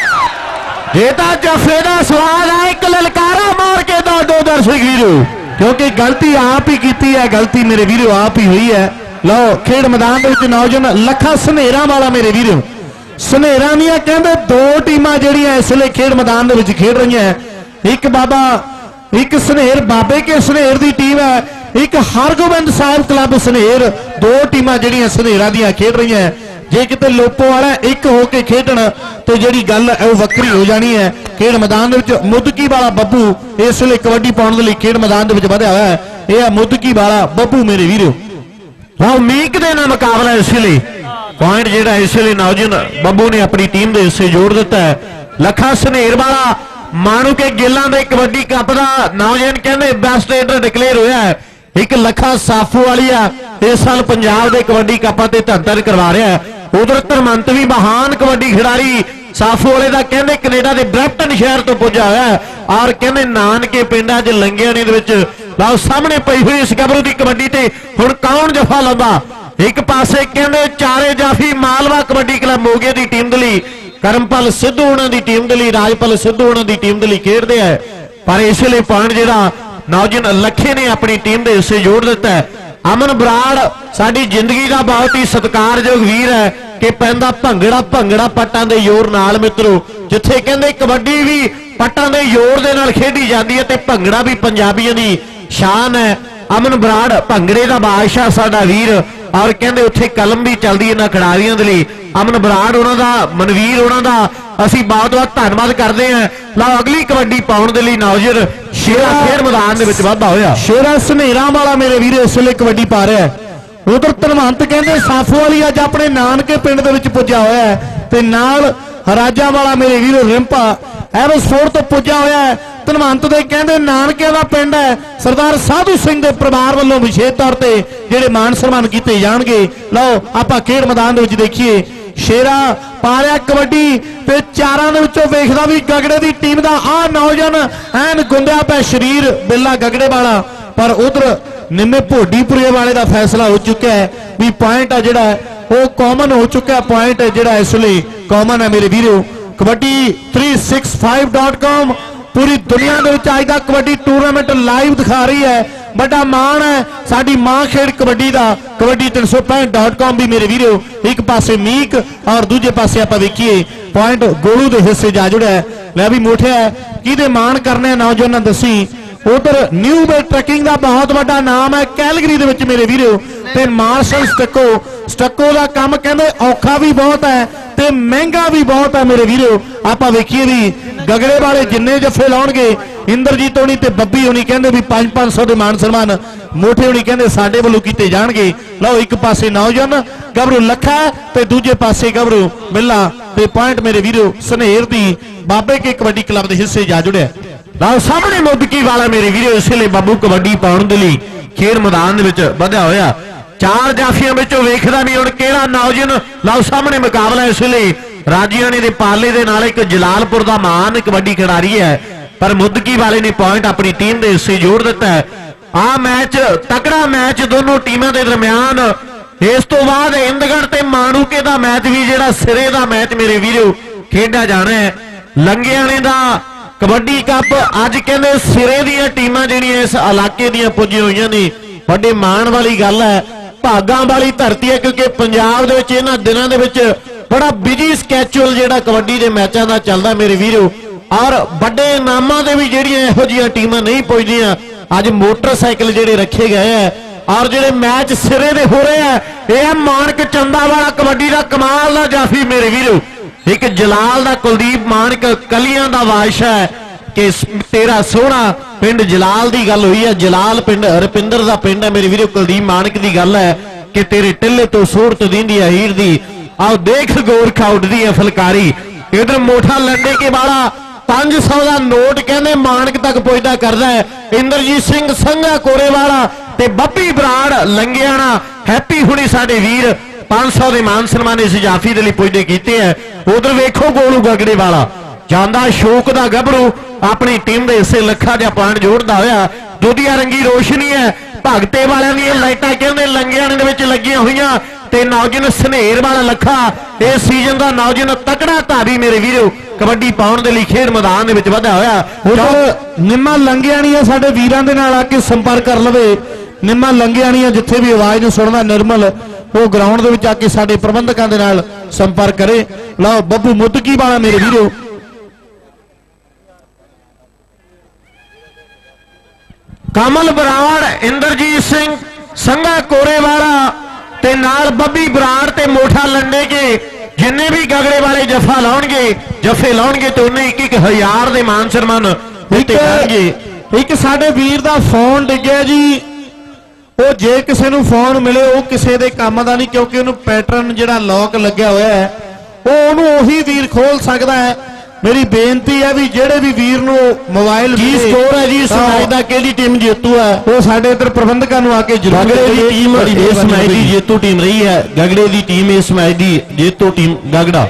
C: ये तो जफे का स्वाद है। एक ललकारा मार के दो दर्शक वीरों,
B: क्योंकि गलती आप ही की है। गलती मेरे वीरों आप ही हुई है। लो खेड मैदान के नौजवान लखा सनेरा वाला मेरे वीरों। सनेरा दियां कहंदे 2 टीमां जिहड़ियां इसलिए खेड मैदान दे विच खेड रही हैं। एक बाबा एक सनेर बाबे के सनेर की टीम है, एक हरगोबिंद साहिब क्लब सनेर। 2 टीमां जिहड़ियां सनेरा दियां खेड रही हैं। जे किते लोपो वाला एक होके खेडण तो जिहड़ी गल है वो वक्री हो जानी है। खेड मैदान दे विच मुदकी वाला बब्बू इसलिए कबड्डी पाउण दे लई खेड मैदान दे विच वधिया होया है। यह मुदकी वाला बब्बू मेरे वीरों।
C: हाँ मीक दे नाल मुकाबला इसलिए पॉइंट जिहड़ा इसलिए नौजवान बब्बू ने अपनी टीम के हिस्से जोड़ दिता है। लखा सनेर वाला ਮਾਣੂਕੇ ਗਿੱਲਾਂ ਦੇ ਕਬੱਡੀ ਕੱਪ ਦਾ ਨੌਜਵਾਨ ਕਹਿੰਦੇ ਬੈਸਟ ਰੇਡਰ ਡਿਕਲੇਅਰ ਹੋਇਆ ਹੈ। ਇੱਕ ਲੱਖਾ ਸਾਫੂ ਵਾਲੀਆ ਇਸ ਸਾਲ ਪੰਜਾਬ ਦੇ ਕਬੱਡੀ ਕੱਪਾਂ ਤੇ ਧੰਤਰ ਕਰਵਾ ਰਿਹਾ ਹੈ। ਉਧਰ ਧਰਮੰਤ ਵੀ ਮਹਾਨ ਕਬੱਡੀ ਖਿਡਾਰੀ ਸਾਫੂ ਵਾਲੇ ਦਾ ਕਹਿੰਦੇ ਕੈਨੇਡਾ ਦੇ ਬ੍ਰੈਂਪਟਨ ਸ਼ਹਿਰ ਤੋਂ ਪੁੱਜਾ ਹੋਇਆ ਹੈ ਔਰ ਕਹਿੰਦੇ ਨਾਨਕੇ ਪਿੰਡਾਂ 'ਚ ਲੰਗਿਆਣੇ ਦੇ ਵਿੱਚ ਲਓ ਸਾਹਮਣੇ ਪਈ ਹੋਈ ਇਸ ਗੱਭਰੂ ਦੀ ਕਬੱਡੀ ਤੇ ਹੁਣ ਕੌਣ ਜਫਾ ਲਾਉਂਦਾ। ਇੱਕ ਪਾਸੇ ਕਹਿੰਦੇ ਚਾਰੇ ਜਾਫੀ ਮਾਲਵਾ ਕਬੱਡੀ ਕਲੱਬ ਮੋਗੇ ਦੀ ਟੀਮ ਦੇ ਲਈ, ਕਰਮਪਾਲ ਸਿੱਧੂ ਉਹਨਾਂ ਦੀ ਟੀਮ ਦੇ ਲਈ, ਰਾਜਪਾਲ ਸਿੱਧੂ ਉਹਨਾਂ ਦੀ ਟੀਮ ਦੇ ਲਈ ਖੇਡਦੇ ਆ। ਪਰ ਇਸ ਲਈ ਪੁਆਇੰਟ ਜਿਹੜਾ ਨੌਜਵਾਨ ਲੱਖੇ ਨੇ ਆਪਣੀ ਟੀਮ ਦੇ ਹਿੱਸੇ ਜੋੜ ਦਿੱਤਾ ਹੈ। ਅਮਨ ਬਰਾੜ ਸਾਡੀ ਜ਼ਿੰਦਗੀ ਦਾ ਬਹੁਤ ਹੀ ਸਤਿਕਾਰਯੋਗ ਵੀਰ ਹੈ ਕਿ ਪੈਂਦਾ ਭੰਗੜਾ ਪੱਟਾਂ ਦੇ ਜ਼ੋਰ ਨਾਲ ਮਿੱਤਰੋ। ਜਿੱਥੇ ਕਹਿੰਦੇ ਕਬੱਡੀ ਵੀ ਪੱਟਾਂ ਦੇ ਜ਼ੋਰ ਦੇ ਨਾਲ ਖੇਡੀ ਜਾਂਦੀ ਹੈ ਤੇ ਭੰਗੜਾ ਵੀ ਪੰਜਾਬੀਆਂ ਦੀ ਸ਼ਾਨ ਹੈ। ਅਮਨ ਬਰਾੜ ਭੰਗੜੇ ਦਾ ਬਾਦਸ਼ਾਹ ਸਾਡਾ ਵੀਰ ਔਰ ਕਹਿੰਦੇ ਉੱਥੇ ਕਲਮ ਵੀ ਚੱਲਦੀ ਇਹਨਾਂ ਖਿਡਾਰੀਆਂ ਦੇ ਲਈ। ਅਮਨ ਬਰਾੜ ਉਹਨਾਂ ਦਾ, ਮਨਵੀਰ ਉਹਨਾਂ ਦਾ ਅਸੀਂ ਬਹੁਤ ਬਹੁਤ ਧੰਨਵਾਦ ਕਰਦੇ ਹਾਂ। ਲਓ ਅਗਲੀ ਕਬੱਡੀ ਪਾਉਣ ਦੇ ਲਈ ਨੌਜਰ ਸ਼ੇਰਾ ਖੇਡ ਮੈਦਾਨ ਦੇ ਵਿੱਚ ਵਾਧਾ ਹੋਇਆ।
B: ਸ਼ੇਰਾ ਸਨੇਰਾ ਵਾਲਾ ਮੇਰੇ ਵੀਰ ਇਸ ਵੇਲੇ ਕਬੱਡੀ ਪਾ ਰਿਹਾ ਹੈ। ਉਧਰ ਧਨਵੰਤ ਕਹਿੰਦੇ ਸਾਫੂ ਵਾਲੀ ਅੱਜ ਆਪਣੇ ਨਾਨਕੇ ਪਿੰਡ ਦੇ ਵਿੱਚ ਪੁੱਜਾ ਹੋਇਆ ਹੈ ਤੇ ਨਾਲ ਰਾਜਾ ਵਾਲਾ ਮੇਰੇ ਵੀਰ ਰਿੰਪਾ ਐਵਸਫੋਰਡ ਤੋਂ ਪੁੱਜਾ ਹੋਇਆ ਹੈ। ਧਨਵੰਤ ਦੇ ਕਹਿੰਦੇ ਨਾਨਕੇ ਦਾ ਪਿੰਡ ਹੈ। ਸਰਦਾਰ ਸਾਧੂ ਸਿੰਘ ਦੇ ਪਰਿਵਾਰ ਵੱਲੋਂ ਵਿਸ਼ੇਸ਼ ਤੌਰ ਤੇ ਜਿਹੜੇ ਮਾਨ ਸਨਮਾਨ ਕੀਤੇ ਜਾਣਗੇ। ਲਓ ਆਪਾਂ ਖੇਡ ਮੈਦਾਨ ਦੇ ਵਿੱਚ ਦੇਖੀਏ। ਸ਼ੇਰਾ ਪਾ ਰਿਹਾ ਕਬੱਡੀ ਤੇ ਚਾਰਾਂ ਦੇ ਵਿੱਚੋਂ ਵੇਖਦਾ ਵੀ ਗਗੜੇ ਦੀ ਟੀਮ ਦਾ ਆਹ ਨੌਜਵਾਨ ਐਨ ਗੁੰਦਿਆ ਪਿਆ ਸਰੀਰ ਬਿੱਲਾ ਗਗੜੇ ਵਾਲਾ, ਪਰ ਉਧਰ ਨਿੰਮੇ ਭੋਡੀਪੁਰੇ ਵਾਲੇ ਦਾ ਫੈਸਲਾ ਹੋ ਚੁੱਕਾ ਹੈ ਵੀ ਪੁਆਇੰਟ ਆ ਜਿਹੜਾ ਉਹ ਕਾਮਨ ਹੋ ਚੁੱਕਾ। ਪੁਆਇੰਟ ਜਿਹੜਾ ਇਸ ਲਈ ਕਾਮਨ ਹੈ ਮੇਰੇ ਵੀਰੋ। ਕਬੱਡੀ 365.com ਪੂਰੀ ਦੁਨੀਆ ਦੇ ਵਿੱਚ ਅੱਜ ਦਾ ਕਬੱਡੀ ਟੂਰਨਾਮੈਂਟ ਲਾਈਵ ਦਿਖਾ ਰਹੀ ਹੈ। ਵੱਡਾ ਮਾਣ ਹੈ ਸਾਡੀ ਮਾਂ ਖੇਡ ਕਬੱਡੀ ਦਾ। ਕਬੱਡੀ 365.com ਵੀ ਮੇਰੇ ਵੀਰੋ। ਇੱਕ ਪਾਸੇ ਮੀਕ ਔਰ ਦੂਜੇ ਪਾਸੇ ਆਪਾਂ ਵੇਖੀਏ ਪੁਆਇੰਟ ਗੋਲੂ ਦੇ ਹਿੱਸੇ ਜਾ ਜੁੜਿਆ। ਲੈ ਵੀ ਮੋਠਿਆ ਕਿਹਦੇ ਮਾਣ ਕਰਨੇ ਨੌਜਵਾਨਾਂ ਦੱਸੀ। ਉਧਰ ਨਿਊ ਬੇ ਟਰੈਕਿੰਗ ਦਾ ਬਹੁਤ ਵੱਡਾ ਨਾਮ ਹੈ ਕੈਲਗਰੀ ਦੇ ਵਿੱਚ ਮੇਰੇ ਵੀਰੋ ਤੇ ਮਾਰਸ਼ਲ ਸਟੱਕੋ ਦਾ ਕੰਮ ਕਹਿੰਦੇ ਔਖਾ ਵੀ ਬਹੁਤ ਹੈ ਤੇ ਮਹਿੰਗਾ ਵੀ ਬਹੁਤ ਹੈ ਮੇਰੇ ਵੀਰੋ। ਆਪਾਂ ਵੇਖੀਏ ਵੀ ਗਗੜੇ ਵਾਲੇ ਜਿੰਨੇ ਜੱਫੇ ਲਾਉਣਗੇ ਇੰਦਰਜੀਤ ਹੋਣੀ ਤੇ ਬੱਬੀ ਹੋਣੀ ਕਹਿੰਦੇ ਵੀ 500 ਦੇ ਮਾਨ ਸਨਮਾਨ ਮੋਠੇ ਹੋਣੀ ਕਹਿੰਦੇ ਸਾਡੇ ਵੱਲੋਂ ਕੀਤੇ ਜਾਣਗੇ। ਲਓ ਇੱਕ ਪਾਸੇ ਨੌਜਵਾਨ ਗੱਭਰੂ ਲੱਖਾ ਤੇ ਦੂਜੇ ਪਾਸੇ ਗੱਭਰੂ ਮਿੱਲਾ ਤੇ ਪੁਆਇੰਟ ਮੇਰੇ ਵੀਰੋ ਸਨੇਰ ਦੀ ਬਾਬੇ ਕੇ ਕਬੱਡੀ ਕਲੱਬ ਦੇ ਹਿੱਸੇ ਜਾ ਜੁੜਿਆ। ਲਓ ਸਾਹਮਣੇ ਮੁੱਦਕੀ ਵਾਲਾ ਮੇਰੇ ਵੀਰੋ ਇਸ ਵੇਲੇ ਬਾਬੂ ਕਬੱਡੀ ਪਾਉਣ ਦੇ ਲਈ ਖੇਡ ਮੈਦਾਨ ਦੇ ਵਿੱਚ ਵਧਿਆ ਹੋਇਆ। ਚਾਰ ਜਾਫੀਆਂ ਵਿੱਚੋਂ ਵੇਖਦਾ ਵੀ ਹੁਣ ਕਿਹੜਾ ਨੌਜਵਾਨ। ਲਓ ਸਾਹਮਣੇ ਮੁਕਾਬਲਾ ਇਸ ਵੇਲੇ ਰਾਜੀਆਣੀ ਦੇ ਪਾਲੇ ਦੇ ਨਾਲ ਇੱਕ ਜਲਾਲਪੁਰ ਦਾ ਮਾਨ ਕਬੱਡੀ ਖਿਡਾਰੀ ਹੈ ਪਰ ਮੁੱਦਕੀ ਵਾਲੇ ਨੇ ਪੁਆਇੰਟ ਆਪਣੀ ਟੀਮ ਦੇ ਹਿੱਸੇ ਜੋੜ ਦਿੱਤਾ ਹੈ। ਆਹ ਮੈਚ ਤਕੜਾ ਮੈਚ ਦੋਨੋਂ ਟੀਮਾਂ ਦੇ ਦਰਮਿਆਨ। ਇਸ ਤੋਂ ਬਾਅਦ ਇੰਦਗੜ੍ਹ ਤੇ ਮਾਣੂਕੇ ਦਾ ਮੈਚ ਵੀ ਜਿਹੜਾ ਸਿਰੇ ਦਾ ਮੈਚ ਮੇਰੇ ਵੀਰੋ ਖੇਡਿਆ ਜਾਣਾ ਹੈ। ਲੰਗਿਆਣੇ ਦਾ ਕਬੱਡੀ ਕੱਪ ਅੱਜ ਕਹਿੰਦੇ ਸਿਰੇ ਦੀਆਂ ਟੀਮਾਂ ਜਿਹੜੀਆਂ ਇਸ ਇਲਾਕੇ ਦੀਆਂ ਪੁੱਜੀਆਂ ਹੋਈਆਂ ਨੇ। ਵੱਡੇ ਮਾਣ ਵਾਲੀ ਗੱਲ ਹੈ, ਭਾਗਾਂ ਵਾਲੀ ਧਰਤੀ ਹੈ ਕਿਉਂਕਿ ਪੰਜਾਬ ਦੇ ਵਿੱਚ ਇਹਨਾਂ ਦਿਨਾਂ ਦੇ ਵਿੱਚ ਬੜਾ ਬਿਜੀ ਸਕੈਚੂਅਲ ਜਿਹੜਾ ਕਬੱਡੀ ਦੇ ਮੈਚਾਂ ਦਾ ਚੱਲਦਾ ਮੇਰੇ ਵੀਰੋ। ਔਰ ਵੱਡੇ ਇਨਾਮਾਂ ਦੇ ਵੀ ਜਿਹੜੀਆਂ ਇਹੋ ਜਿਹੀਆਂ ਟੀਮਾਂ ਨਹੀਂ ਪੁੱਜਦੀਆਂ। ਅੱਜ ਮੋਟਰਸਾਈਕਲ ਜਿਹੜੇ ਰੱਖੇ ਗਏ ਹੈ ਔਰ ਜਿਹੜੇ ਮੈਚ ਸਿਰੇ ਦੇ ਹੋ ਰਹੇ ਆ। ਇਹ ਮਾਨਕ ਚੰਦਾ ਵਾਲਾ ਕਬੱਡੀ ਦਾ ਕਮਾਲ ਦਾ ਜਾਫੀ ਮੇਰੇ ਵੀਰੋ। ਇੱਕ ਜਲਾਲ ਦਾ ਕੁਲਦੀਪ ਮਾਨਕ ਕਲੀਆਂ ਦਾ ਬਾਦਸ਼ਾਹ ਹੈ ਕਿ ਤੇਰਾ ਸੋਹਣਾ ਪਿੰਡ ਜਲਾਲ ਦੀ ਗੱਲ ਹੋਈ ਹੈ। ਜਲਾਲ ਪਿੰਡ ਰਪਿੰਦਰ ਦਾ ਪਿੰਡ ਹੈ ਮੇਰੇ ਵੀਰੋ। ਕੁਲਦੀਪ ਮਾਨਕ ਦੀ ਗੱਲ ਹੈ ਕਿ ਤੇਰੇ ਟਿੱਲੇ ਤੋਂ ਸੂਰਤ ਦਿੰਦੀ ਹੈ ਹੀਰ ਦੀ। ਆਓ ਦੇਖ ਗੋਰਖਾ ਉੱਡਦੀ ਹੈ ਫਲਕਾਰੀ। ਇਧਰ ਮੋਠਾ ਲੰਡੇ ਕੇ ਵਾਲਾ 500 ਦਾ ਨੋਟ ਕਹਿੰਦੇ ਮਾਨਕ ਤੱਕ ਪਹੁੰਚਦਾ ਕਰਦਾ ਹੈ। ਇੰਦਰਜੀਤ ਸਿੰਘ ਸੰਘਾ ਕੋਰੇ ਵਾਲਾ ਤੇ ਬੱਬੀ ਬਰਾੜ ਲੰਗਿਆਣਾ ਹੈਪੀ ਹੁਣੀ ਸਾਡੇ ਵੀਰ 500 ਦੇ ਮਾਨ ਸਨਮਾਨ ਇਸ ਜਾਫੀ ਦੇ ਲਈ ਪੁੱਜਦੇ ਕੀਤੇ ਹੈ। ਉਧਰ ਵੇਖੋ ਗੋਲੂ ਗਗੜੇ ਵਾਲਾ ਜਾਂਦਾ ਸ਼ੌਕ ਦਾ ਗੱਭਰੂ ਆਪਣੀ ਟੀਮ ਦੇ ਹਿੱਸੇ ਲੱਖਾਂ ਜਿਹਾ ਪੁਆਇੰਟ ਜੋੜਦਾ ਹੋਇਆ। ਦੁਧੀਆ ਰੰਗੀ ਰੋਸ਼ਨੀ ਹੈ ਭਗਤੇ ਵਾਲਿਆਂ ਦੀਆਂ ਲਾਈਟਾਂ ਕਹਿੰਦੇ ਲੰਗਿਆਣੇ ਦੇ ਵਿੱਚ ਲੱਗੀਆਂ ਹੋਈਆਂ ਤੇ ਨੌਜਵਾਨ ਸਨੇਰ ਵਾਲਾ ਲੱਖਾ ਇਸ ਸੀਜ਼ਨ ਦਾ ਨੌਜਵਾਨ ਤਕੜਾ ਧਾਰੀ ਮੇਰੇ ਵੀਰੋ ਕਬੱਡੀ ਪਾਉਣ ਦੇ ਲਈ ਖੇਡ ਮੈਦਾਨ ਦੇ ਵਿੱਚ ਵਧਿਆ ਹੋਇਆ। ਨਿੰਮਾ ਲੰਗਿਆਣੀਆਂ ਸਾਡੇ ਵੀਰਾਂ ਦੇ ਨਾਲ ਆ ਕੇ ਸੰਪਰਕ ਕਰ ਲਵੇ। ਨਿੰਮਾ ਲੰਗਿਆਣੀਆਂ ਜਿੱਥੇ ਵੀ ਆਵਾਜ਼ ਨੂੰ ਸੁਣਦਾ ਨਿਰਮਲ ਉਹ ਗਰਾਊਂਡ ਦੇ ਵਿੱਚ ਆ ਕੇ ਸਾਡੇ ਪ੍ਰਬੰਧਕਾਂ ਦੇ ਨਾਲ ਸੰਪਰਕ ਕਰੇ। ਲਓ ਬੱਬੂ ਮੁੱਦਕੀ ਵਾਲਾ ਮੇਰੇ ਵੀਰੋ
C: ਕਮਲ ਬਰਾੜ ਇੰਦਰਜੀਤ ਸਿੰਘ ਸੰਘਾ ਕੋਰੇ ਵਾਲਾ ਤੇ ਨਾਲ ਬੱਬੀ ਬਰਾੜ ਤੇ ਮੋਠਾ ਲੰਡੇ ਕੇ ਜਿੰਨੇ ਵੀ ਗਗੜੇ ਵਾਲੇ ਜਫਾ ਲਾਉਣਗੇ ਤੇ ਉਹਨੇ 1-1000 ਦੇ ਮਾਨ ਸਨਮਾਨ ਦਿੱਤੇ ਜਾਣਗੇ।
B: ਇੱਕ ਸਾਡੇ ਵੀਰ ਦਾ ਫੋਨ ਡਿੱਗਿਆ ਜੀ। ਉਹ ਜੇ ਕਿਸੇ ਨੂੰ ਫੋਨ ਮਿਲੇ ਉਹ ਕਿਸੇ ਦੇ ਕੰਮ ਦਾ ਨਹੀਂ ਕਿਉਂਕਿ ਉਹਨੂੰ ਪੈਟਰਨ ਜਿਹੜਾ ਲੌਕ ਲੱਗਿਆ ਹੋਇਆ ਹੈ ਉਹ ਉਹਨੂੰ ਉਹੀ ਵੀਰ ਖੋਲ ਸਕਦਾ ਹੈ।
C: ਮੇਰੀ ਬੇਨਤੀ ਹੈ ਵੀ ਜਿਹੜੇ ਵੀ ਵੀਰ ਨੂੰ ਮੋਬਾਈਲ
B: ਕੀ ਸਕੋਰ ਹੈ ਜੀ ਇਸ ਮੈਚ ਦਾ, ਕਿਹੜੀ ਟੀਮ ਜੇਤੂ ਹੈ?
C: ਉਹ ਸਾਡੇ ਇੱਧਰ ਪ੍ਰਬੰਧਕਾਂ ਨੂੰ ਆ ਕੇ ਜ਼ਰੂਰ
B: ਗਗੜੇ ਦੀ ਟੀਮ ਇਸ ਮੈਚ ਦੀ ਜੇਤੂ ਟੀਮ ਰਹੀ ਹੈ। ਗਗੜੇ ਦੀ ਟੀਮ ਇਸ ਮੈਚ ਦੀ ਜੇਤੂ ਟੀਮ ਗਗੜਾ।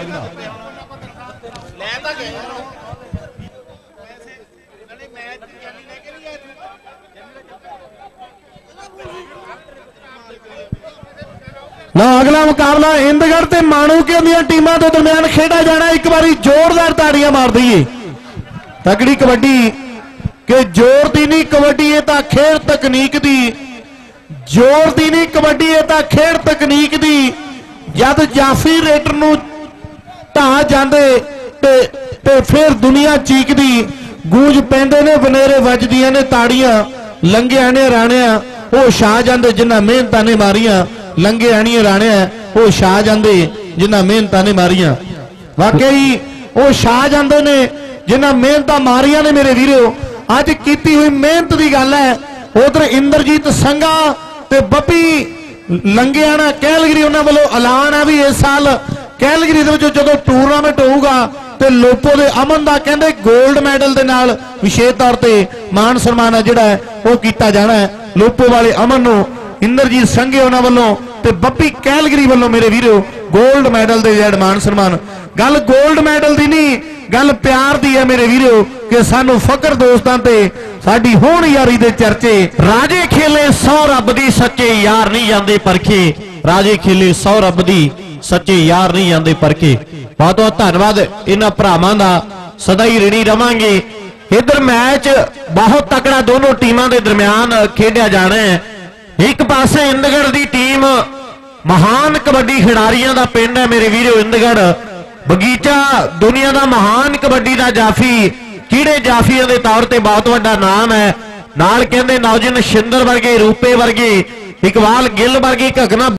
C: ਨਾ ਅਗਲਾ ਮੁਕਾਬਲਾ ਇੰਦਗੜ ਤੇ ਮਾਣੂਕੇ ਦੀਆਂ ਟੀਮਾਂ ਦੇ ਦਰਮਿਆਨ ਖੇਡਿਆ ਜਾਣਾ। ਇੱਕ ਵਾਰੀ ਜ਼ੋਰਦਾਰ ਤਾੜੀਆਂ ਮਾਰ ਦਈਏ। ਤਕੜੀ ਕਬੱਡੀ ਕਿ ਜ਼ੋਰ ਦੀ ਨਹੀਂ ਕਬੱਡੀ, ਇਹ ਤਾਂ ਖੇਡ ਤਕਨੀਕ ਦੀ। ਜ਼ੋਰ ਦੀ ਨਹੀਂ ਕਬੱਡੀ, ਇਹ ਤਾਂ ਖੇਡ ਤਕਨੀਕ ਦੀ। ਜਦ ਜਾਫੀ ਰੇਡਰ ਨੂੰ ਢਾਹ ਜਾਂਦੇ ਤੇ ਫਿਰ ਦੁਨੀਆ ਚੀਕਦੀ, ਗੂੰਜ ਪੈਂਦੇ ਨੇ, ਬਨੇਰੇ ਵੱਜਦੀਆਂ ਨੇ ਤਾੜੀਆਂ। ਲੰਘਿਆ ਨੇ ਰਾਣਿਆ ਉਹ ਛਾ ਜਾਂਦੇ ਜਿਨ੍ਹਾਂ ਮਿਹਨਤਾਂ ਨੇ ਮਾਰੀਆਂ। ਲੰਘੇ ਆਣੀਏ ਰਾਣਿਆ ਉਹ ਛਾ ਜਾਂਦੇ ਜਿਨ੍ਹਾਂ ਮਿਹਨਤਾਂ ਨੇ ਮਾਰੀਆਂ। ਵਾਕਈ ਉਹ ਛਾ ਜਾਂਦੇ ਨੇ ਜਿਨ੍ਹਾਂ ਮਿਹਨਤਾਂ ਮਾਰੀਆਂ ਨੇ। ਮੇਰੇ ਵੀਰੋ, ਅੱਜ ਕੀਤੀ ਹੋਈ ਮਿਹਨਤ ਦੀ ਗੱਲ ਹੈ। ਉਧਰ ਇੰਦਰਜੀਤ ਸੰਘਾ ਤੇ ਬੱਬੀ ਲੰਘਿਆਣਾ ਕੈਲਗਰੀ, ਉਹਨਾਂ ਵੱਲੋਂ ਐਲਾਨ ਹੈ ਵੀ ਇਸ ਸਾਲ ਕੈਲਗਰੀ ਦੇ ਵਿੱਚ ਜਦੋਂ ਟੂਰਨਾਮੈਂਟ ਹੋਊਗਾ ਤੇ ਲੋਪੋ ਦੇ ਅਮਨ ਦਾ ਕਹਿੰਦੇ 골ਡ ਮੈਡਲ ਦੇ ਨਾਲ ਵਿਸ਼ੇਸ਼ ਤੌਰ ਤੇ ਮਾਣ ਸਨਮਾਨ ਹੈ ਜਿਹੜਾ ਉਹ ਕੀਤਾ ਜਾਣਾ ਹੈ। ਲੋਪੋ ਵਾਲੇ ਅਮਨ ਨੂੰ ਇੰਦਰਜੀਤ ਸੰਘੇ ਉਹਨਾਂ ਵੱਲੋਂ ਤੇ ਬੱਬੀ ਕੈਲਗਰੀ ਵੱਲੋਂ ਮੇਰੇ ਵੀਰੋ 골ਡ ਮੈਡਲ ਦੇ ਜਿਹੜਾ ਮਾਣ ਸਨਮਾਨ। ਗੱਲ 골ਡ ਮੈਡਲ ਦੀ ਨਹੀਂ, ਗੱਲ ਪਿਆਰ ਦੀ ਹੈ ਮੇਰੇ ਵੀਰੋ ਕਿ ਸਾਨੂੰ ਫਕਰ ਦੋਸਤਾਂ ਤੇ ਸਾਡੀ ਹੋਣ ਯਾਰੀ ਦੇ ਚਰਚੇ।
B: ਰਾਜੇ ਖੇਲੇ 100 ਰੱਬ ਦੀ, ਸੱਚੇ ਯਾਰ ਨਹੀਂ ਜਾਂਦੇ ਪਰਖੇ। ਰਾਜੇ ਖੇਲੇ 100 ਰੱਬ ਦੀ, ਸੱਚੇ ਯਾਰ ਨਹੀਂ ਜਾਂਦੇ ਪਰਖੇ। ਬਹੁਤ ਬਹੁਤ ਧੰਨਵਾਦ ਇਹਨਾਂ ਭਰਾਵਾਂ ਦਾ, ਸਦਾ ਹੀ ਰਿਣੀ ਰਵਾਂਗੇ। ਇਧਰ ਮੈਚ ਬਹੁਤ ਤਕੜਾ ਦੋਨੋਂ ਟੀਮਾਂ ਦੇ ਦਰਮਿਆਨ ਖੇਡਿਆ ਜਾਣਾ ਹੈ। ਇੱਕ ਪਾਸੇ ਇੰਦਗੜ ਦੀ ਟੀਮ ਮਹਾਨ ਕਬੱਡੀ ਖਿਡਾਰੀਆਂ ਦਾ ਪਿੰਡ ਹੈ ਮੇਰੇ ਵੀਰੋ। ਇੰਦਗੜ ਬਗੀਚਾ ਦੁਨੀਆ ਦਾ ਮਹਾਨ ਕਬੱਡੀ ਦਾ ਜਾਫੀ, ਕੀੜੇ ਜਾਫੀਆਂ ਦੇ ਤੌਰ ਤੇ ਬਹੁਤ ਵੱਡਾ ਨਾਮ ਹੈ। ਨਾਲ ਕਹਿੰਦੇ ਨੌਜਵਾਨ ਸ਼ਿੰਦਰ ਵਰਗੇ, ਰੂਪੇ ਵਰਗੇ, ਇਕਬਾਲ ਗਿੱਲ ਵਰਗੇ, ਘਗਨਾ